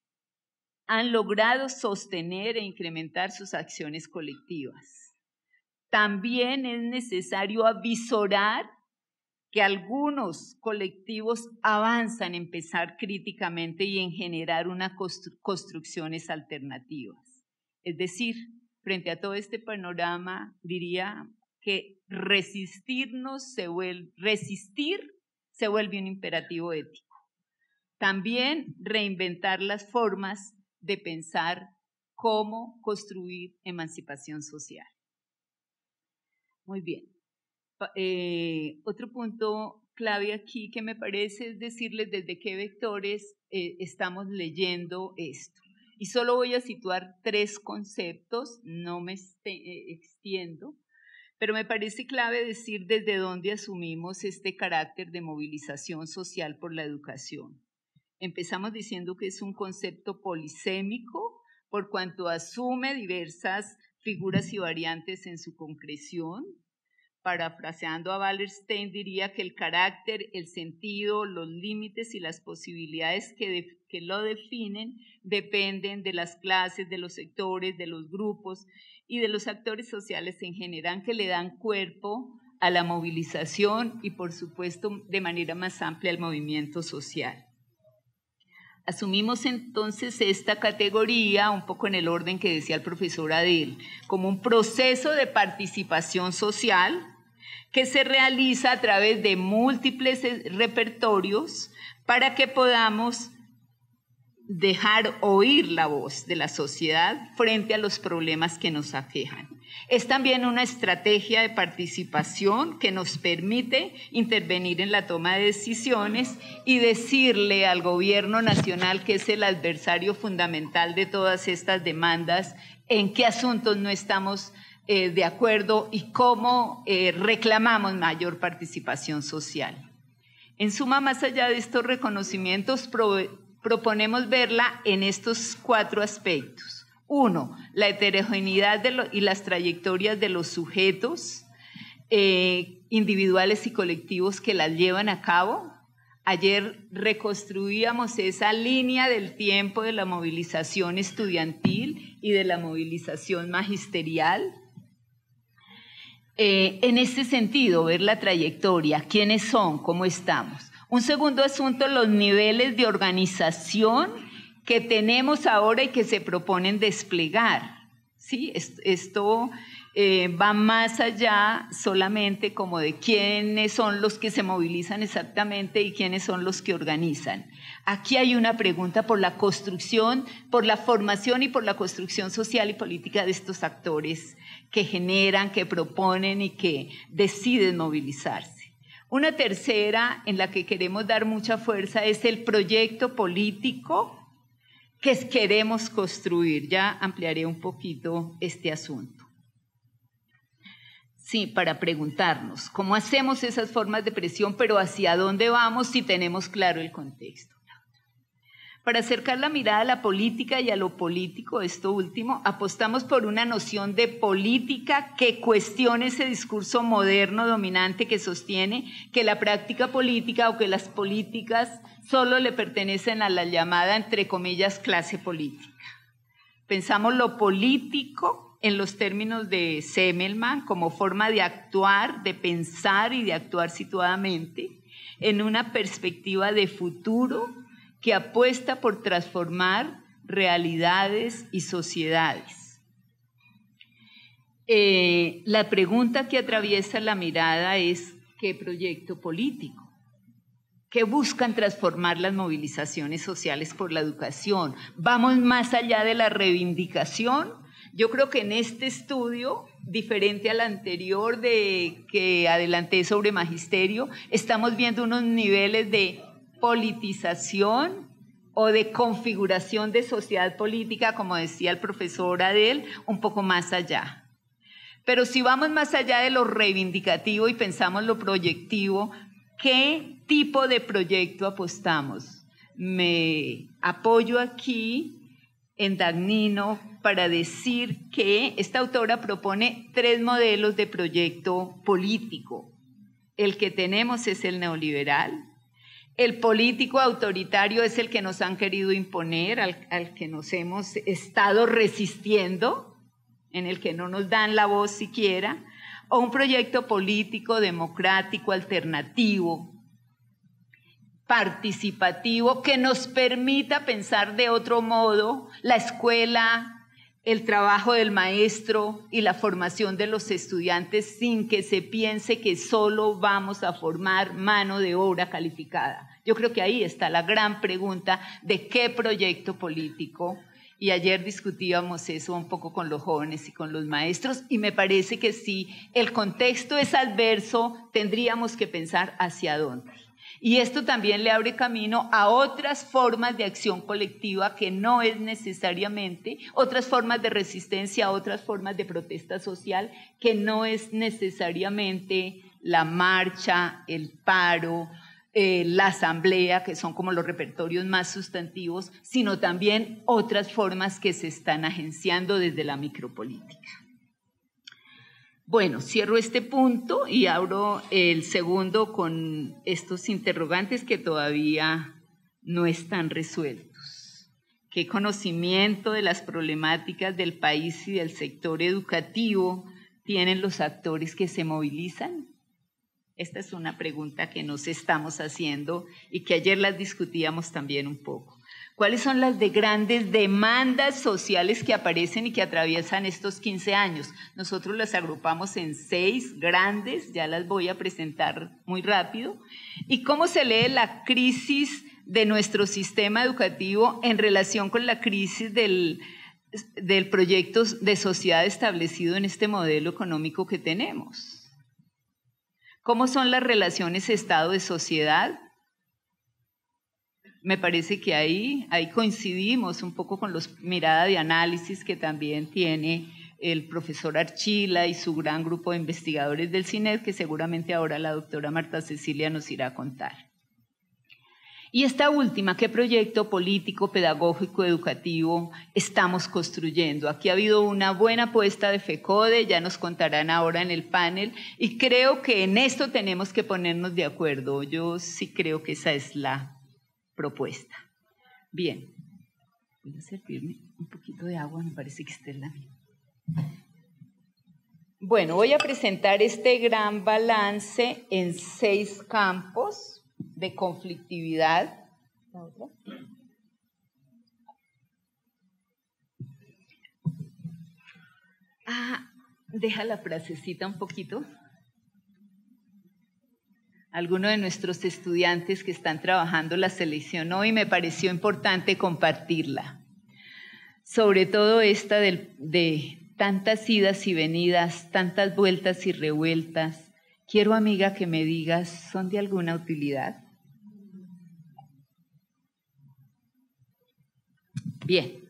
han logrado sostener e incrementar sus acciones colectivas. También es necesario avisorar que algunos colectivos avanzan en pensar críticamente y en generar unas constru- construcciones alternativas. Es decir, frente a todo este panorama, diría que resistirnos se vuelve, resistir se vuelve un imperativo ético. También reinventar las formas de pensar cómo construir emancipación social. Muy bien. Eh, otro punto clave aquí que me parece es decirles desde qué vectores eh, estamos leyendo esto. Y solo voy a situar tres conceptos, no me este, eh, extiendo, pero me parece clave decir desde dónde asumimos este carácter de movilización social por la educación. Empezamos diciendo que es un concepto polisémico por cuanto asume diversas figuras y variantes en su concreción. Parafraseando a Wallerstein, diría que el carácter, el sentido, los límites y las posibilidades que, de, que lo definen dependen de las clases, de los sectores, de los grupos y de los actores sociales en general que le dan cuerpo a la movilización y, por supuesto, de manera más amplia al movimiento social. Asumimos entonces esta categoría, un poco en el orden que decía el profesor Adel, como un proceso de participación social que se realiza a través de múltiples repertorios para que podamos dejar oír la voz de la sociedad frente a los problemas que nos aquejan. Es también una estrategia de participación que nos permite intervenir en la toma de decisiones y decirle al gobierno nacional, que es el adversario fundamental de todas estas demandas, en qué asuntos no estamos eh, de acuerdo y cómo eh, reclamamos mayor participación social. En suma, más allá de estos reconocimientos, pro, proponemos verla en estos cuatro aspectos. Uno, la heterogeneidad de lo, y las trayectorias de los sujetos eh, individuales y colectivos que las llevan a cabo. Ayer reconstruíamos esa línea del tiempo de la movilización estudiantil y de la movilización magisterial. Eh, en ese sentido, ver la trayectoria, quiénes son, cómo estamos. Un segundo asunto, los niveles de organización que tenemos ahora y que se proponen desplegar. ¿Sí? Esto eh, va más allá solamente como de quiénes son los que se movilizan exactamente y quiénes son los que organizan. Aquí hay una pregunta por la construcción, por la formación y por la construcción social y política de estos actores que generan, que proponen y que deciden movilizarse. Una tercera en la que queremos dar mucha fuerza es el proyecto político que queremos construir. Ya ampliaré un poquito este asunto. Sí, para preguntarnos cómo hacemos esas formas de presión, pero hacia dónde vamos si tenemos claro el contexto. Para acercar la mirada a la política y a lo político, esto último, apostamos por una noción de política que cuestione ese discurso moderno dominante que sostiene que la práctica política o que las políticas solo le pertenecen a la llamada, entre comillas, clase política. Pensamos lo político en los términos de Semmelman como forma de actuar, de pensar y de actuar situadamente en una perspectiva de futuro que apuesta por transformar realidades y sociedades. Eh, la pregunta que atraviesa la mirada es ¿qué proyecto político? ¿Qué buscan transformar las movilizaciones sociales por la educación? ¿Vamos más allá de la reivindicación? Yo creo que en este estudio, diferente al anterior de, que adelanté sobre magisterio, estamos viendo unos niveles de politización o de configuración de sociedad política, como decía el profesor Adel, un poco más allá. Pero si vamos más allá de lo reivindicativo y pensamos lo proyectivo, ¿qué tipo de proyecto apostamos? Me apoyo aquí en Dagnino para decir que esta autora propone tres modelos de proyecto político. El que tenemos es el neoliberal. El político autoritario es el que nos han querido imponer, al, al que nos hemos estado resistiendo, en el que no nos dan la voz siquiera, o un proyecto político, democrático, alternativo, participativo, que nos permita pensar de otro modo la escuela, el trabajo del maestro y la formación de los estudiantes sin que se piense que solo vamos a formar mano de obra calificada. Yo creo que ahí está la gran pregunta de qué proyecto político, y ayer discutíamos eso un poco con los jóvenes y con los maestros, y me parece que si el contexto es adverso, tendríamos que pensar hacia dónde. Y esto también le abre camino a otras formas de acción colectiva que no es necesariamente, otras formas de resistencia, otras formas de protesta social que no es necesariamente la marcha, el paro, eh, la asamblea, que son como los repertorios más sustantivos, sino también otras formas que se están agenciando desde la micropolítica. Bueno, cierro este punto y abro el segundo con estos interrogantes que todavía no están resueltos. ¿Qué conocimiento de las problemáticas del país y del sector educativo tienen los actores que se movilizan? Esta es una pregunta que nos estamos haciendo y que ayer las discutíamos también un poco. ¿Cuáles son las de grandes demandas sociales que aparecen y que atraviesan estos quince años? Nosotros las agrupamos en seis grandes, ya las voy a presentar muy rápido. ¿Y cómo se lee la crisis de nuestro sistema educativo en relación con la crisis del, del proyecto de sociedad establecido en este modelo económico que tenemos? ¿Cómo son las relaciones Estado de sociedad? Me parece que ahí, ahí coincidimos un poco con la mirada de análisis que también tiene el profesor Archila y su gran grupo de investigadores del CINED, que seguramente ahora la doctora Marta Cecilia nos irá a contar. Y esta última, ¿qué proyecto político, pedagógico, educativo estamos construyendo? Aquí ha habido una buena apuesta de FECODE, ya nos contarán ahora en el panel, y creo que en esto tenemos que ponernos de acuerdo. Yo sí creo que esa es la propuesta. Bien, voy a servirme un poquito de agua, me parece que esta es la mía. Bueno, voy a presentar este gran balance en seis campos de conflictividad. ¿La otra? Ah, deja la frasecita un poquito. Alguno de nuestros estudiantes que están trabajando la seleccionó y me pareció importante compartirla. Sobre todo esta de, de tantas idas y venidas, tantas vueltas y revueltas. Quiero, amiga, que me digas, ¿son de alguna utilidad? Bien.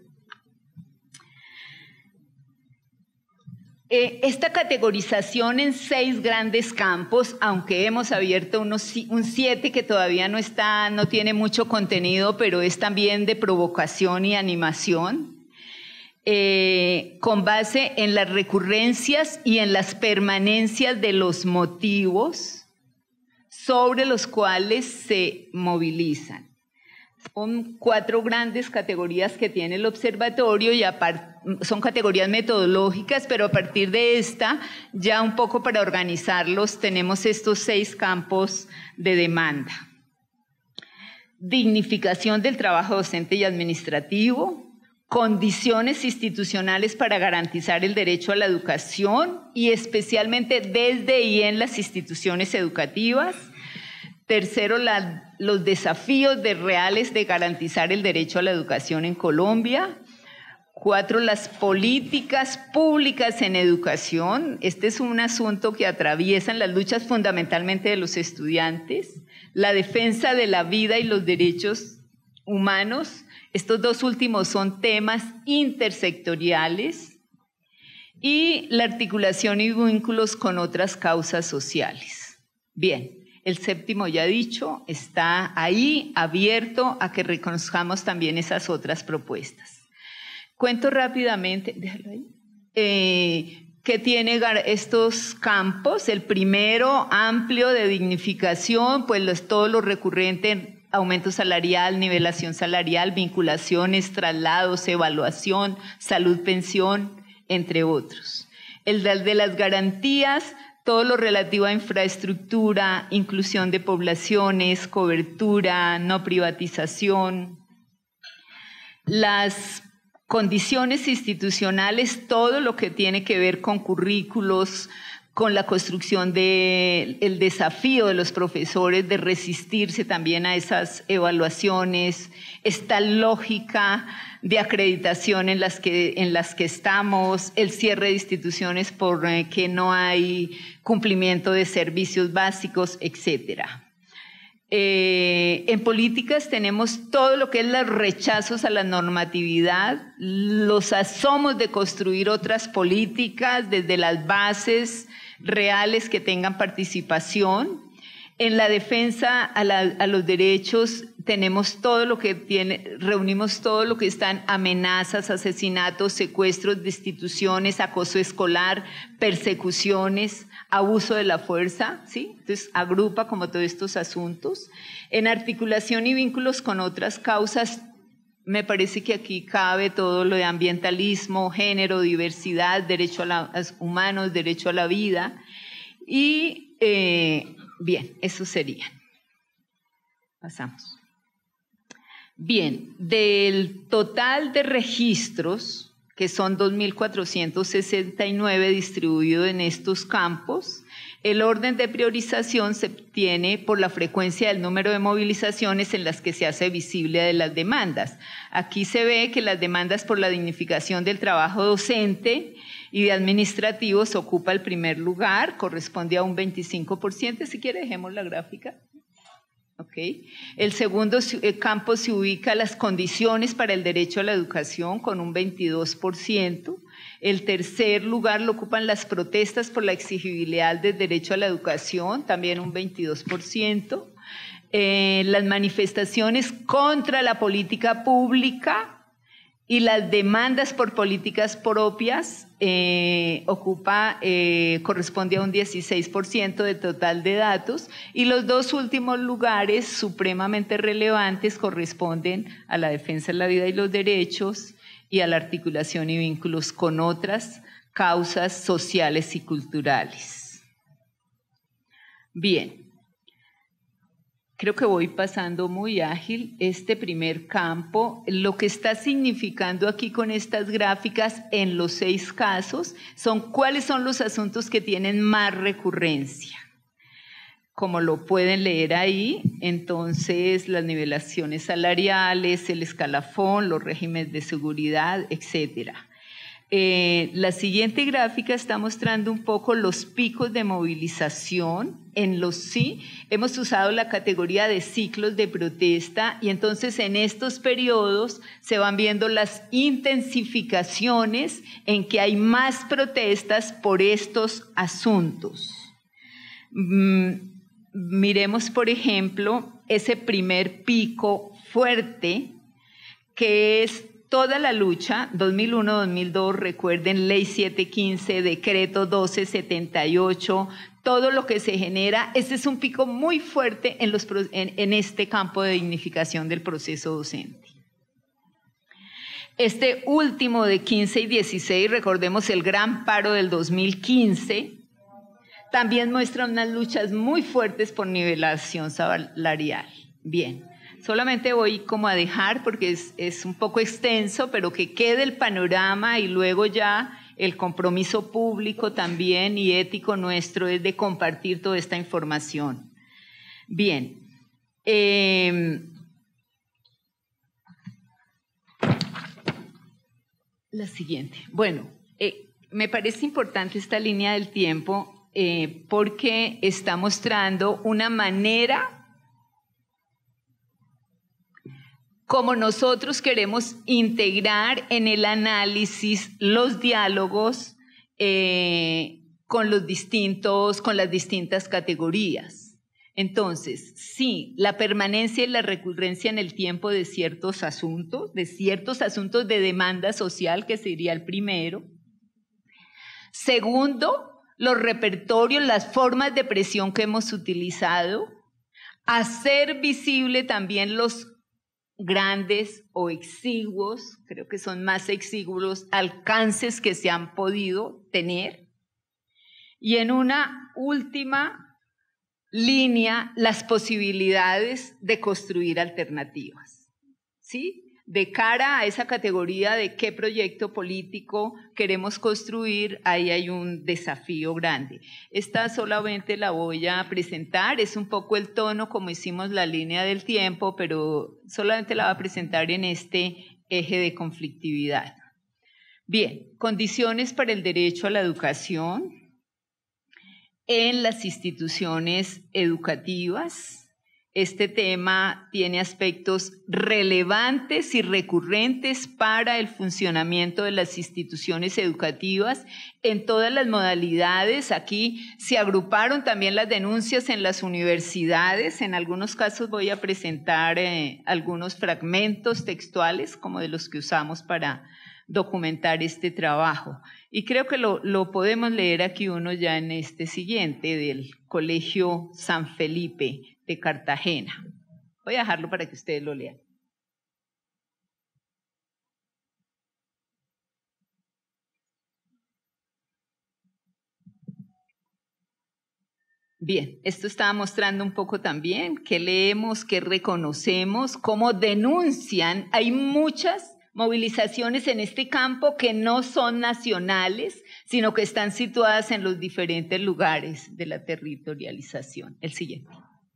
Eh, esta categorización en seis grandes campos, aunque hemos abierto unos, un siete que todavía no está, no tiene mucho contenido, pero es también de provocación y animación, eh, con base en las recurrencias y en las permanencias de los motivos sobre los cuales se movilizan. Son cuatro grandes categorías que tiene el observatorio y son categorías metodológicas, pero a partir de esta, ya un poco para organizarlos, tenemos estos seis campos de demanda. Dignificación del trabajo docente y administrativo, condiciones institucionales para garantizar el derecho a la educación y especialmente desde y en las instituciones educativas. Tercero, la, los desafíos de reales de garantizar el derecho a la educación en Colombia. Cuatro, las políticas públicas en educación. Este es un asunto que atraviesan las luchas fundamentalmente de los estudiantes. La defensa de la vida y los derechos humanos. Estos dos últimos son temas intersectoriales. Y la articulación y vínculos con otras causas sociales. Bien. El séptimo, ya dicho, está ahí abierto a que reconozcamos también esas otras propuestas. Cuento rápidamente, déjalo ahí, eh, que tiene estos campos. El primero, amplio, de dignificación, pues los, todo lo recurrente, aumento salarial, nivelación salarial, vinculaciones, traslados, evaluación, salud, pensión, entre otros. El de las garantías, todo lo relativo a infraestructura, inclusión de poblaciones, cobertura, no privatización. Las condiciones institucionales, todo lo que tiene que ver con currículos, con la construcción del desafío de los profesores de resistirse también a esas evaluaciones, esta lógica de acreditación en las que, en las que estamos, el cierre de instituciones por eh, que no hay cumplimiento de servicios básicos, etcétera. Eh, en políticas tenemos todo lo que es los rechazos a la normatividad, los asomos de construir otras políticas desde las bases reales que tengan participación. En la defensa a, la, a los derechos tenemos todo lo que tiene, reunimos todo lo que están amenazas, asesinatos, secuestros, destituciones, acoso escolar, persecuciones, abuso de la fuerza, ¿sí? Entonces agrupa como todos estos asuntos. En articulación y vínculos con otras causas, me parece que aquí cabe todo lo de ambientalismo, género, diversidad, derecho a los humanos, derecho a la vida. Y eh, bien, eso sería. Pasamos. Bien, del total de registros, que son dos mil cuatrocientos sesenta y nueve distribuidos en estos campos, el orden de priorización se obtiene por la frecuencia del número de movilizaciones en las que se hace visible de las demandas. Aquí se ve que las demandas por la dignificación del trabajo docente y de administrativos ocupa el primer lugar, corresponde a un veinticinco por ciento. Si quiere, dejemos la gráfica. Okay. El segundo campo se ubica las condiciones para el derecho a la educación con un veintidós por ciento. El tercer lugar lo ocupan las protestas por la exigibilidad del derecho a la educación, también un veintidós por ciento. Eh, las manifestaciones contra la política pública y las demandas por políticas propias eh, ocupa, eh, corresponde a un dieciséis por ciento del total de datos, y los dos últimos lugares supremamente relevantes corresponden a la defensa de la vida y los derechos y a la articulación y vínculos con otras causas sociales y culturales. Bien. Creo que voy pasando muy ágil este primer campo. Lo que está significando aquí con estas gráficas en los seis casos son cuáles son los asuntos que tienen más recurrencia. Como lo pueden leer ahí, entonces las nivelaciones salariales, el escalafón, los regímenes de seguridad, etcétera. Eh, la siguiente gráfica está mostrando un poco los picos de movilización. En los sí, hemos usado la categoría de ciclos de protesta y entonces en estos periodos se van viendo las intensificaciones en que hay más protestas por estos asuntos. Mm, miremos, por ejemplo, ese primer pico fuerte que es toda la lucha, dos mil uno dos mil dos, recuerden, ley setecientos quince, decreto doce setenta y ocho, todo lo que se genera, este es un pico muy fuerte en, los, en, en este campo de dignificación del proceso docente. Este último de quince y dieciséis, recordemos el gran paro del dos mil quince, también muestra unas luchas muy fuertes por nivelación salarial. Bien. Solamente voy como a dejar, porque es, es un poco extenso, pero que quede el panorama y luego ya el compromiso público también y ético nuestro es de compartir toda esta información. Bien. Eh, la siguiente. Bueno, eh, me parece importante esta línea del tiempo eh, porque está mostrando una manera como nosotros queremos integrar en el análisis los diálogos eh, con los distintos, con las distintas categorías. Entonces, sí, la permanencia y la recurrencia en el tiempo de ciertos asuntos, de ciertos asuntos de demanda social, que sería el primero. Segundo, los repertorios, las formas de presión que hemos utilizado. Hacer visible también los grandes o exiguos, creo que son más exiguos, alcances que se han podido tener. Y en una última línea, las posibilidades de construir alternativas, ¿sí? De cara a esa categoría de qué proyecto político queremos construir, ahí hay un desafío grande. Esta solamente la voy a presentar, es un poco el tono como hicimos la línea del tiempo, pero solamente la voy a presentar en este eje de conflictividad. Bien, condiciones para el derecho a la educación en las instituciones educativas. Este tema tiene aspectos relevantes y recurrentes para el funcionamiento de las instituciones educativas en todas las modalidades. Aquí se agruparon también las denuncias en las universidades. En algunos casos voy a presentar eh, algunos fragmentos textuales como de los que usamos para documentar este trabajo. Y creo que lo, lo podemos leer aquí uno ya en este siguiente, del Colegio San Felipe de Cartagena. Voy a dejarlo para que ustedes lo lean. Bien, esto estaba mostrando un poco también qué leemos, qué reconocemos, cómo denuncian. Hay muchas movilizaciones en este campo que no son nacionales, sino que están situadas en los diferentes lugares de la territorialización. El siguiente.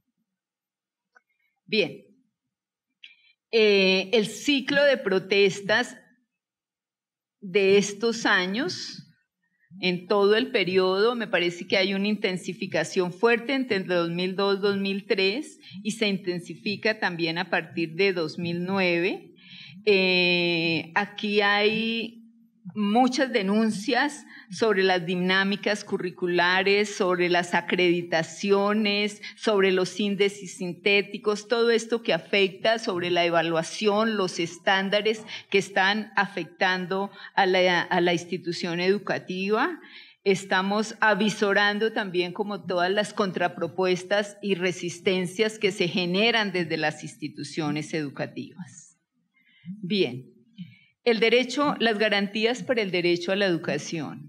Bien, eh, el ciclo de protestas de estos años, en todo el periodo, me parece que hay una intensificación fuerte entre dos mil dos y dos mil tres y se intensifica también a partir de dos mil nueve. Eh, aquí hay muchas denuncias sobre las dinámicas curriculares, sobre las acreditaciones, sobre los índices sintéticos, todo esto que afecta sobre la evaluación, los estándares que están afectando a la, a la institución educativa. Estamos avisorando también como todas las contrapropuestas y resistencias que se generan desde las instituciones educativas. Bien, el derecho, las garantías para el derecho a la educación.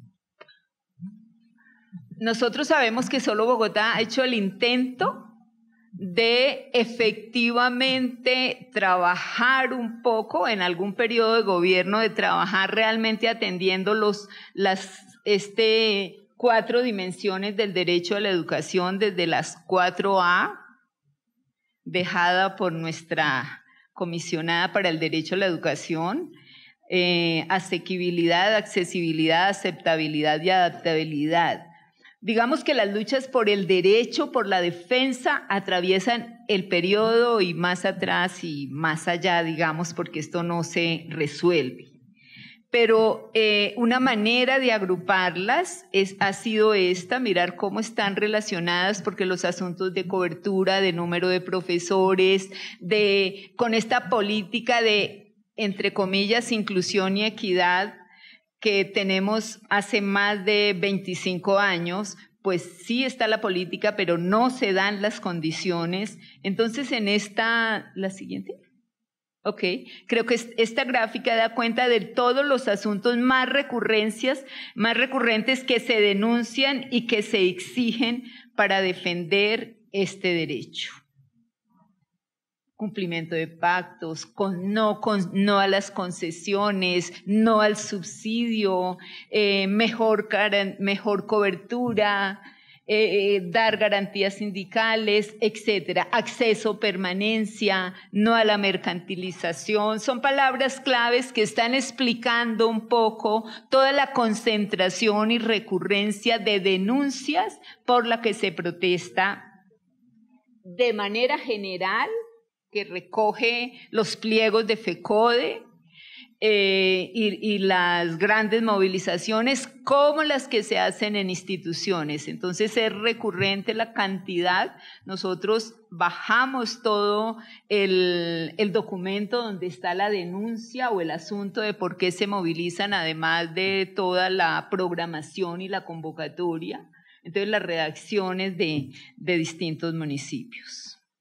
Nosotros sabemos que solo Bogotá ha hecho el intento de efectivamente trabajar un poco en algún periodo de gobierno, de trabajar realmente atendiendo los, las este, cuatro dimensiones del derecho a la educación, desde las cuatro A, dejada por nuestra comisionada para el derecho a la educación, eh, asequibilidad, accesibilidad, aceptabilidad y adaptabilidad. Digamos que las luchas por el derecho, por la defensa, atraviesan el periodo y más atrás y más allá, digamos, porque esto no se resuelve. Pero eh, una manera de agruparlas es, ha sido esta, mirar cómo están relacionadas, porque los asuntos de cobertura, de número de profesores, de, con esta política de, entre comillas, inclusión y equidad, que tenemos hace más de veinticinco años, pues sí está la política, pero no se dan las condiciones. Entonces, en esta, la siguiente, ok, creo que esta gráfica da cuenta de todos los asuntos más recurrencias, más recurrentes que se denuncian y que se exigen para defender este derecho. Cumplimiento de pactos, con, no, con, no a las concesiones, no al subsidio, eh, mejor, mejor cobertura, eh, dar garantías sindicales, etcétera. Acceso, permanencia, no a la mercantilización. Son palabras claves que están explicando un poco toda la concentración y recurrencia de denuncias por la que se protesta de manera general, que recoge los pliegos de FECODE eh, y, y las grandes movilizaciones, como las que se hacen en instituciones. Entonces es recurrente la cantidad. Nosotros bajamos todo el, el documento donde está la denuncia o el asunto de por qué se movilizan, además de toda la programación y la convocatoria. Entonces las redacciones de, de distintos municipios.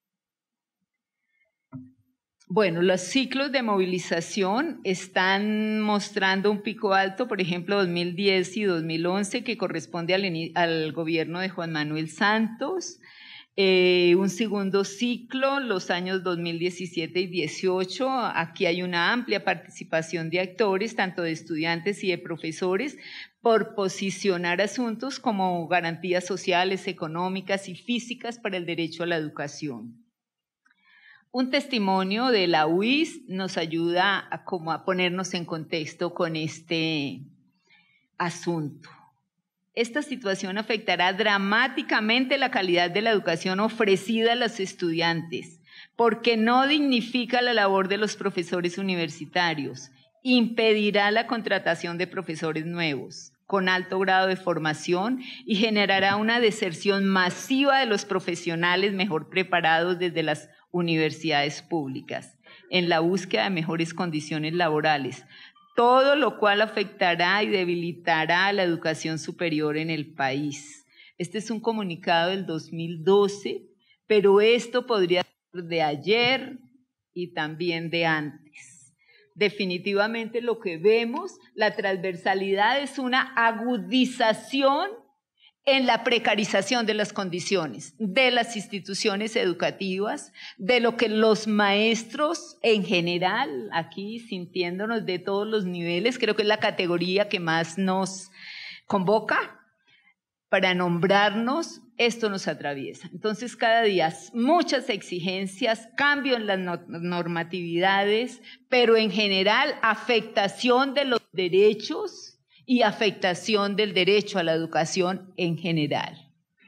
Bueno, los ciclos de movilización están mostrando un pico alto, por ejemplo, dos mil diez y dos mil once, que corresponde al, al gobierno de Juan Manuel Santos. Eh, un segundo ciclo, los años dos mil diecisiete y dieciocho, aquí hay una amplia participación de actores, tanto de estudiantes y de profesores, por posicionar asuntos como garantías sociales, económicas y físicas para el derecho a la educación. Un testimonio de la U I S nos ayuda a, como a ponernos en contexto con este asunto. Esta situación afectará dramáticamente la calidad de la educación ofrecida a los estudiantes, porque no dignifica la labor de los profesores universitarios, impedirá la contratación de profesores nuevos con alto grado de formación y generará una deserción masiva de los profesionales mejor preparados desde las universidades públicas, en la búsqueda de mejores condiciones laborales, todo lo cual afectará y debilitará la educación superior en el país. Este es un comunicado del dos mil doce, pero esto podría ser de ayer y también de antes. Definitivamente lo que vemos, la transversalidad es una agudización en la precarización de las condiciones de las instituciones educativas, de lo que los maestros en general, aquí sintiéndonos de todos los niveles, creo que es la categoría que más nos convoca para nombrarnos, esto nos atraviesa. Entonces cada día muchas exigencias, cambio en las normatividades, pero en general afectación de los derechos y afectación del derecho a la educación en general.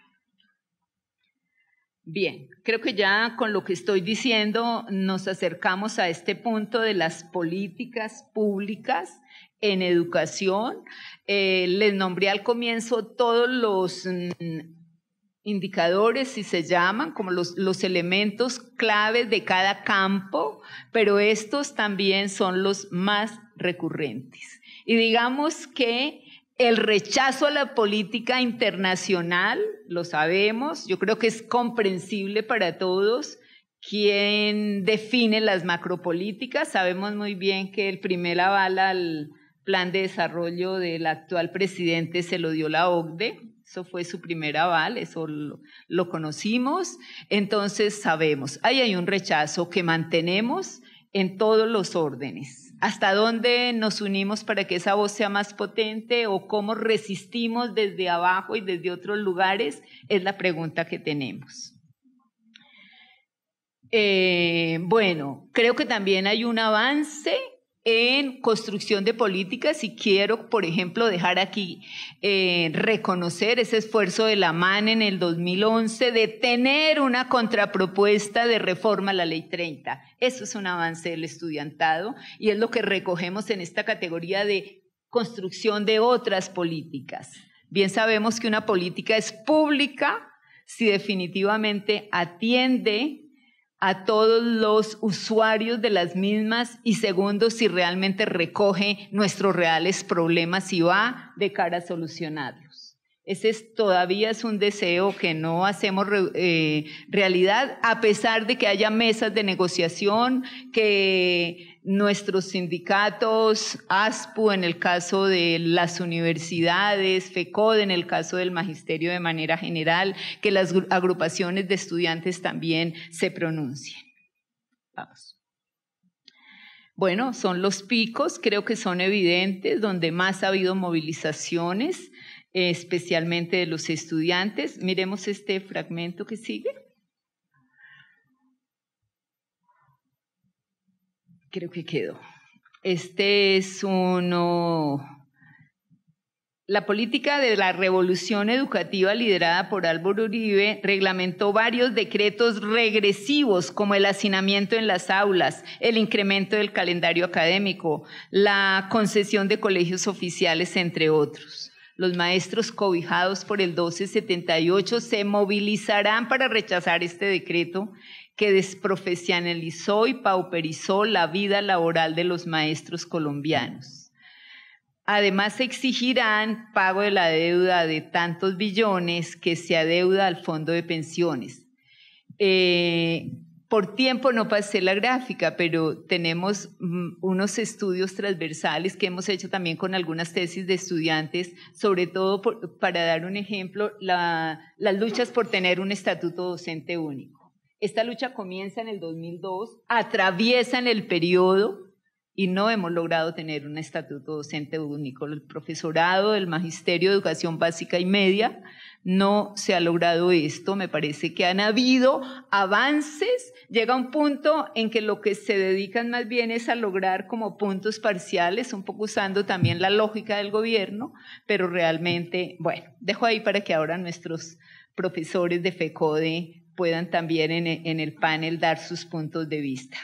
Bien, creo que ya con lo que estoy diciendo nos acercamos a este punto de las políticas públicas en educación. Eh, les nombré al comienzo todos los mm, indicadores, si se llaman, como los, los elementos claves de cada campo, pero estos también son los más recurrentes. Y digamos que el rechazo a la política internacional, lo sabemos, yo creo que es comprensible para todos. ¿Quién define las macropolíticas? Sabemos muy bien que el primer aval al plan de desarrollo del actual presidente se lo dio la O C D E, eso fue su primer aval, eso lo, lo conocimos, entonces sabemos, ahí hay un rechazo que mantenemos en todos los órdenes. ¿Hasta dónde nos unimos para que esa voz sea más potente o cómo resistimos desde abajo y desde otros lugares? Es la pregunta que tenemos. Eh, bueno, creo que también hay un avance en construcción de políticas, y quiero, por ejemplo, dejar aquí eh, reconocer ese esfuerzo de la MAN en el dos mil once de tener una contrapropuesta de reforma a la Ley treinta. Eso es un avance del estudiantado y es lo que recogemos en esta categoría de construcción de otras políticas. Bien sabemos que una política es pública si definitivamente atiende a todos los usuarios de las mismas, y segundo, si realmente recoge nuestros reales problemas y va de cara a solucionarlos. Ese es, todavía es un deseo que no hacemos eh, realidad, a pesar de que haya mesas de negociación, que nuestros sindicatos, ASPU en el caso de las universidades, FECODE en el caso del magisterio de manera general, que las agrupaciones de estudiantes también se pronuncien. Vamos. Bueno, son los picos, creo que son evidentes, donde más ha habido movilizaciones, especialmente de los estudiantes. Miremos este fragmento que sigue. Creo que quedó. Este es uno. La política de la revolución educativa liderada por Álvaro Uribe reglamentó varios decretos regresivos, como el hacinamiento en las aulas, el incremento del calendario académico, la concesión de colegios oficiales, entre otros. Los maestros cobijados por el doce setenta y ocho se movilizarán para rechazar este decreto que desprofesionalizó y pauperizó la vida laboral de los maestros colombianos. Además, exigirán pago de la deuda de tantos billones que se adeuda al fondo de pensiones. Eh, por tiempo no pasé la gráfica, pero tenemos mm, unos estudios transversales que hemos hecho también con algunas tesis de estudiantes, sobre todo por, para dar un ejemplo, la, las luchas por tener un estatuto docente único. Esta lucha comienza en el dos mil dos, atraviesa en el periodo y no hemos logrado tener un estatuto docente único. El profesorado del Magisterio de Educación Básica y Media no se ha logrado esto. Me parece que han habido avances. Llega un punto en que lo que se dedican más bien es a lograr como puntos parciales, un poco usando también la lógica del gobierno, pero realmente, bueno, dejo ahí para que ahora nuestros profesores de FECODE puedan también en, en el panel dar sus puntos de vista.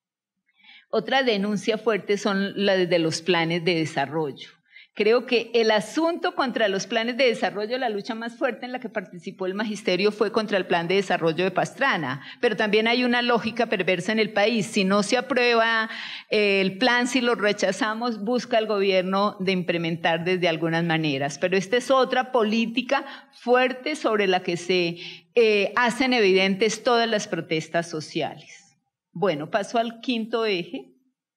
Otra denuncia fuerte son las de los planes de desarrollo. Creo que el asunto contra los planes de desarrollo, la lucha más fuerte en la que participó el magisterio fue contra el plan de desarrollo de Pastrana, pero también hay una lógica perversa en el país. Si no se aprueba el plan, si lo rechazamos, busca el gobierno de implementar desde algunas maneras. Pero esta es otra política fuerte sobre la que se eh, hacen evidentes todas las protestas sociales. Bueno, paso al quinto eje,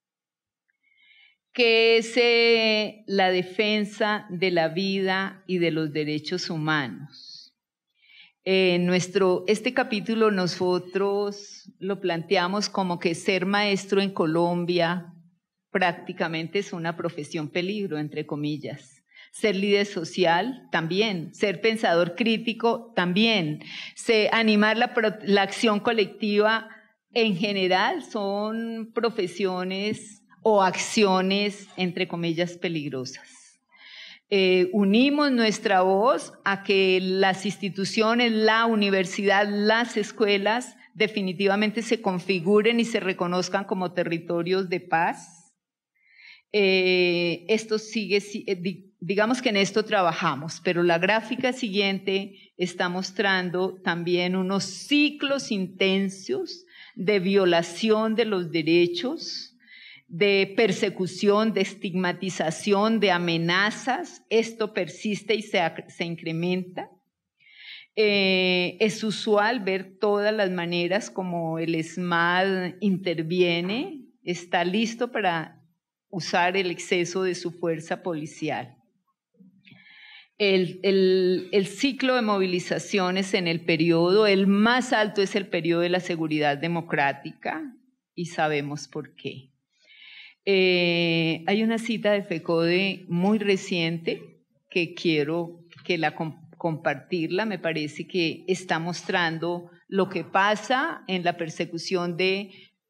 que es eh, la defensa de la vida y de los derechos humanos. Eh, nuestro, este capítulo nosotros lo planteamos como que ser maestro en Colombia prácticamente es una profesión peligro, entre comillas. Ser líder social, también. Ser pensador crítico, también. Se, animar la, la acción colectiva, en general, son profesiones o acciones, entre comillas, peligrosas. Eh, unimos nuestra voz a que las instituciones, la universidad, las escuelas, definitivamente se configuren y se reconozcan como territorios de paz. Eh, esto sigue, digamos que en esto trabajamos, pero la gráfica siguiente está mostrando también unos ciclos intensos de violación de los derechos, de persecución, de estigmatización, de amenazas. Esto persiste y se, se incrementa. Eh, es usual ver todas las maneras como el ESMAD interviene, está listo para usar el exceso de su fuerza policial. El, el, el ciclo de movilizaciones en el periodo, el más alto es el periodo de la seguridad democrática, y sabemos por qué. Eh, hay una cita de FECODE muy reciente que quiero que la comp compartirla. Me parece que está mostrando lo que pasa en la persecución de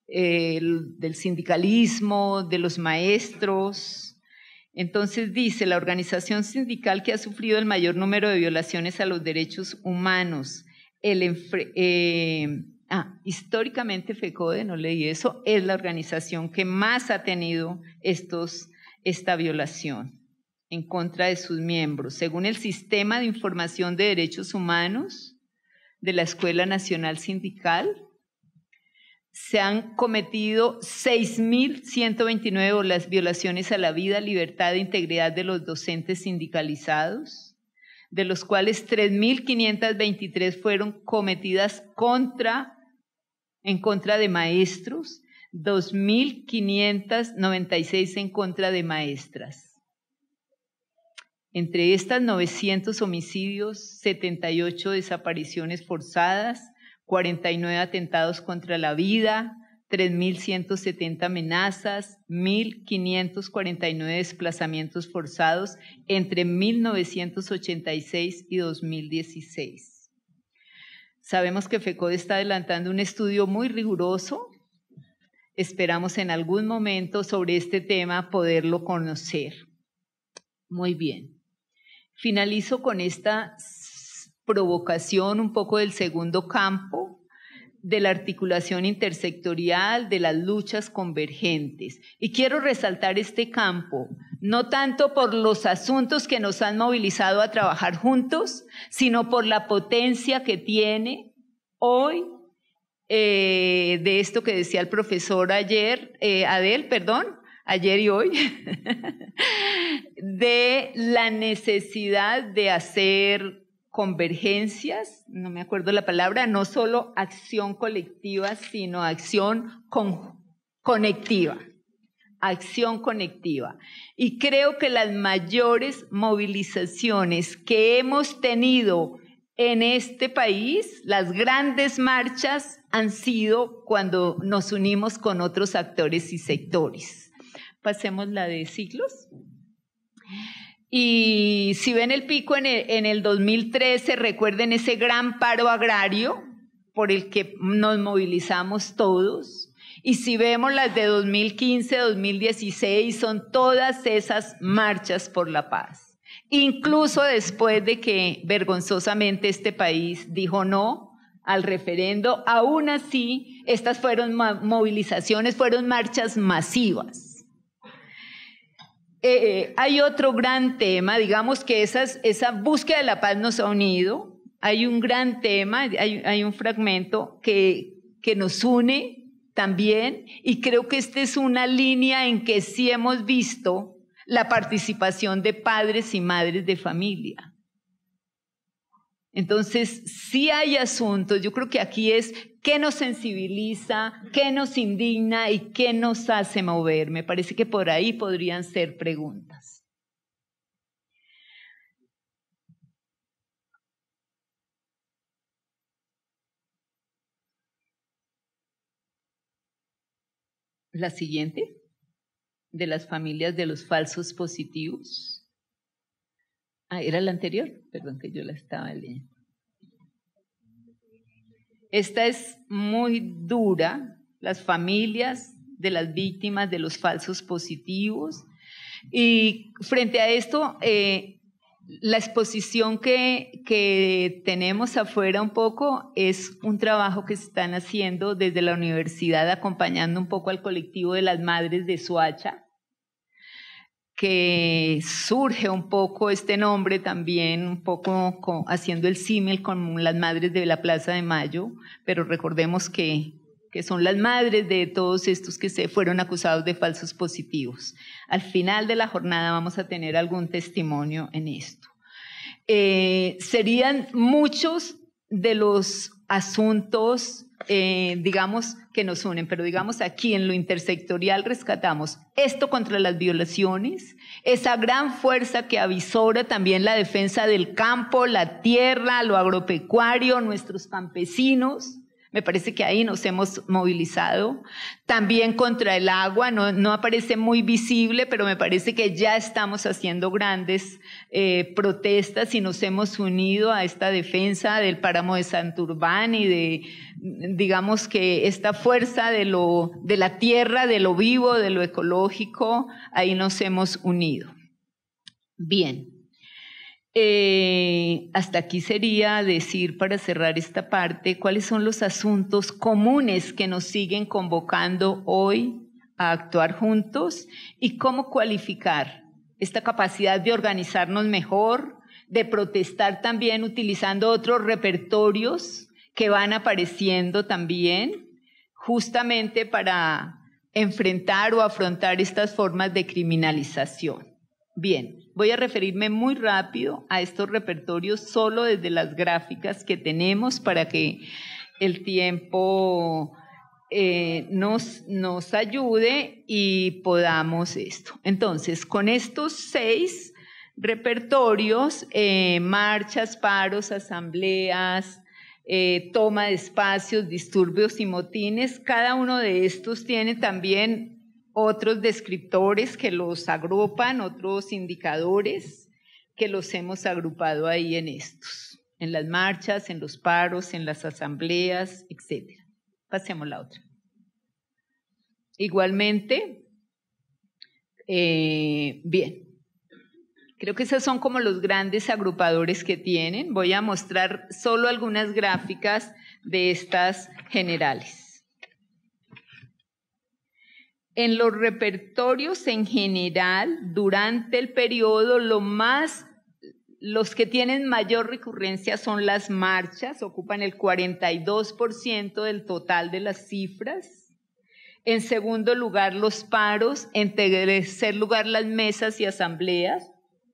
eh, el, del sindicalismo, de los maestros. Entonces dice, la organización sindical que ha sufrido el mayor número de violaciones a los derechos humanos, el eh, ah, históricamente FECODE, no leí eso, es la organización que más ha tenido estos, esta violación en contra de sus miembros. Según el Sistema de Información de Derechos Humanos de la Escuela Nacional Sindical, se han cometido seis mil ciento veintinueve violaciones a la vida, libertad e integridad de los docentes sindicalizados, de los cuales tres mil quinientas veintitrés fueron cometidas contra, en contra de maestros, dos mil quinientas noventa y seis en contra de maestras. Entre estas, novecientos homicidios, setenta y ocho desapariciones forzadas, cuarenta y nueve atentados contra la vida, tres mil ciento setenta amenazas, mil quinientos cuarenta y nueve desplazamientos forzados entre mil novecientos ochenta y seis y dos mil dieciséis. Sabemos que FECODE está adelantando un estudio muy riguroso. Esperamos en algún momento sobre este tema poderlo conocer. Muy bien. Finalizo con esta provocación un poco del segundo campo, de la articulación intersectorial, de las luchas convergentes. Y quiero resaltar este campo, no tanto por los asuntos que nos han movilizado a trabajar juntos, sino por la potencia que tiene hoy, eh, de esto que decía el profesor ayer, eh, Adel, perdón, ayer y hoy, de la necesidad de hacer convergencias, no me acuerdo la palabra, no solo acción colectiva, sino acción con, conectiva, acción conectiva. Y creo que las mayores movilizaciones que hemos tenido en este país, las grandes marchas, han sido cuando nos unimos con otros actores y sectores. Pasemos la de ciclos. Y si ven el pico en el, en el dos mil trece, recuerden ese gran paro agrario por el que nos movilizamos todos. Y si vemos las de dos mil quince, dos mil dieciséis, son todas esas marchas por la paz. Incluso después de que vergonzosamente este país dijo no al referendo, aún así estas fueron movilizaciones, fueron marchas masivas. Eh, hay otro gran tema, digamos que esas, esa búsqueda de la paz nos ha unido. Hay un gran tema, hay, hay un fragmento que, que nos une también, y creo que esta es una línea en que sí hemos visto la participación de padres y madres de familia. Entonces, sí hay asuntos, yo creo que aquí es qué nos sensibiliza, qué nos indigna y qué nos hace mover. Me parece que por ahí podrían ser preguntas. La siguiente, de las familias de los falsos positivos. Ah, ¿era la anterior? Perdón, que yo la estaba leyendo. Esta es muy dura, las familias de las víctimas de los falsos positivos. Y frente a esto, eh, la exposición que, que tenemos afuera un poco es un trabajo que se están haciendo desde la universidad, acompañando un poco al colectivo de las madres de Soacha, que surge un poco este nombre también, un poco con, haciendo el símil con las madres de la Plaza de Mayo, pero recordemos que, que son las madres de todos estos que se fueron acusados de falsos positivos. Al final de la jornada vamos a tener algún testimonio en esto. Eh, serían muchos de los asuntos, eh, digamos, que nos unen, pero digamos aquí en lo intersectorial rescatamos esto contra las violaciones, esa gran fuerza que avisora también la defensa del campo, la tierra, lo agropecuario, nuestros campesinos, Me parece que ahí nos hemos movilizado. También contra el agua, no, no aparece muy visible, pero me parece que ya estamos haciendo grandes eh, protestas y nos hemos unido a esta defensa del páramo de Santurbán y de, digamos que esta fuerza de, lo, de la tierra, de lo vivo, de lo ecológico, ahí nos hemos unido. Bien. Eh, hasta aquí sería decir, para cerrar esta parte, cuáles son los asuntos comunes que nos siguen convocando hoy a actuar juntos y cómo cualificar esta capacidad de organizarnos mejor, de protestar también utilizando otros repertorios que van apareciendo también, justamente para enfrentar o afrontar estas formas de criminalización. Bien, voy a referirme muy rápido a estos repertorios solo desde las gráficas que tenemos para que el tiempo eh, nos, nos ayude y podamos esto. Entonces, con estos seis repertorios, eh, marchas, paros, asambleas, eh, toma de espacios, disturbios y motines, cada uno de estos tiene también otros descriptores que los agrupan, otros indicadores que los hemos agrupado ahí en estos, en las marchas, en los paros, en las asambleas, etcétera. Pasemos la otra. Igualmente, eh, bien, creo que esos son como los grandes agrupadores que tienen. Voy a mostrar solo algunas gráficas de estas generales. En los repertorios en general, durante el periodo, lo más, los que tienen mayor recurrencia son las marchas, ocupan el cuarenta y dos por ciento del total de las cifras. En segundo lugar, los paros. En tercer lugar, las mesas y asambleas.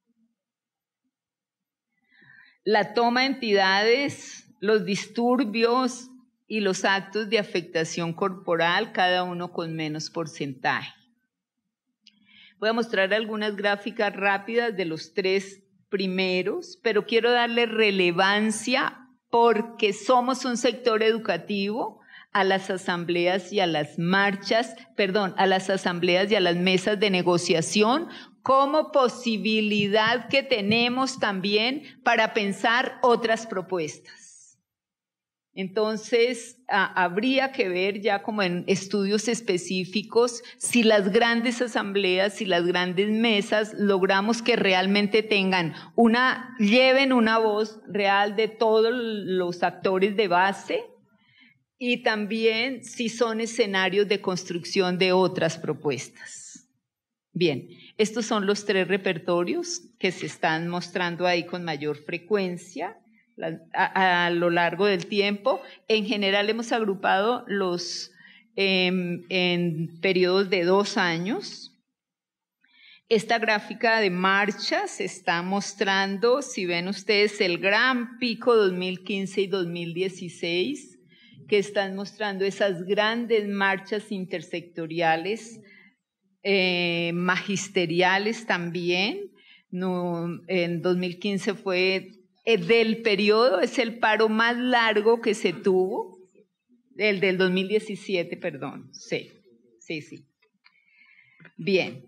La toma de entidades, los disturbios y los actos de afectación corporal, cada uno con menos porcentaje. Voy a mostrar algunas gráficas rápidas de los tres primeros, pero quiero darle relevancia porque somos un sector educativo a las asambleas y a las marchas, perdón, a las asambleas y a las mesas de negociación como posibilidad que tenemos también para pensar otras propuestas. Entonces, a, habría que ver ya como en estudios específicos si las grandes asambleas, si las grandes mesas logramos que realmente tengan una, lleven una voz real de todos los actores de base y también si son escenarios de construcción de otras propuestas. Bien, estos son los tres repertorios que se están mostrando ahí con mayor frecuencia. A, a lo largo del tiempo. En general hemos agrupado los eh, en periodos de dos años. Esta gráfica de marchas está mostrando, si ven ustedes, el gran pico dos mil quince y dos mil dieciséis, que están mostrando esas grandes marchas intersectoriales, eh, magisteriales también. No, en dos mil quince fue del periodo, es el paro más largo que se tuvo, el del dos mil diecisiete, perdón, sí, sí, sí. Bien,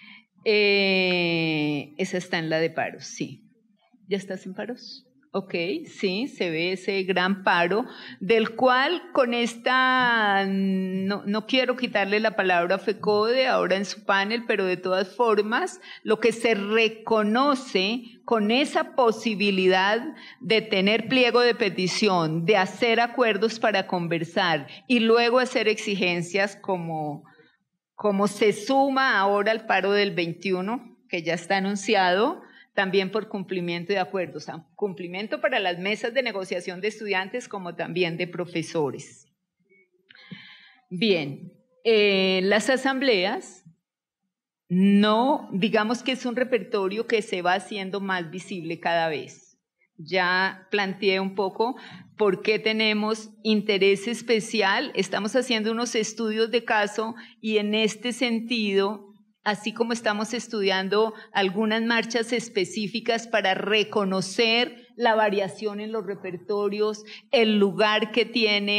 eh, esa está en la de paros, sí. ¿Ya estás en paros? Ok, sí, se ve ese gran paro, del cual con esta, no, no quiero quitarle la palabra a FECODE ahora en su panel, pero de todas formas, lo que se reconoce con esa posibilidad de tener pliego de petición, de hacer acuerdos para conversar y luego hacer exigencias como, como se suma ahora al paro del veintiuno, que ya está anunciado, también por cumplimiento de acuerdos, cumplimiento para las mesas de negociación de estudiantes como también de profesores. Bien, eh, las asambleas, no, digamos que es un repertorio que se va haciendo más visible cada vez. Ya planteé un poco por qué tenemos interés especial, estamos haciendo unos estudios de caso y en este sentido, así como estamos estudiando algunas marchas específicas para reconocer la variación en los repertorios, el lugar que tienen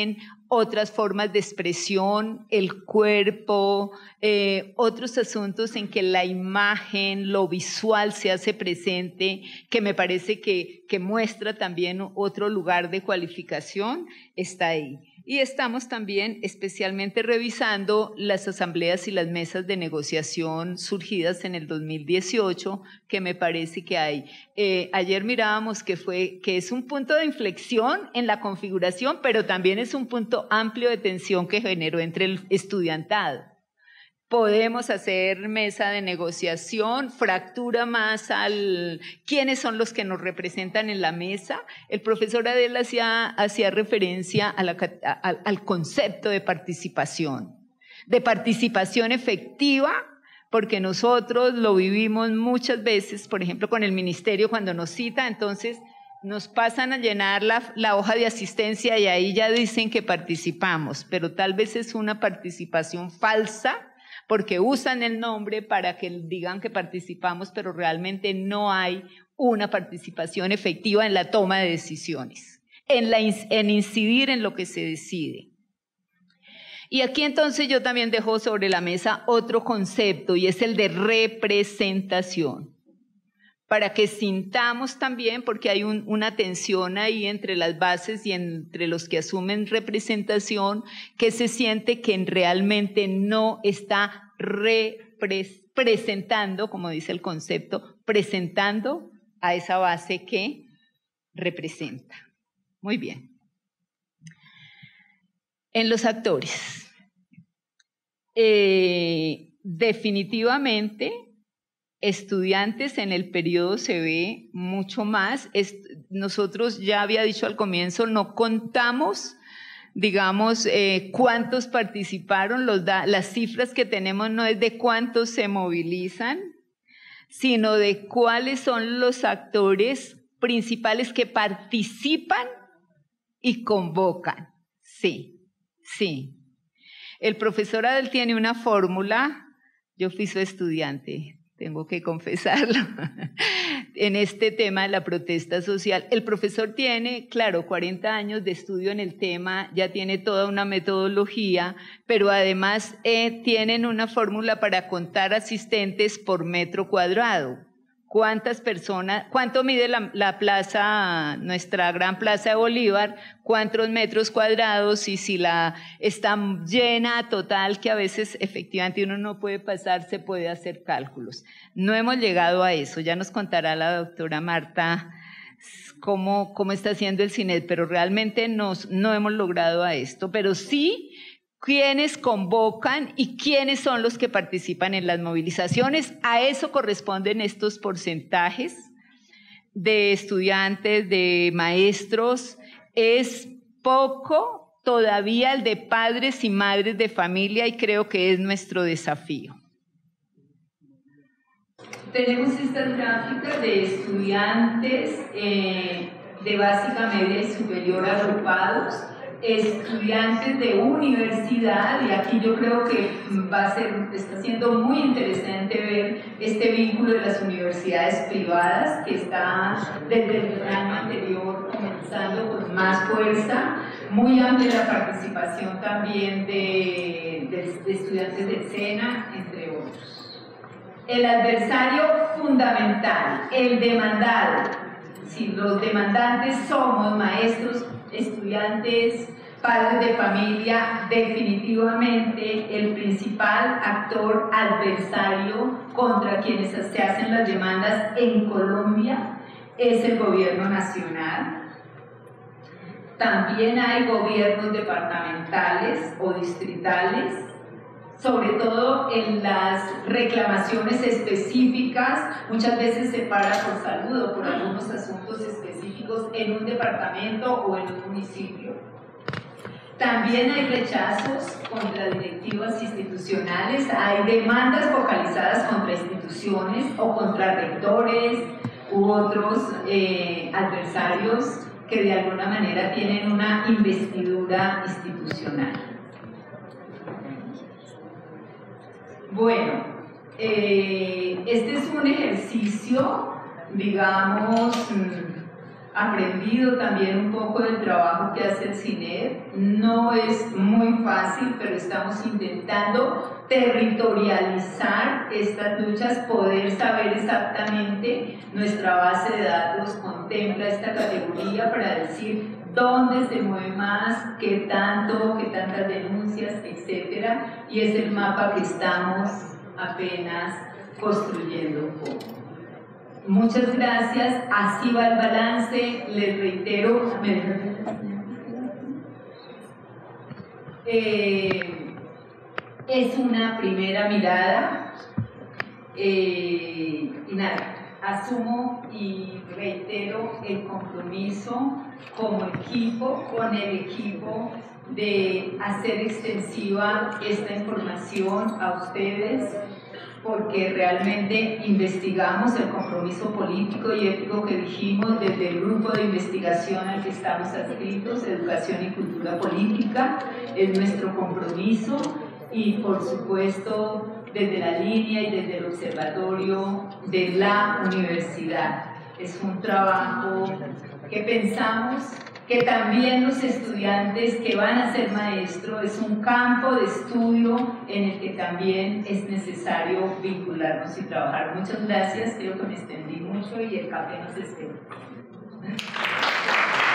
otras formas de expresión, el cuerpo, eh, otros asuntos en que la imagen, lo visual se hace presente, que me parece que, que muestra también otro lugar de cualificación, está ahí. Y estamos también especialmente revisando las asambleas y las mesas de negociación surgidas en el dos mil dieciocho, que me parece que hay. Eh, ayer mirábamos que, fue, que es un punto de inflexión en la configuración, pero también es un punto amplio de tensión que generó entre el estudiantado. Podemos hacer mesa de negociación, fractura más al quiénes son los que nos representan en la mesa. El profesor Adel hacía, hacía referencia a la, a, al concepto de participación, de participación efectiva, porque nosotros lo vivimos muchas veces, por ejemplo, con el ministerio cuando nos cita, entonces nos pasan a llenar la, la hoja de asistencia y ahí ya dicen que participamos, pero tal vez es una participación falsa, porque usan el nombre para que digan que participamos, pero realmente no hay una participación efectiva en la toma de decisiones, en, la, en incidir en lo que se decide. Y aquí entonces yo también dejo sobre la mesa otro concepto, y es el de representación, para que sintamos también, porque hay un, una tensión ahí entre las bases y entre los que asumen representación, que se siente que realmente no está representando, como dice el concepto, presentando a esa base que representa. Muy bien. En los actores, eh, definitivamente, estudiantes en el periodo se ve mucho más. Nosotros, ya había dicho al comienzo, no contamos, digamos, eh, cuántos participaron, los da, las cifras que tenemos no es de cuántos se movilizan, sino de cuáles son los actores principales que participan y convocan. Sí, sí. El profesor Adel tiene una fórmula, yo fui su estudiante, tengo que confesarlo, en este tema de la protesta social. El profesor tiene, claro, cuarenta años de estudio en el tema, ya tiene toda una metodología, pero además eh, tienen una fórmula para contar asistentes por metro cuadrado. ¿Cuántas personas, cuánto mide la, la plaza, nuestra gran plaza de Bolívar? ¿Cuántos metros cuadrados? Y si la está llena total, que a veces efectivamente uno no puede pasar, se puede hacer cálculos. No hemos llegado a eso, ya nos contará la doctora Marta cómo, cómo está haciendo el CINED, pero realmente nos, no hemos logrado a esto, pero sí quiénes convocan y quiénes son los que participan en las movilizaciones. A eso corresponden estos porcentajes de estudiantes, de maestros. Es poco todavía el de padres y madres de familia y creo que es nuestro desafío. Tenemos estas gráficas de estudiantes eh, de básica, media y superior agrupados, estudiantes de universidad, y aquí yo creo que va a ser, está siendo muy interesante ver este vínculo de las universidades privadas que está desde el año anterior comenzando con más fuerza, muy amplia la participación también de, de, de estudiantes del SENA, entre otros. El adversario fundamental, el demandado. Si los demandantes somos maestros, estudiantes, padres de familia, definitivamente el principal actor adversario contra quienes se hacen las demandas en Colombia es el gobierno nacional. También hay gobiernos departamentales o distritales, sobre todo en las reclamaciones específicas, muchas veces se para por salud o por algunos asuntos específicos en un departamento o en un municipio. También hay rechazos contra directivas institucionales, hay demandas focalizadas contra instituciones o contra rectores u otros eh, adversarios que de alguna manera tienen una investidura institucional. Bueno, eh, este es un ejercicio, digamos, aprendido también un poco del trabajo que hace el CINER. No es muy fácil, pero estamos intentando territorializar estas luchas, poder saber exactamente, nuestra base de datos contempla esta categoría para decir dónde se mueve más, qué tanto, qué tantas denuncias, etcétera, y es el mapa que estamos apenas construyendo un poco. Muchas gracias, así va el balance, les reitero, me... eh, es una primera mirada, eh, y nada, asumo y reitero el compromiso como equipo, con el equipo, de hacer extensiva esta información a ustedes, porque realmente investigamos el compromiso político y ético que dijimos desde el grupo de investigación al que estamos adscritos, Educación y Cultura Política, es nuestro compromiso, y por supuesto desde la línea y desde el observatorio de la universidad. Es un trabajo que pensamos que también los estudiantes que van a ser maestros es un campo de estudio en el que también es necesario vincularnos y trabajar. Muchas gracias, creo que me extendí mucho y el café nos espera.